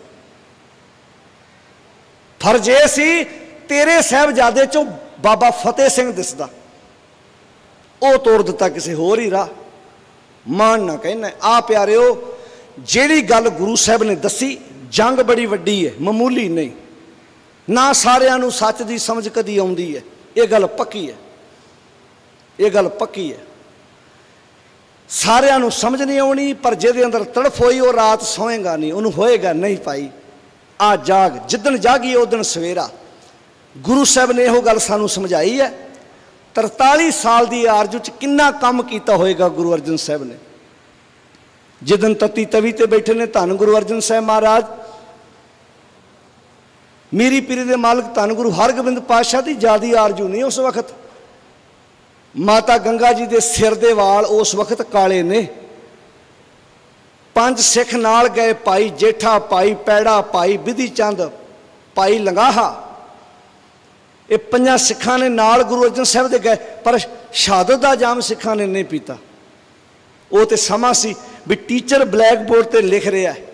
B: फर्ज ये सी तेरे साहिबजादे चों बाबा फतेह सिंह दिसदा, वो तोड़ दिता किसी होर ही राह, मान ना कहना। आ प्यारिओ जिहड़ी गल गुरु साहब ने दसी जंग बड़ी वड्डी है, मामूली नहीं, ना सारिਆਂ ਨੂੰ सच की समझ कदी आउंदी है, ये गल पक्की है, ये गल पक्की है, सारिਆਂ ਨੂੰ समझ नहीं आनी, पर जिहदे अंदर तड़फ होई वो रात सोएगा नहीं, उन्होंने होएगा नहीं पाई, आ जाग जिदन जागी उस दिन सवेरा। गुरु साहब ने यह गल सानू समझाई है, तरताली साल की आरजू च किन्ना काम किया होएगा गुरु अर्जन साहब ने, जिदन तत्ती तवी ते बैठे ने धन गुरु अर्जन साहब महाराज, मीरी पीरी दे मालिक धन गुरु हरगोबिंद पातशाह की ज्यादा आरजू नहीं उस वक्त, माता गंगा जी के सिर दे वाल उस वक्त काले ने, पंज सिख नाल गए, भाई जेठा, भाई पैड़ा, भाई बिधि चंद, भाई लंगाहा, ये पंजा सिखा ने नाल गुरु अर्जन साहब दे गए, पर शहादत का जाम सिखा ने नहीं पीता। वो तो समा सी भी टीचर ब्लैक बोर्ड पर लिख रहा है,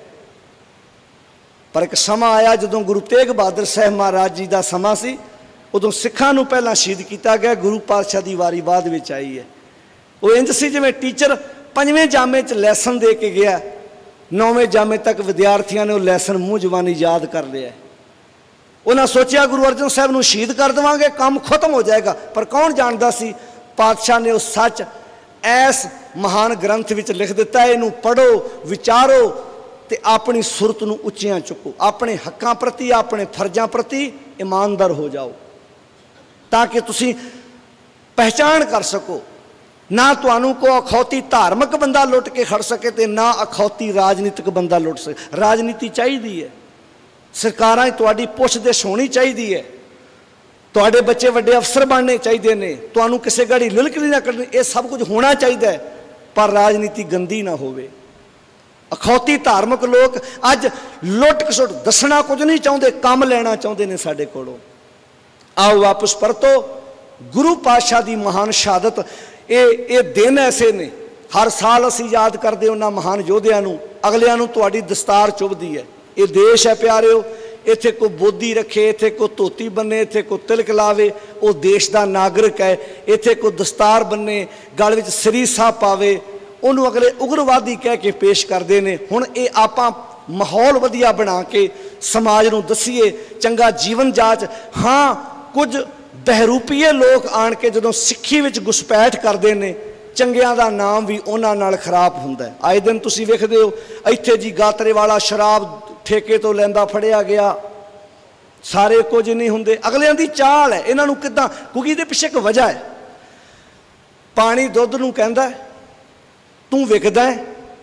B: पर एक समा आया जदों गुरु तेग बहादुर साहब महाराज जी का समा सी, उदों सिखा नूं पहलां शहीद किया गया, गुरु पातशाह की वारी बाद विच आई है। वो इंज सी जिवें टीचर पंजवें जामे च लैसन दे के गया, नौवें जामे तक विद्यार्थियों ने वो लैसन मूँह जबानी याद कर लिया, उन्हें सोचा गुरु अर्जन साहब नूं शहीद कर देवांगे काम खत्म हो जाएगा, पर कौन जानता सी पातशाह ने उस सच ऐस महान ग्रंथ विच लिख दिता है, इनू पढ़ो विचारो ते अपनी सुरत नूं उच्चियां चुको, अपने हक्कां प्रति अपने फर्जां प्रति ईमानदार हो जाओ, ताकि तुसीं पहचान कर सको, ना तुहानूं को अखौती धार्मिक बंदा लुट के खड़ सके ते ना अखौती राजनीतिक बंदा लुट सके। राजनीति चाहिदी है, सरकारां तुहाडी पुछदिश होनी चाहिदी है, तुहाडे बच्चे वड्डे अफसर बनने चाहिए ने, तुहानूं किसी गाड़ी लुलकली ना करनी, ये सब कुछ होना चाहिए, पर राजनीति गंदी ना होवे। अखौती धार्मिक लोग अज लुट खसुट दसना कुछ नहीं चाहते, काम लेना चाहते हैं साडे कोलों। आओ वापस परतो, गुरु पातशाह की महान शहादत, ये ये दिन ऐसे ने हर साल असीं याद करते उन्होंने महान योद्धियां नूं, अगलियां नूं तुहाडी दस्तार चुभदी है। ये देश है प्यारिओ, इत्थे कोई बोधी रखे, इत्थे कोई धोती बने, इत्थे कोई तिलक लावे, वो देश का नागरिक है। इत्थे कोई दस्तार बने, गल विच सरी साह पावे, उन्होंने अगले उग्रवादी कह के पेश करते हैं। हुण ये आपां माहौल वधिया बना के समाज नूं दसीए, चंगा जीवन जाच। हाँ, कुछ बहरूपीए लोग आण के जदों सिੱਖੀ विच घुसपैठ करते हैं, चंगियां दा नाम भी उन्हां नाल खराब हुंदा है। आए दिन तुसीं वेखदे हो, इत्थे जी गातरे वाला शराब ठेके तो लैंदा फड़िया गया, सारे कुछ नहीं हुंदे, अगलियां दी चाल है। इन्हां नूं किदां, क्योंकि इहदे पिछे एक वजह है। पानी दुध नूं कहंदा तूं विकदा है,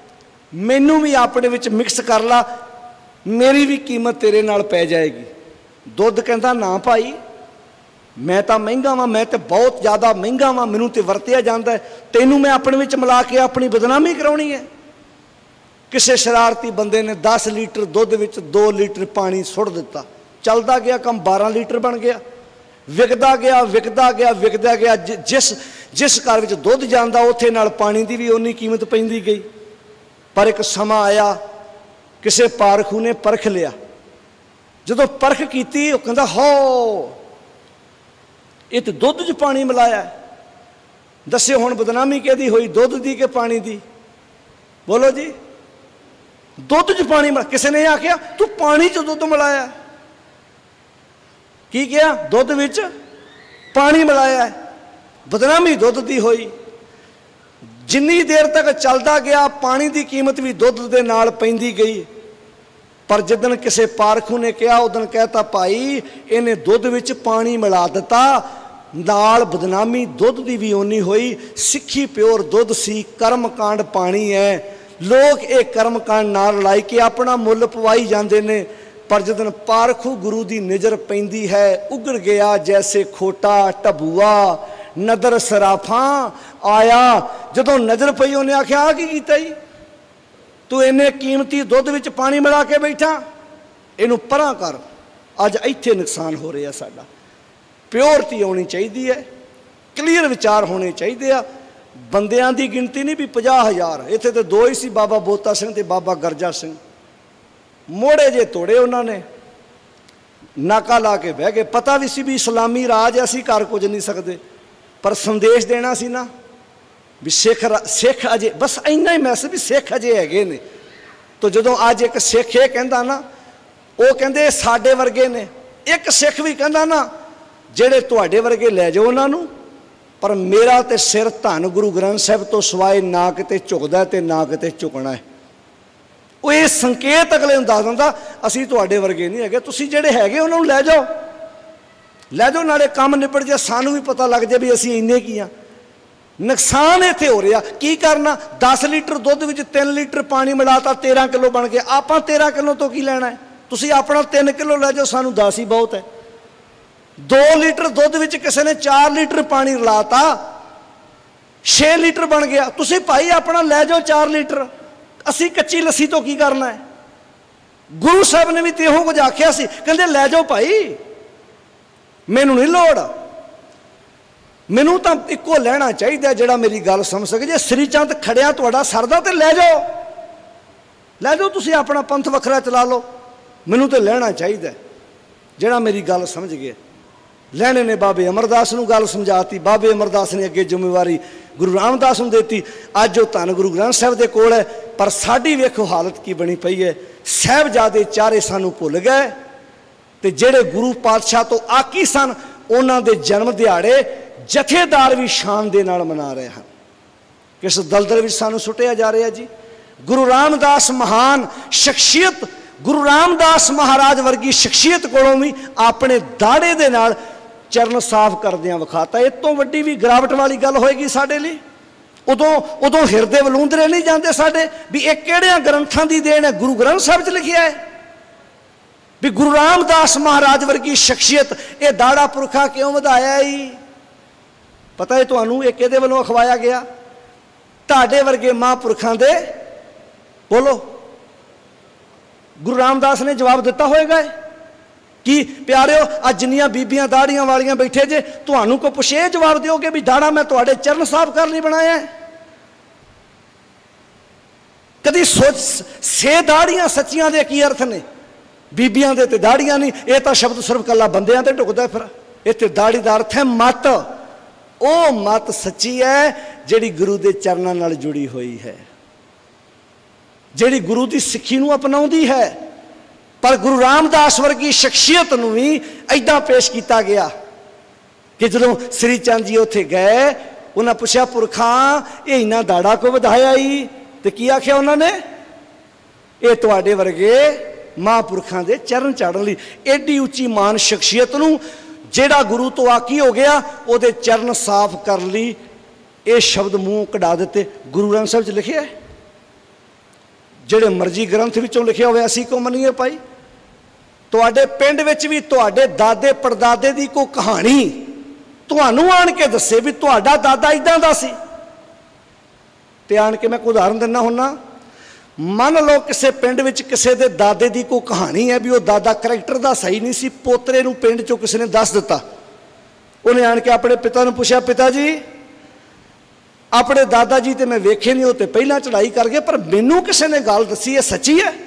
B: मैनू भी अपने विच मिक्स कर ला, मेरी भी कीमत तेरे नाल पै जाएगी। दुध कहता ना भाई मैं तो महंगा वा, मैं तो बहुत ज़्यादा महंगा वा, मैनू तो वरतिया जाता है, तेनू मैं अपने विच मिला के अपनी बदनामी कराउणी है। किसी शरारती बंदे ने दस लीटर दुध विच दो लीटर पानी सुट दिता, चलता गया कम बारह लीटर बन गया, विकदा गया विकदा गया विकदा गया। जिस जिस घर विच दुध जांदा उत्थे नाल पानी की भी उन्नी कीमत पैंदी गई। पर एक समा आया, किसी पारखू ने परख लिया, जदों परख की कहता हो ये तो दुध च पानी मिलाया, दस्यो हुण बदनामी कहदी हुई, दुध दी के पानी दी? बोलो जी, दुध च पानी मिला। किसी ने आख्या तू पानी च दुध मिलाया, की किया? दुध विच पानी मिलाया है, बदनामी दुध दी हुई। जिन्नी देर तक चलता गया पानी की कीमत भी दुध के नाल पैंदी गई। पर जिदन किसी पारखू ने कहा उदन कहता भाई इन्हें दुध विच पानी मिला दिता, नाल बदनामी दुध की भी उन्नी हुई। सिक्खी प्योर दुध सी, कर्म कांड पानी है। लोग ये कर्म कांड नाल लाई के अपना मुल पवाई जाते हैं। पर जिदन पारखू गुरु की नज़र पैंदी है, उगड़ गया जैसे खोटा टबूआ, नदर सराफा आया। जदों नज़र पई उन्हें आख्या आ की कीता जी, तू इन्ने कीमती दुध विच पानी मिला के बैठा, इनू परां कर। अज इत्थे नुकसान हो रहा साडा। प्योरटी आनी चाहिए है, क्लीयर विचार होने चाहिए आ। बंदियां दी गिनती नहीं भी पचास हज़ार, इत्थे तो दो ही सी, बाबा बोता सिंह ते बाबा गरजा सिंह। मोड़े जे तोड़े उन्होंने, नाका ला के बह गए। पता भी सी भी इस्लामी राज असी कर कुछ नहीं सकते, पर संदेश देना सी ना भी सिख सिख अजे बस इन्ना ही मैसेज भी सिख अजे हैगे ने। तो जदों अज एक सिख ये कहता ना, वो कहते साडे वर्गे ने। एक सिख भी कहता ना जेड़े तुहाडे वर्गे लै जाओ उन्होंने, पर मेरा तो सिर धन गुरु ग्रंथ साहिब तो सिवाए ना किते झुकदा ते ना किते झुकना है। वो ये संकेत अगले नूं दस दिंदा असीं तुहाडे वर्गे नहीं हैगे, तुसीं जेड़े हैगे उन्होंने लै जाओ, लै जाओ, नाले काम निपट जाए, सानू भी पता लग जाए भी असीं इन्ने की हाँ। नुकसान इत्थे हो रहा, की करना? दस लीटर दुध विच तीन लीटर पानी मिलाता, तेरह किलो बन गया। आपां तेरह किलो तो की लैना है? तुसीं अपना तीन किलो लै जाओ, सानू दस ही बहुत है। दो लीटर दुध विच किसी ने चार लीटर पानी रलाता, छे लीटर बन गया। तुसीं भाई अपना लै जाओ चार लीटर, असीं कच्ची लस्सी तो की करना है? गुरु साहब ने भी तो इहो कुछ आख्या सी, कहंदे लै जाओ भाई, मैनू नहीं लोड़, मैनू तो इको लैना चाहिए जिहड़ा मेरी गल समझ सके। जे श्रीचंद खड़िया तुहाडा सरदा ते लै जाओ, लै जाओ, तुसीं अपना पंथ वखरा चला लो, मैनू तो लैना चाहिए जिहड़ा मेरी गल समझ गया। लैने ने बाबे अमरदास नूं गल समझाती, बाबे अमरदास ने अगे जिम्मेवारी गुरु रामदास नूं देती। अज वो धन गुरु ग्रंथ साहिब दे कोल है, पर साडी वेखो हालत की बनी पई है। साहिबजादे चारे सानू भुल गए, ते जेड़े गुरु पातशाह तो आकी सन उन्हां दे जन्म दिहाड़े जथेदार भी शान दे नाल मना रहे हैं। किस दलदल विच सानू सुटिया जा रहा जी। गुरु रामदास महान शख्सियत, गुरु रामदास महाराज वर्गी शख्सियत कोलों भी अपने दाड़े दे नाल चरण साफ करदियां विखाता। इस तो वड्डी भी गिरावट वाली गल होएगी साडे लई। उदों उदों हिरदे वलूंदरे नहीं जाते साडे भी एक किहड़ियां ग्रंथां दी देन है। गुरु ग्रंथ साहिब च लिखिया है भी गुरु रामदास महाराज वर्गी शख्सियत, ये दाड़ा पुरखा क्यों वधाया ही? पता है तुहानू ये किहदे वल्लों अखवाया गया? तुहाडे वर्गे महापुरखां दे। बोलो, गुरु रामदास ने जवाब दिता होएगा कि प्यारिओ अज जिन्नियां बीबियां दाड़ियां वालियां बैठे जे, तुहानू को पुछे जवाब दिओगे भी दाड़ा मैं तुहाडे चरण साफ कर नहीं बनाया है? कदी सोच से दाड़ियां सच्चियां दे की अर्थ ने? बीबियां दे ते दाड़ियां नहीं, ये तो शब्द सिर्फ कला बंदियां ते ढुकदा फिर। इत्थे दाड़ी दा अर्थ है मत, ओ मत सच्ची है जिहड़ी गुरु दे चरनां नाल जुड़ी हुई है, जिहड़ी गुरु की सिक्खी नूं अपनाउंदी है। पर गुरु रामदास वर्गी शख्सियत नूं भी ऐदां पेश किया गया कि जदों श्री चंद जी उत्थे गए, उन्हें पुछया पुरखां ये इन्ना दाड़ा को वधाया ही? तो की आख्या उन्होंने? ये तुहाडे वर्गे महापुरखां दे चरण चाड़न लई। एडी उच्ची मान शख्सियत नूं जेड़ा गुरु तो आकी हो गया, उहदे चरण साफ कर लई ये शब्द मूँह कढ़ा दिते। गुरु ग्रंथ साहिब च लिखिया है। ਜਿਹੜੇ ਮਰਜ਼ੀ ਗ੍ਰੰਥ ਵਿੱਚੋਂ ਲਿਖਿਆ ਹੋਵੇ ਅਸੀਂ ਕਿਉਂ ਮੰਨੀਏ ਭਾਈ? ਤੁਹਾਡੇ ਪਿੰਡ ਵਿੱਚ ਵੀ ਤੁਹਾਡੇ ਦਾਦੇ ਪੜਦਾਦੇ ਦੀ ਕੋਈ ਕਹਾਣੀ ਤੁਹਾਨੂੰ ਆਣ ਕੇ ਦੱਸੇ ਵੀ ਤੁਹਾਡਾ ਦਾਦਾ ਇਦਾਂ ਦਾ ਸੀ, ਤੇ ਆਣ ਕੇ ਮੈਂ ਕੋਈ ਉਦਾਹਰਨ ਦਿੰਦਾ ਹੁੰਨਾ। ਮੰਨ ਲਓ ਕਿਸੇ ਪਿੰਡ ਵਿੱਚ ਕਿਸੇ ਦੇ ਦਾਦੇ ਦੀ ਕੋਈ ਕਹਾਣੀ ਹੈ ਵੀ ਉਹ ਦਾਦਾ ਕਰੈਕਟਰ ਦਾ ਸਹੀ ਨਹੀਂ ਸੀ, ਪੋਤਰੇ ਨੂੰ ਪਿੰਡ 'ਚੋਂ ਕਿਸੇ ਨੇ ਦੱਸ ਦਿੱਤਾ। ਉਹਨੇ ਆਣ ਕੇ ਆਪਣੇ ਪਿਤਾ ਨੂੰ ਪੁੱਛਿਆ, ਪਿਤਾ ਜੀ ਆਪਣੇ ਦਾਦਾ ਜੀ ਤੇ ਮੈਂ ਵੇਖੇ ਨਹੀਂ, ਉਹ ਤੇ ਪਹਿਲਾਂ ਚੜ੍ਹਾਈ ਕਰ ਗਏ, ਪਰ ਮੈਨੂੰ ਕਿਸੇ ਨੇ ਗੱਲ ਦੱਸੀ ਹੈ ਸੱਚੀ ਹੈ?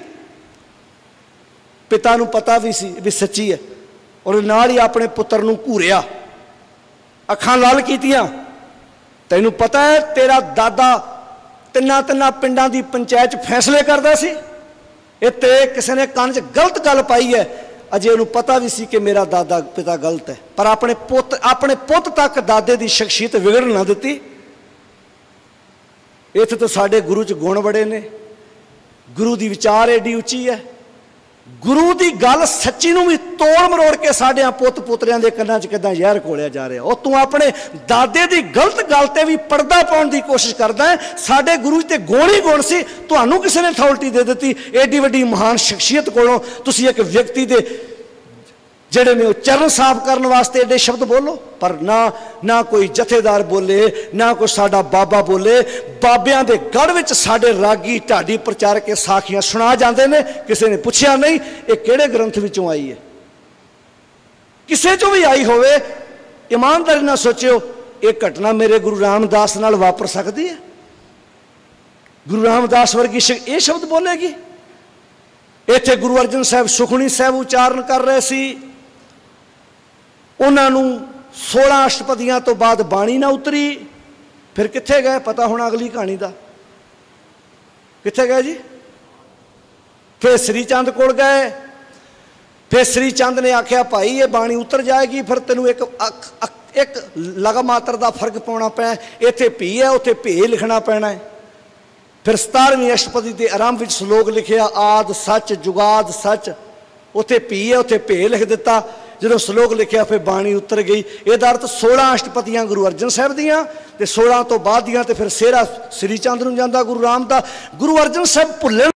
B: ਪਿਤਾ ਨੂੰ ਪਤਾ ਵੀ ਸੀ ਵੀ ਸੱਚੀ ਹੈ, ਔਰ ਨਾਲ ਹੀ ਆਪਣੇ ਪੁੱਤਰ ਨੂੰ ਘੂਰਿਆ, ਅੱਖਾਂ ਲਾਲ ਕੀਤੀਆਂ। ਤੈਨੂੰ ਪਤਾ ਹੈ ਤੇਰਾ ਦਾਦਾ ਤਿੰਨਾਂ ਤਿੰਨਾਂ ਪਿੰਡਾਂ ਦੀ ਪੰਚਾਇਤ 'ਚ ਫੈਸਲੇ ਕਰਦਾ ਸੀ, ਇਹ ਤੇ ਕਿਸੇ ਨੇ ਕੰਨ 'ਚ ਗਲਤ ਗੱਲ ਪਾਈ ਹੈ। ਅਜੇ ਉਹਨੂੰ ਪਤਾ ਵੀ ਸੀ ਕਿ ਮੇਰਾ ਦਾਦਾ ਪਿਤਾ ਗਲਤ ਹੈ, ਪਰ ਆਪਣੇ ਪੁੱਤ ਆਪਣੇ ਪੁੱਤ ਤੱਕ ਦਾਦੇ ਦੀ ਸ਼ਖਸੀਅਤ ਵਿਗੜਨ ਨਾ ਦਿੱਤੀ। ਇੱਥੇ ਤਾਂ ਸਾਡੇ ਗੁਰੂ 'ਚ ਗੁਣ ਬੜੇ ਨੇ, ਗੁਰੂ ਦੀ ਵਿਚਾਰ ਏਡੀ ਉੱਚੀ ਹੈ, ਗੁਰੂ ਦੀ ਗੱਲ ਸੱਚੀ ਨੂੰ ਵੀ ਤੋੜ ਮਰੋੜ ਕੇ ਸਾਡਿਆਂ ਪੁੱਤ ਪੁੱਤਰਿਆਂ ਦੇ ਕੰਨਾਂ 'ਚ ਕਿੱਦਾਂ ਜ਼ਹਿਰ ਘੋਲਿਆ ਜਾ ਰਿਹਾ। ਉਹ ਤੂੰ ਆਪਣੇ ਦਾਦੇ ਦੀ ਗਲਤ ਗੱਲ ਤੇ ਵੀ ਪਰਦਾ ਪਾਉਣ ਦੀ ਕੋਸ਼ਿਸ਼ ਕਰਦਾ ਹੈ। ਸਾਡੇ ਗੁਰੂ 'ਚ ਤੇ ਗੁਣ ਹੀ ਗੁਣ ਸੀ, ਤੁਹਾਨੂੰ ਕਿਸੇ ਨੇ ਅਥਾਰਟੀ ਦੇ ਦਿੱਤੀ। ਏਡੀ ਵੱਡੀ ਮਹਾਨ ਸ਼ਖਸੀਅਤ ਕੋਲੋਂ ਤੁਸੀਂ ਇੱਕ ਵਿਅਕਤੀ ਦੇ ਜਿਹੜੇ ਨੇ ਉਹ ਚਰਨ ਸਾਫ਼ ਕਰਨ ਵਾਸਤੇ ਏਡੇ ਸ਼ਬਦ ਬੋਲੋ, ਪਰ ਨਾ ਨਾ ਕੋਈ ਜਥੇਦਾਰ ਬੋਲੇ, ਨਾ ਕੋਈ ਸਾਡਾ ਬਾਬਾ ਬੋਲੇ। ਬਾਬਿਆਂ ਦੇ ਗੜ੍ਹ ਵਿੱਚ ਸਾਡੇ ਰਾਗੀ ਢਾਡੀ ਪ੍ਰਚਾਰਕ ਕੇ ਸਾਖੀਆਂ ਸੁਣਾ ਜਾਂਦੇ ਨੇ, ਕਿਸੇ ਨੇ ਪੁੱਛਿਆ ਨਹੀਂ ਇਹ ਕਿਹੜੇ ਗ੍ਰੰਥ ਵਿੱਚੋਂ ਆਈ ਹੈ। ਕਿਸੇ 'ਚੋਂ ਵੀ ਆਈ ਹੋਵੇ, ਇਮਾਨਦਾਰੀ ਨਾਲ ਸੋਚਿਓ ਇਹ ਘਟਨਾ ਮੇਰੇ ਗੁਰੂ ਰਾਮਦਾਸ ਨਾਲ ਵਾਪਰ ਸਕਦੀ ਹੈ? ਗੁਰੂ ਰਾਮਦਾਸ ਵਰਗੀ ਇਹ ਸ਼ਬਦ ਬੋਲੇਗੀ? ਇੱਥੇ ਗੁਰੂ ਅਰਜਨ ਸਾਹਿਬ ਸੁਖਮਨੀ ਸਾਹਿਬ ਉਚਾਰਨ ਕਰ ਰਹੇ ਸੀ, ਉਹਨਾਂ ਨੂੰ ਸੋਲਾਂ ਅਸ਼ਟਪਦੀਆਂ ਤੋਂ ਬਾਅਦ ਬਾਣੀ ਨਾ ਉਤਰੀ, ਫਿਰ ਕਿੱਥੇ ਗਏ? ਪਤਾ ਹੋਣਾ ਅਗਲੀ ਕਹਾਣੀ ਦਾ, ਕਿੱਥੇ ਗਏ ਜੀ? ਫਿਰ ਸ੍ਰੀ ਚੰਦ ਕੋਲ ਗਏ। ਫਿਰ ਸ੍ਰੀ ਚੰਦ ਨੇ ਆਖਿਆ ਭਾਈ ਇਹ ਬਾਣੀ ਉਤਰ ਜਾਏਗੀ, ਫਿਰ ਤੈਨੂੰ ਇੱਕ ਇੱਕ ਲਗਾ ਮਾਤਰ ਦਾ ਫਰਕ ਪਾਉਣਾ ਪੈਣਾ, ਇੱਥੇ ਭੀ ਹੈ ਉੱਥੇ ਭੇ ਲਿਖਣਾ ਪੈਣਾ ਹੈ। ਫਿਰ ਸਤਾਰਵੀਂ ਅਸ਼ਟਪਦੀ ਦੇ ਆਰੰਭ ਵਿੱਚ ਸ਼ਲੋਕ ਲਿਖਿਆ ਆਦ ਸੱਚ ਜੁਗਾਦ ਸੱਚ, ਉੱਥੇ ਭੀ ਹੈ ਉੱਥੇ ਭੇ ਲਿਖ ਦਿੱਤਾ। ਜਦੋਂ ਸ਼ਲੋਕ ਲਿਖਿਆ ਫਿਰ ਬਾਣੀ ਉਤਰ ਗਈ। ਇਹਦਾ ਅਰਥ ਸੋਲਾਂ ਅਸ਼ਟਪਦੀਆਂ ਗੁਰੂ ਅਰਜਨ ਸਾਹਿਬ ਦੀਆਂ ਤੇ ਸੋਲਾਂ ਤੋਂ ਬਾਅਦ ਦੀਆਂ ਤੇ ਫਿਰ ਸਿਹਰਾ ਸ੍ਰੀ ਚੰਦ ਨੂੰ ਜਾਂਦਾ ਗੁਰੂ ਰਾਮ ਦਾ। ਗੁਰੂ ਅਰਜਨ ਸਾਹਿਬ ਭੁੱਲਣ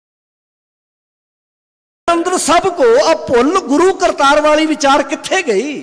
B: ਅੰਦਰ ਸਭ ਕੋ ਆ ਭੁੱਲ ਗੁਰੂ ਕਰਤਾਰ ਵਾਲੀ ਵਿਚਾਰ ਕਿੱਥੇ ਗਈ?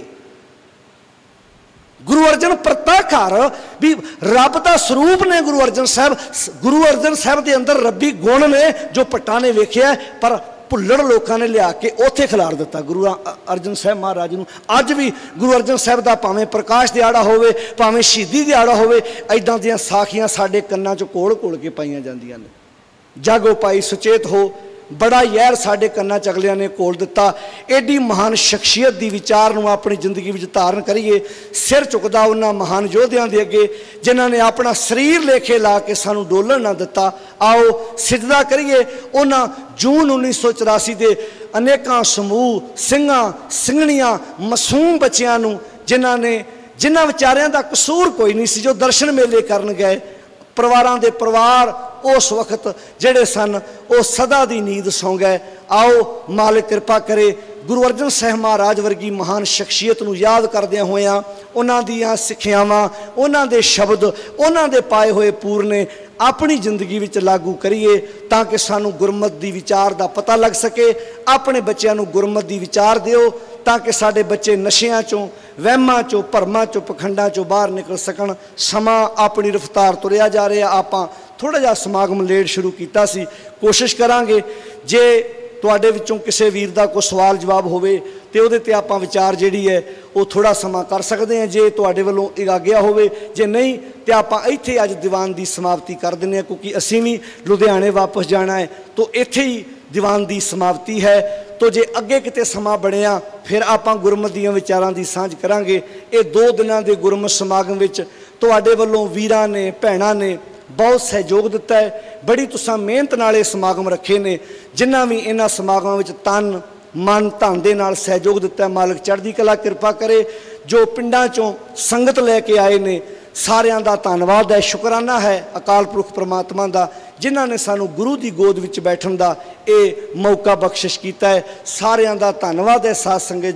B: ਗੁਰੂ ਅਰਜਨ ਪ੍ਰਤਾਖਾਰ ਵੀ ਰੱਬ ਦਾ ਸਰੂਪ ਨੇ ਗੁਰੂ ਅਰਜਨ ਸਾਹਿਬ। ਗੁਰੂ ਅਰਜਨ ਸਾਹਿਬ ਦੇ ਅੰਦਰ ਰੱਬੀ ਗੁਣ ਨੇ ਜੋ ਭੱਟਾਂ ਨੇ ਵੇਖਿਆ, ਪਰ ਭੁੱਲੜ ਲੋਕਾਂ ਨੇ ਲਿਆ ਕੇ ਉੱਥੇ ਖਿਲਾਰ ਦਿੱਤਾ ਗੁਰੂ ਅਰਜਨ ਸਾਹਿਬ ਮਹਾਰਾਜ ਨੂੰ। ਅੱਜ ਵੀ ਗੁਰੂ ਅਰਜਨ ਸਾਹਿਬ ਦਾ ਭਾਵੇਂ ਪ੍ਰਕਾਸ਼ ਦਿਹਾੜਾ ਹੋਵੇ, ਭਾਵੇਂ ਸ਼ਹੀਦੀ ਦਿਹਾੜਾ ਹੋਵੇ, ਇੱਦਾਂ ਦੀਆਂ ਸਾਖੀਆਂ ਸਾਡੇ ਕੰਨਾਂ 'ਚ ਕੋਲ ਕੋਲ ਕੇ ਪਾਈਆਂ ਜਾਂਦੀਆਂ ਨੇ। ਜਾਗੋ ਭਾਈ ਸੁਚੇਤ ਹੋ, ਬੜਾ ਯਾਰ ਸਾਡੇ ਕੰਨਾਂ 'ਚ ਅਗਲਿਆਂ ਨੇ ਕੋਲ ਦਿੱਤਾ। ਐਡੀ ਮਹਾਨ ਸ਼ਖਸੀਅਤ ਦੀ ਵਿਚਾਰ ਨੂੰ ਆਪਣੀ ਜ਼ਿੰਦਗੀ ਵਿੱਚ ਧਾਰਨ ਕਰੀਏ। ਸਿਰ ਝੁਕਦਾ ਉਹਨਾਂ ਮਹਾਨ ਯੋਧਿਆਂ ਦੇ ਅੱਗੇ ਜਿਨ੍ਹਾਂ ਨੇ ਆਪਣਾ ਸਰੀਰ ਲੇਖੇ ਲਾ ਕੇ ਸਾਨੂੰ ਡੋਲਣ ਨਾ ਦਿੱਤਾ। ਆਓ ਸਿਜਦਾ ਕਰੀਏ ਉਹਨਾਂ ਜੂਨ ਉੱਨੀ ਸੌ ਚੁਰਾਸੀ ਦੇ ਅਨੇਕਾਂ ਸਮੂਹ ਸਿੰਘਾਂ ਸਿੰਘਣੀਆਂ ਮਾਸੂਮ ਬੱਚਿਆਂ ਨੂੰ, ਜਿਨ੍ਹਾਂ ਨੇ ਜਿਨ੍ਹਾਂ ਵਿਚਾਰਿਆਂ ਦਾ ਕਸੂਰ ਕੋਈ ਨਹੀਂ ਸੀ, ਜੋ ਦਰਸ਼ਨ ਮੇਲੇ ਕਰਨ ਗਏ। ਪਰਿਵਾਰਾਂ ਦੇ ਪਰਿਵਾਰ ਉਸ ਵਕਤ ਜਿਹੜੇ ਸਨ ਉਹ ਸਦਾ ਦੀ ਨੀਂਦ ਸੌਂ ਗਏ। ਆਓ ਮਾਲਿਕ ਕਿਰਪਾ ਕਰੇ ਗੁਰੂ ਅਰਜਨ ਸਾਹਿਬ ਮਹਾਰਾਜ ਵਰਗੀ ਮਹਾਨ ਸ਼ਖਸੀਅਤ ਨੂੰ ਯਾਦ ਕਰਦਿਆਂ ਹੋਇਆਂ ਉਹਨਾਂ ਦੀਆਂ ਸਿੱਖਿਆਵਾਂ, ਉਹਨਾਂ ਦੇ ਸ਼ਬਦ, ਉਹਨਾਂ ਦੇ ਪਾਏ ਹੋਏ ਪੂਰਨੇ ਆਪਣੀ ਜ਼ਿੰਦਗੀ ਵਿੱਚ ਲਾਗੂ ਕਰੀਏ, ਤਾਂ ਕਿ ਸਾਨੂੰ ਗੁਰਮਤ ਦੀ ਵਿਚਾਰ ਦਾ ਪਤਾ ਲੱਗ ਸਕੇ। ਆਪਣੇ ਬੱਚਿਆਂ ਨੂੰ ਗੁਰਮਤ ਦੀ ਵਿਚਾਰ ਦਿਓ ਤਾਂ ਕਿ ਸਾਡੇ ਬੱਚੇ ਨਸ਼ਿਆਂ 'ਚੋਂ, ਵਹਿਮਾਂ 'ਚੋਂ, ਭਰਮਾਂ 'ਚੋਂ, ਪਖੰਡਾਂ 'ਚੋਂ ਬਾਹਰ ਨਿਕਲ ਸਕਣ। ਸਮਾਂ ਆਪਣੀ ਰਫਤਾਰ ਤੁਰਿਆ ਜਾ ਰਿਹਾ। ਆਪਾਂ ਥੋੜ੍ਹਾ ਜਿਹਾ ਸਮਾਗਮ ਲੇਟ ਸ਼ੁਰੂ ਕੀਤਾ ਸੀ, ਕੋਸ਼ਿਸ਼ ਕਰਾਂਗੇ ਜੇ ਤੁਹਾਡੇ ਵਿੱਚੋਂ ਕਿਸੇ ਵੀਰ ਦਾ ਕੋਈ ਸਵਾਲ ਜਵਾਬ ਹੋਵੇ ਤੇ ਉਹਦੇ ਤੇ ਆਪਾਂ ਵਿਚਾਰ ਜਿਹੜੀ ਹੈ ਉਹ ਥੋੜ੍ਹਾ ਸਮਾਂ ਕਰ ਸਕਦੇ ਹਾਂ, ਜੇ ਤੁਹਾਡੇ ਵੱਲੋਂ ਆਗਿਆ ਹੋਵੇ। ਜੇ ਨਹੀਂ ਤੇ ਆਪਾਂ ਇੱਥੇ ਅੱਜ ਦੀਵਾਨ ਦੀ ਸਮਾਪਤੀ ਕਰ ਦਿੰਦੇ ਹਾਂ, ਕਿਉਂਕਿ ਅਸੀਂ ਵੀ ਲੁਧਿਆਣੇ ਵਾਪਸ ਜਾਣਾ ਹੈ। ਤੋ ਇੱਥੇ ਹੀ ਦੀਵਾਨ ਦੀ ਸਮਾਪਤੀ ਹੈ। ਤੋ ਜੇ ਅੱਗੇ ਕਿਤੇ ਸਮਾਂ ਬਣਿਆ ਫਿਰ ਆਪਾਂ ਗੁਰਮਤਿ ਦੀਆਂ ਵਿਚਾਰਾਂ ਦੀ ਸਾਂਝ ਕਰਾਂਗੇ। ਇਹ ਦੋ ਦਿਨਾਂ ਦੇ ਗੁਰਮਤਿ ਸਮਾਗਮ ਵਿੱਚ ਤੁਹਾਡੇ ਵੱਲੋਂ ਵੀਰਾਂ ਨੇ, ਭੈਣਾਂ ਨੇ ਬਹੁਤ ਸਹਿਯੋਗ ਦਿੱਤਾ ਹੈ। ਬੜੀ ਤੁਸਾਂ ਮਿਹਨਤ ਨਾਲ ਇਹ ਸਮਾਗਮ ਰੱਖੇ ਨੇ। ਜਿਨ੍ਹਾਂ ਵੀ ਇਹਨਾਂ ਸਮਾਗਮਾਂ ਵਿੱਚ ਤਨ ਮਨ ਧਨ ਦੇ ਨਾਲ ਸਹਿਯੋਗ ਦਿੱਤਾ, ਮਾਲਕ ਚੜ੍ਹਦੀ ਕਲਾ ਕਿਰਪਾ ਕਰੇ। ਜੋ ਪਿੰਡਾਂ 'ਚੋਂ ਸੰਗਤ ਲੈ ਕੇ ਆਏ ਨੇ, ਸਾਰਿਆਂ ਦਾ ਧੰਨਵਾਦ ਹੈ, ਸ਼ੁਕਰਾਨਾ ਹੈ ਅਕਾਲ ਪੁਰਖ ਪ੍ਰਮਾਤਮਾ ਦਾ, ਜਿਨ੍ਹਾਂ ਨੇ ਸਾਨੂੰ ਗੁਰੂ ਦੀ ਗੋਦ ਵਿੱਚ ਬੈਠਣ ਦਾ ਇਹ ਮੌਕਾ ਬਖਸ਼ਿਸ਼ ਕੀਤਾ ਹੈ। ਸਾਰਿਆਂ ਦਾ ਧੰਨਵਾਦ ਹੈ ਸਾਧ ਸੰਗਤ ਜੀ।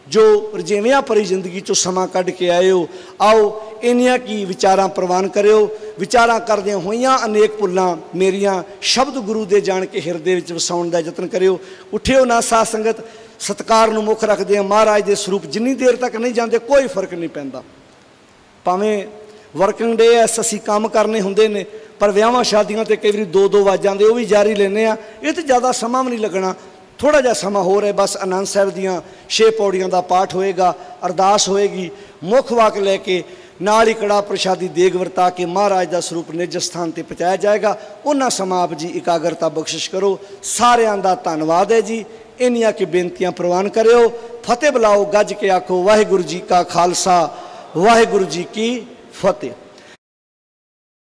B: जो रजेवियां भरी जिंदगी चो समा कढ़ के आए हो, आओ इन्नियां की विचारां प्रवान करियो। विचारां करदियां होइयां अनेक भुल्लां मेरियां शब्द गुरु दे जान के हिरदे विच वसाउण दा यतन करियो। उठियो ना साध संगत, सत्कार नूं मुख रखदे महाराज दे स्वरूप जिन्नी देर तक नहीं जाते कोई फर्क नहीं पैंदा। भावें वर्किंग डे एस असीं काम करने हुंदे ने, पर विआहां शादियां ते कई वारी दो दो वज जांदे, वो भी जारी लैने आ। ये तो ज़्यादा समा भी नहीं लगना, थोड़ा जिहा समा हो रहा है। बस आनंद साहिब दियां छे पौड़ियां का पाठ होएगा, अरदास होएगी, मुख वाक लैके नाल ही कड़ा प्रशादी देग वरता के महाराज का स्वरूप निज स्थान पर पहुँचाया जाएगा। उन्ना समा आप जी इकाग्रता बख्शिश करो। सारियां दा धन्नवाद है जी। इन्नियां की बेनतियां प्रवान करियो। फतेह बुलाओ, गज के आखो वाहिगुरू जी का खालसा वाहिगुरू जी की फतेह।